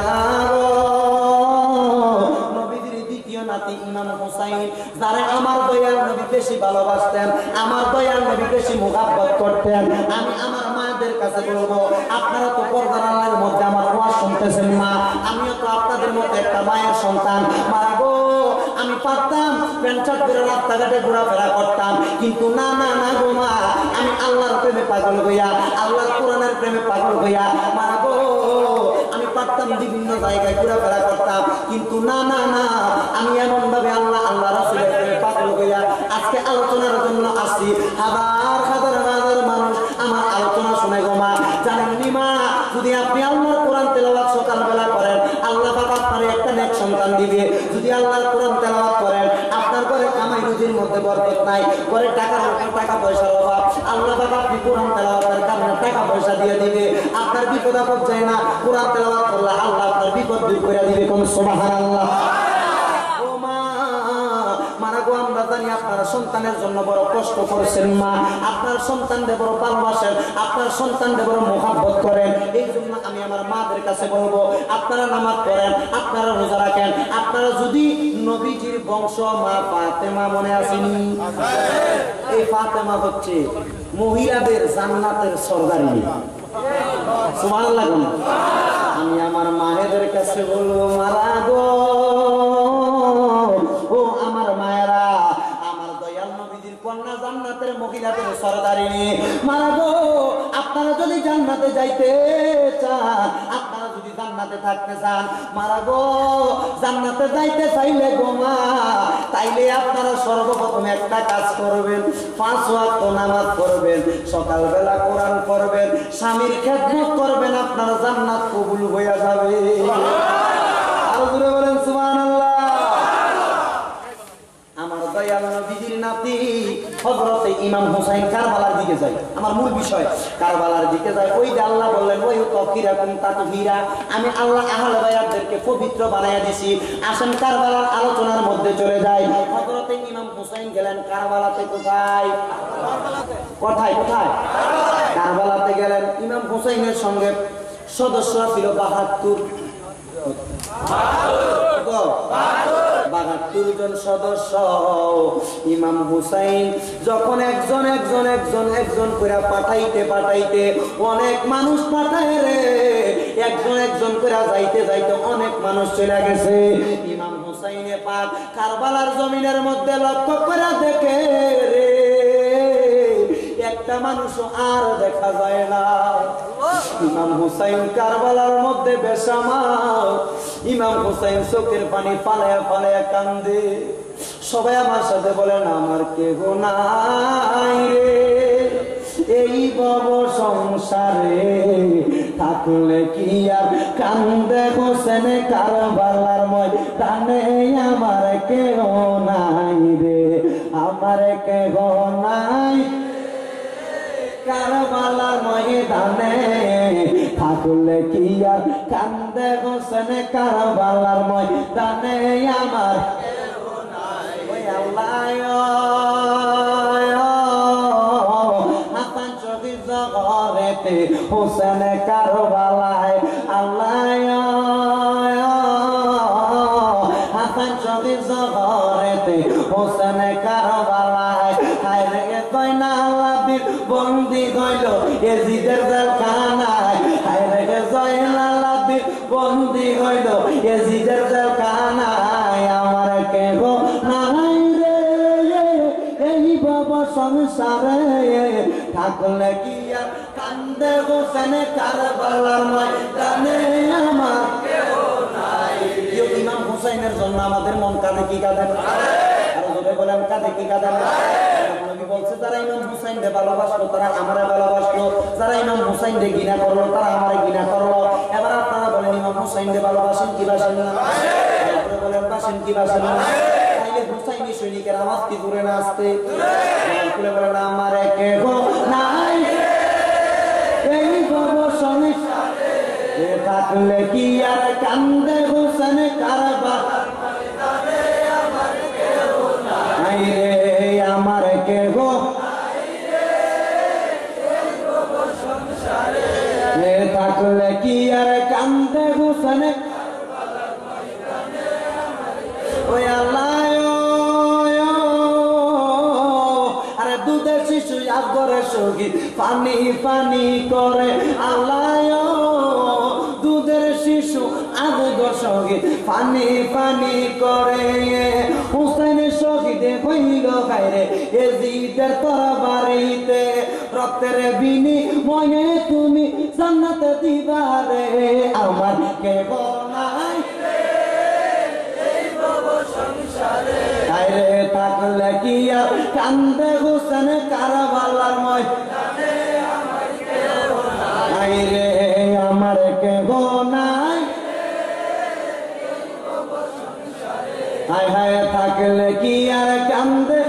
নবীজির দ্বিতীয় নাতি ইমাম হুসাইন, যারা আমার দয়াল নবী বেশি ভালোবাসতেন, আমার দয়াল নবী বেশি মুহাব্বত করতেন। আমি আমার মায়েদের কাছে বলবো, আপনারা তো পর্দার আড়ালের মধ্যে আমার ওয়াজ শুনতেছেন মা, আমিও তো আপনাদের মতো একটা মায়ের সন্তান। মা গো আমি পারতাম প্যান্ট শার্ট পরে রাস্তাঘাটে ঘোরাফেরা করতাম, কিন্তু না না না গো মা, আমি আল্লাহর প্রেমে পাগল হইয়া, আল্লাহর কোরআনের প্রেমে পাগল হইয়া, মা গো আমি পারতাম বিভিন্ন জায়গায় ঘোরাফেরা করতাম, কিন্তু না না না আমি এমন ভাবে আল্লাহ আল্লাহ রাসূলের প্রেমে পাগল হইয়া আজকে আলোচনার জন্য আসি। হাজার হাজার হাজার মানুষ আমার আলোচনা শুনে গো মা। জানেন নি মা, যদি আপনি আল্লাহর কোরআন তেলাওয়াত সকালবেলা করেন, আল্লাহ পাক আপনার একটা নেক সন্তান দিবে। যদি আল্লাহর কোরআন তেলাওয়াত করেন, আপনার ঘরে কামাই রুজির মধ্যে বরকত নাই, ঘরে টাকার টাকা পয়সার অভাব, আল্লাহ পাক আপনি কোরআন তেলাওয়াতের কারণে টাকা পয়সা দিয়ে দিবে। আপনার বিপদ আপদ যায় না, কোরআন তেলাওয়াত করলে আল্লাহ আপনার বিপদ দূর করে দিবে। কোন সুবহানাল্লাহ। ও মা, মারা গো আমরা জানি আপনারা সন্তানের জন্য বড় কষ্ট করছেন মা, আপনার সন্তানদের বড় ভালোবাসেন, আপনার সন্তানদের বড় মুহাব্বত করেন। এই জন্য আমি আমার মাদের কাছে বলবো, আপনারা নামাজ পড়েন, আপনারা রোজা রাখেন। আপনারা যদি নবীজির বংশ মা ফাতেমা মনে আসেনি, এই ফাতেমা হচ্ছে মহিলাদের জান্নাতের সরদারিনী। সুবহানাল্লাহ। আমি আমার মায়েদের কাছে বলবো, মারা গো ও আমার মায়েরা, আমার দয়াল নবীজির কন্যা জান্নাতের মহিলাদের সরদারিনী। মারা গো আপনারা যদি জান্নাতে যাইতে চান, আপনারা যদি জান্নাতে থাকতে চান, মারা গো জান্নাতে যাইতে চাইলে গো মা, তাইলে আপনারা সর্বপ্রথম একটা কাজ করবেন, পাঁচ ওয়াক্ত নামাজ পড়বেন, সকালবেলা কোরআন পড়বেন, স্বামীর খেদমত করবেন, আপনার জান্নাত কবুল হইয়া যাবে। আরো জোরে বলেন সুবহানাল্লাহ। আমার দয়াল নবীজির নাতি হযরত ইমাম হুসাইন কারবালার দিকে যায়, আমার মূল বিষয় কারবালার দিকে যায়। ওই যে আল্লাহ বললেন ওই তাকিরাকুম তাতহীরা, আমি আল্লাহ আহলে বায়াতদেরকে পবিত্র বানায়া দিছি। আসেন কারবালার আলোচনার মধ্যে চলে যাই। হযরত ইমাম হুসাইন গেলেন কারবালাতে। কোথায়? কোথায় কোথায়? কারবালাতে গেলেন। ইমাম হুসাইনের সঙ্গে সদস্য ছিল বাহাত্তর, বাহাত্তর জন সদস্য। ইমাম হুসাইন যখন একজন একজন একজন একজন করে পাঠাইতে পাঠাইতে অনেক মানুষ পাঠায় রে, একজন একজন করে যাইতে যাইতে অনেক মানুষ চলে গেছে। ইমাম হুসাইনে পাক কারবালার জমিনের মধ্যে লক্ষ্য করে দেখে রে, একটা মানুষ আর দেখা যায় না। ইমাম হুসাইন কারবালার মধ্যে বেসামাল। ইমাম হুসাইন চোখের পানি ফালায়া ফালায়া কান্দে। সবাই আমার সাথে বলেন, আমার কেহ নাই রে এই ভব সংসারে, থাকলে কি আর কান্দে হোসেন কারবালার ময়দানে, আমার কেহ নাই রে, আমার কেহ নাই কারবালার ময়দানে, থাকলে কি আর কান্দে হোসেন কারবালার ময়দানে, আমার ওই আল্লাহ হাসান শহীদ জগরেতে হোসেন কারবালায়, আল্লাহ হাসান শহীদ জগরেতে হোসেন কারবালায়, হায়রে জয়নাল আবির বন্দি হইল এজিদের জেলখানায়, হায়রে জয়নাল আবির বন্দি হইল এজিদের জেলখানায়, আমার কেহ নাই রে এই বাবা সংসারে, থাকলে কি আর কান্দে হোসেন কারবালার ময়দানে, আমার কেহ নাই। ইমাম হুসাইনের জন্য আমাদের মন কাঁদে কি কাঁদে না? আরো জোরে বলেন, কাঁদে কি কাঁদে না? নবী বলছে, যারা ইমাম হুসাইনকে ভালোবাসলো তারা আমারে ভালোবাসলো, যারা ইমাম হুসাইনকে ঘৃণা করলো তারা আমারে ঘৃণা করলো। এবার আপনারা বলেন, ইমাম হুসাইনকে ভালোবাসেন কি বাসেন না? বলেন, বাসেন কি বাসেন না? তাইলে হুসাইনি সৈনিকের আওয়াজ কি দূরে না আসতে? খুলে বলেন, আমার কেহ নাই এই ভব সংসারে, থাকলে কি আর কান্দে হোসেন কারবালার ময়দানে, আমার কেহ নাই রে, আমার কেহ থাকলে কি আর কান্দে হোসেন কারবালার ময়দানে, ওই আল্লাহ আরে দুধের শিশু আকবরের সঙ্গীত পানি পানি করে, আল্লাহ দুধের শিশু আকবর সঙ্গীত পানি পানি করে, হুসাইনের শহীদে হইল বাইরে এজিদের তরবারিতে, রক্তের বিনিময়ে তুমি জান্নাতে দিবারে, আমার কেহ নাই এই ভব সংসারে, আরে থাকলে কি আর কান্দে হোসেন কারবালার ময়দানে, আমার কেহ নাই রে, আমার কেহ নাই হায় হায়, থাকলে কি আর কান্দে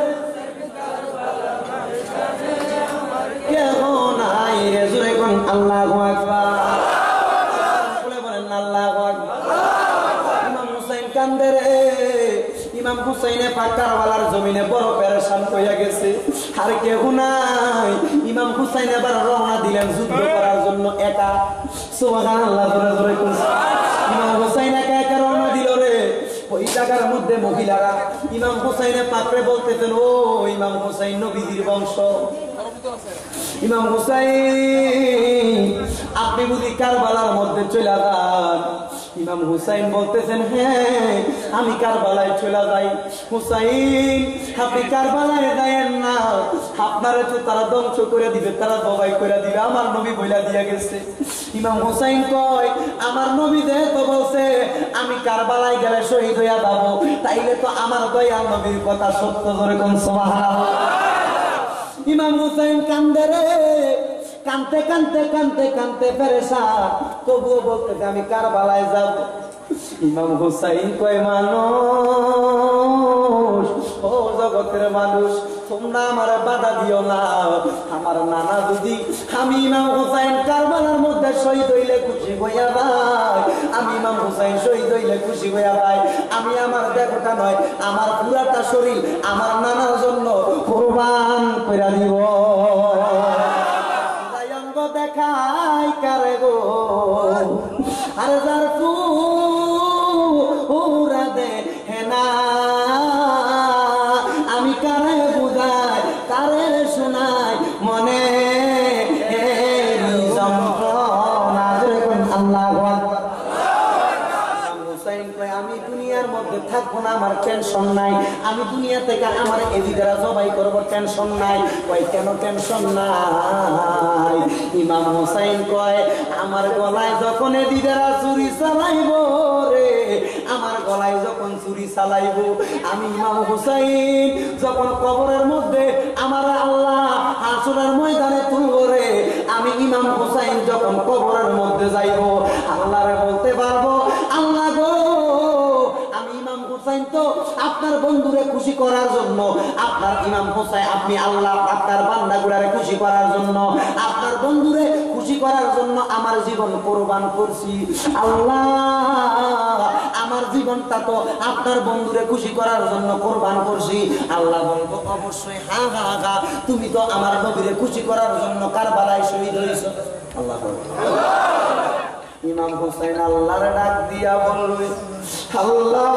কেহ নাই রে, জোরে কোন আল্লাহু আকবার, বলেন আল্লাহু আকবার। ইমাম হুসাইন কান্দে রে, ইমাম হুসাইনে পাক কারবালার জমিনে বড় পেরেশান হইয়া গেছে, আর কেউ নাই। ইমাম হুসাইন এবার রওনা দিলেন যুদ্ধ করার জন্য একা, সুবহানাল্লাহ, জোরে জোরে কোন। ইমাম হুসাইন একা একা রওনা দিল রে। ওই জায়গার মধ্যে মহিলারা ইমাম হুসাইনে পাকড়ে বলতেছেন, ও ইমাম হুসাইন নবীজির বংশ, ইমাম হুসাইন আপনি বুঝি কারবালার মধ্যে চলে যান? ইমাম হুসাইন বলতেছেন, হ্যাঁ আমি কারবালায় চলে যাই। হুসাইন আপনি কারবালায় যায়েন না, আপনারে তো তারা ধ্বংস করে দিবে, তারা জবাই করে দিবে, আমার নবী বইলা দিয়া গেছে। ইমাম হুসাইন কয়, আমার নবী যেহেতু বলছে আমি কারবালায় গেলে শহীদ হইয়া যাবো, তাইলে তো আমার দয়াল নবীর কথা সত্য, ধরে কোন সুবহানাল্লাহ। ইমাম হুসাইন কান্দে রে, কানতে কানতে কানতে কানতে পেরেশান, তবুও বলতে আমি কারবালায় যাব। ইমাম হুসাইন কয়, মানুষ ও জগতের মানুষ, তোমরা আমার বাধা দিও না। আমার নানা যদি আমি ইমাম হুসাইন কারবালার মধ্যে শহীদ হইলে খুশি হইয়া ভাই, আমি ইমাম হুসাইন শহীদ হইলে খুশি হইয়া ভাই, আমি আমার দেহটা নয় আমার পুরাটা শরীর আমার নানার জন্য কুরবান কইরা দিব। দেখাই কারে গো, আরে যার পুরা দে হেনা এখন আমার টেনশন নাই, আমি দুনিয়া থেকে আমার এদিকেরা জবাই করব, টেনশন নাই। কয় কেন টেনশন নাই? ইমাম হোসাইন কয় আমার গলায় যখন এদিকেরা ছুরি চালাইব রে, আমার গলায় যখন ছুরি চালাইব, আমি ইমাম হোসাইন যখন কবরের মধ্যে আমার আল্লাহ হাসরের ময়দানে তুলব রে, আমি ইমাম হোসাইন যখন কবরের মধ্যে যাইব, আল্লাহরে বলতে পারবো আল্লাহ গো, আমি ইমাম হোসাইন তো আপনার বন্ধুরে খুশি করার জন্য, আপনার ইমাম হোসাইন আপনি আল্লাহ আপনার বান্দাগুলারে খুশি করার জন্য, আপনার বন্ধুরে খুশি করার জন্য আমার জীবন কোরবান করছি। আল্লাহ আমার জীবনটা তো আপনার বন্ধুরে খুশি করার জন্য কোরবান করছি। আল্লাহ বলবো অবশ্যই, হা হা হা, তুমি তো আমার নবীরে খুশি করার জন্য কারবালায় শহীদ হয়েছ। আল্লাহ ইমাম হোসেন আল্লাহর ডাক দিয়া বলবে আল্লাহ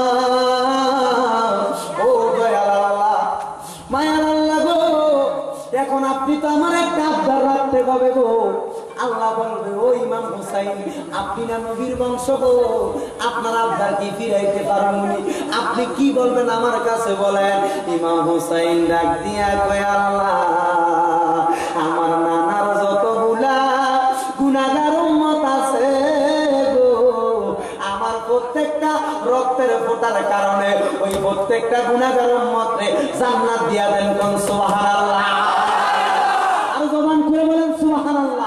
ও দয়াল আল্লাহ, মায়ার আল্লাহ গো, এখন আপনি তো আমার একটা আবদার রাখতে হবে গো। আল্লাহ বলবে ও ইমাম হোসাইন, আপনি না নবীর বংশ গো, আপনার আবদার কি ফিরাইতে পারবেন? আপনি কি বলবেন আমার কাছে বলেন। ইমাম হোসাইন ডাক দিয়া কয় আল্লাহ আমার নানার যতগুলা গুনাহগার উম্মত আছে গো, আমার প্রত্যেকটা রক্তের ফোঁটার কারণে ওই প্রত্যেকটা গুনাহগার উম্মতরে জান্নাত দিয়া দেন। কোন সুবহানাল্লাহ, আর জবান করে বলেন সুবহানাল্লাহ।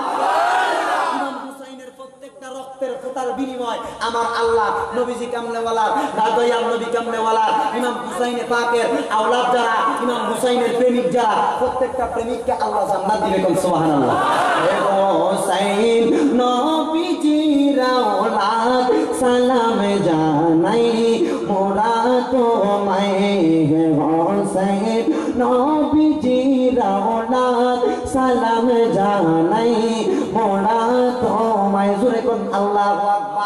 রক্তের ফোঁটার বিনিময় আমার আল্লাহ নবীজি কামলেওয়ালা, দয়াল নবী কামলেওয়ালা, ইমাম হুসাইনে পাকের আওলাদ যারা, ইমাম হুসাইনের প্রেমিক যারা, প্রত্যেকটা প্রেমিককে আল্লাহ জান্নাত দিবে। কোন সুবহানাল্লাহ। হে হুসাইন নবীজির আওলাদ সালাম জানাই মোরা তোমায়, হে হুসাইন নবীজির আওলাদ সালাম জানাই মোরা তোমায়। জোরে কোন আল্লাহু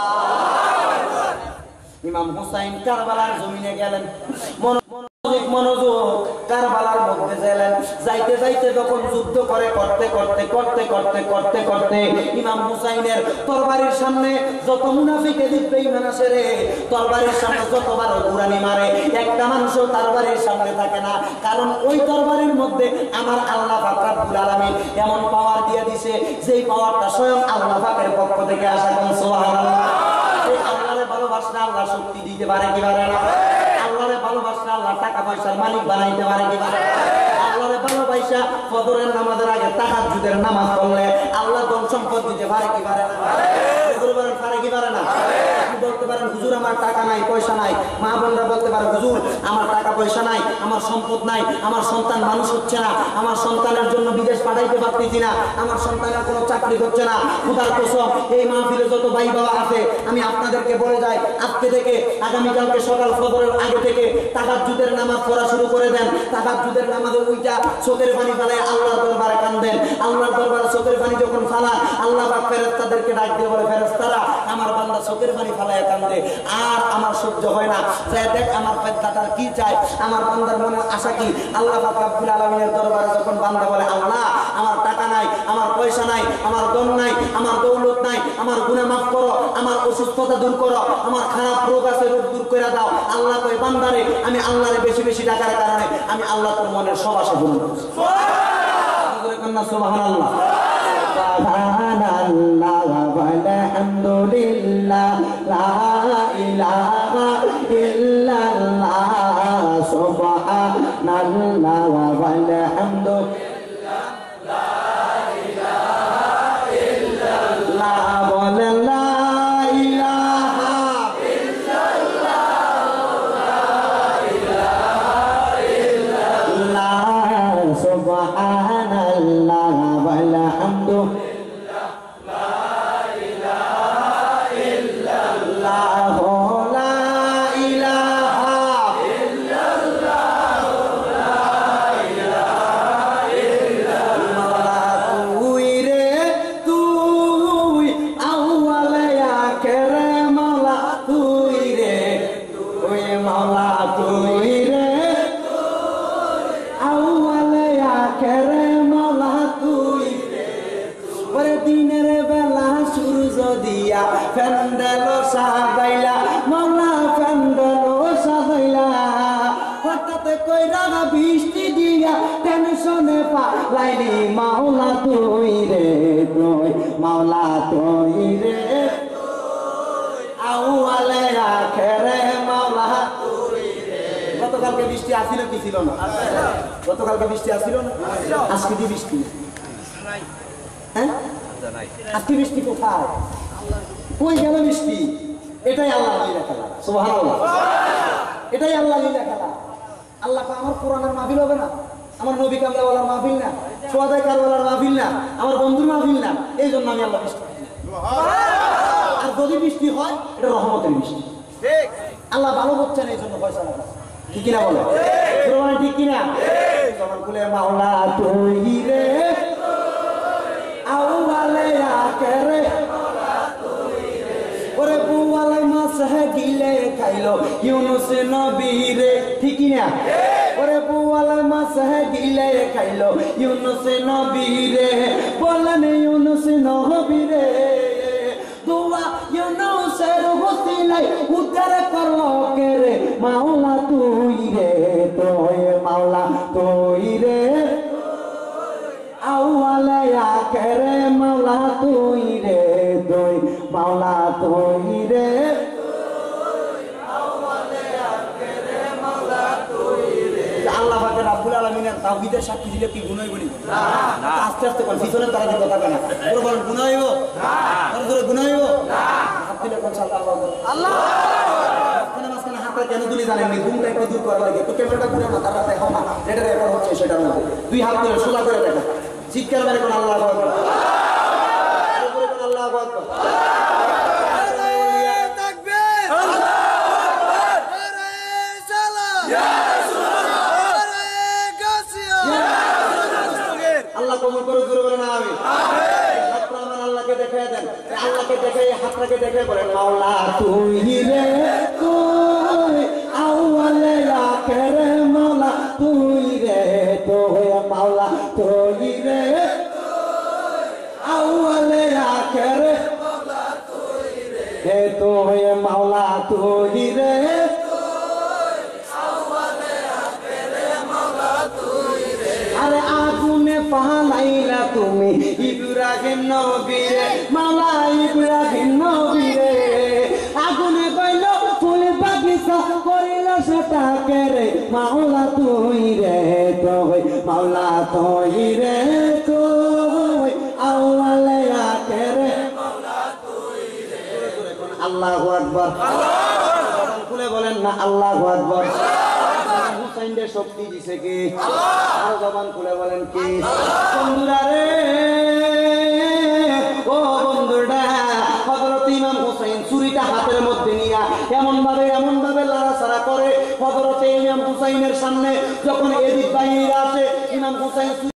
আকবার। ইমাম হুসাইন কারবালার জমিনে গেলেন, মনোযোগ মনোযোগ কারবালার মধ্যে গেলেন। যাইতে যাইতে যখন যুদ্ধ করে করতে করতে করতে করতে করতে করতে ইমাম হুসাইনের তরবারির সামনে যত মুনাফিক এদিক বেঈমান আসে রে, তরবারির সামনে যতবার ঘুরানি মারে, একটা মানুষও তরবারির সামনে থাকে না, কারণ ওই তরবারির মধ্যে আমার আল্লাহ পাক রব্বুল আলামিন এমন পাওয়ার দিয়ে দিছে, যেই পাওয়ারটা স্বয়ং আল্লাহ পাকের পক্ষ থেকে আসা। কোন সুবহানাল্লাহ। এই আল্লাহরে ভালোবাসলে আল্লাহ শক্তি দিতে পারে কি পারে না? আল্লাহরে ভালোবাসলে আল্লাহ টাকা পয়সার মালিক বানাইতে পারে কি পারে? আল্লাহরে ভালোবাসা ফজরের নামাজের আগে তাহাজ্জুদের নামাজ পড়লে আল্লাহ ধন সম্পদ দিতে পারে কি পারে না? পারে কি পারে না? আপনি বলতে পারেন হুজুর আমার টাকা নাই পয়সা নাই, মা বোনরা বলতে পারে হুজুর আমার টাকা পয়সা নাই, আমার সম্পদ নাই, আমার সন্তান মানুষ হচ্ছে না, আমার সন্তানের জন্য বিদেশ পাঠাইতে পারতেছি না, আমার সন্তানের কোনো চাকরি হচ্ছে না। খোদার কসম এই মাহফিলে যত ভাই বাবা আছে আমি আপনাদেরকে বলে যাই, আজকে থেকে আগামীকালকে সকাল ফজরের আগে থেকে তাহাজ্জুদের নামাজ পড়া শুরু করে দেন। তাহাজ্জুদের নামাজে ওইটা চোখের পানি ফেলায় আল্লাহর দরবারে কান্দেন। আল্লাহর দরবারে চোখের পানি যখন ফালান, আল্লাহ পাক ফেরেশতাদেরকে ডাক দিয়ে বলে ফেরেশতারা আমার বান্দা চোখের পানি ফালায় কান্দে, আর আমার সহ্য হয় না, দেখ আমার পেটটার কি চাই, আমার বান্দার মনের আশা কি। আল্লাহ পাক রব্বুল আলামিনের দরবারে যখন বান্দা বলে আল্লাহ আমার টাকা নাই, আমার পয়সা নাই, আমার ধন নাই, আমার দৌলত নাই, আমার গুনাহ মাফ করো, আমার অসুস্থতা দূর করো, আমার খারাপ রোগ আছে রোগ দূর করে দাও। আল্লাহ কই বান্দারে আমি আল্লাহরে বেশি বেশি ডাকার কারণে আমি আল্লাহ তোর মনের সব আশা পূরণ করছি। সুবহানাল্লাহ। সুবহানাল্লাহ ওয়ালহামদুলিল্লাহ লা ইলাহা ইল্লাল্লাহ সুবহানাল্লাহ ওয়ালহামদুলিল্লাহ লা ইলাহা ইল্লাল্লাহ বলেন লা ইলাহা ইল্লাল্লাহ লা ইলাহা ইল্লাল্লাহ সুবহানাল্লাহ ওয়ালহামদুলিল্লাহ ফেন্ডেলো সাজাইলা মাওলা ফেন্ডেলো লাইনি মাওলা তুই রে তুই মাওলা তুই রে আউয়ালে আখেরে মাওলা তুই রে। গতকালকে বৃষ্টি আসিল কি ছিল না? গতকালকে বৃষ্টি আসিল না? আজকে কি বৃষ্টি? হ্যাঁ, আজকে বৃষ্টি কোথায়? কই গেল বৃষ্টি? এটাই আল্লাহ লীলা খেলা। সুবহানাল্লাহ, এটাই আল্লাহ লীলা খেলা। আল্লাহ আমার কোরআনের মাহফিল হবে না, আমার নবী কামলাওয়ালার মাহফিল না, সোয়াদাই কারওয়ালার মাহফিল না, আমার বন্ধুর মাহফিল না, এই জন্য আমি আল্লাহ বৃষ্টি। আর যদি বৃষ্টি হয় এটা রহমতের বৃষ্টি। আল্লাহ ভালো করছেন এই জন্য পয়সা লাগা, ঠিক কিনা বলে? ঠিক কিনা? তখন বলে মাওলা তুই রে আউয়ালে আখেরে ওরে বুয়ালে মাছ গিলে খাইলো ইউনুস নবী রে, ঠিক না? ওরে বুয়ালে মাছ গিলে খাইলো ইউনুস নবী রে, বলেন ইউনুস নবী রে দোয়া ইউনুসের ওসিলায় উদ্ধার করলো কে রে মাওলা তুই রে তুই মাওলা তুই রে আউয়ালে আখেরে মাওলা তুই রে তুই মাওলা তুই রে আল্লাহ পাকের রাব্বুল আলামিনের তাওহীদের সাক্ষী দিলে কি গুনাহ হইব না? আস্তে আস্তে কোন পিছনের তারা কি কথা কেনা পুরো বলেন গুনাহ হইব না? আর ধরে গুনাহ হইব না? হাত দিলে কোন সাল্লাহ আল্লাহ কোন মাসখানে হাতটা কেন তুলি জানেন নি? ঘুমটা একটু দূর করা লাগে, তো ক্যামেরাটা ঘুরে না, তারা দেখাও না এটা রেকর্ড হচ্ছে সেটার মধ্যে দুই হাত ধরে সোজা করে দেখা, চিৎকার মেরে কোন আল্লাহু আকবার, আল্লাহু আকবার, আল্লাহু আকবার। আল্লাহ কবুল করে জোরে বলেন আমিন। হাতটা আমার আল্লাহকে দেখায় দেন, আল্লাহকে দেখাই হাতটাকে দেখাই বলেন মাওলা তুই রে তুই আউয়ালে আখেরে মাওলা তুই রে তুই মাওলা তুই রে আউয়ালে আখেরে মাওলা তুই রে হে তুই মাওলা তুই রে আরে আগুনে পাহালাইলা তুমি ইব্রাহিম নবী রে মাওলা ইব্রাহিম নবী রে, আগুনে কইল ফুল বাগিচা করিল সেটাকে রে মাওলা তুই রে তুই মাওলা তুই রে তুই আউয়ালে আখেরে মাওলা তুই রে। আল্লাহু আকবার, খুলে বলেন না আল্লাহু আকবার। হুসাইনের শক্তি দিছে কি আল্লাহ? আর জবান খুলে বলেন কি বন্ধুরা রে, ও বন্ধুরা, হযরত ইমাম হুসাইন ছুরিটা হাতের মধ্যে নিয়া এমন ভাবে এমন ভাবে লড়াছাড়া করে, হযরত ইমাম হুসাইনের সামনে যখন এদিক বাহিনীরা আসে ইমাম হুসাইন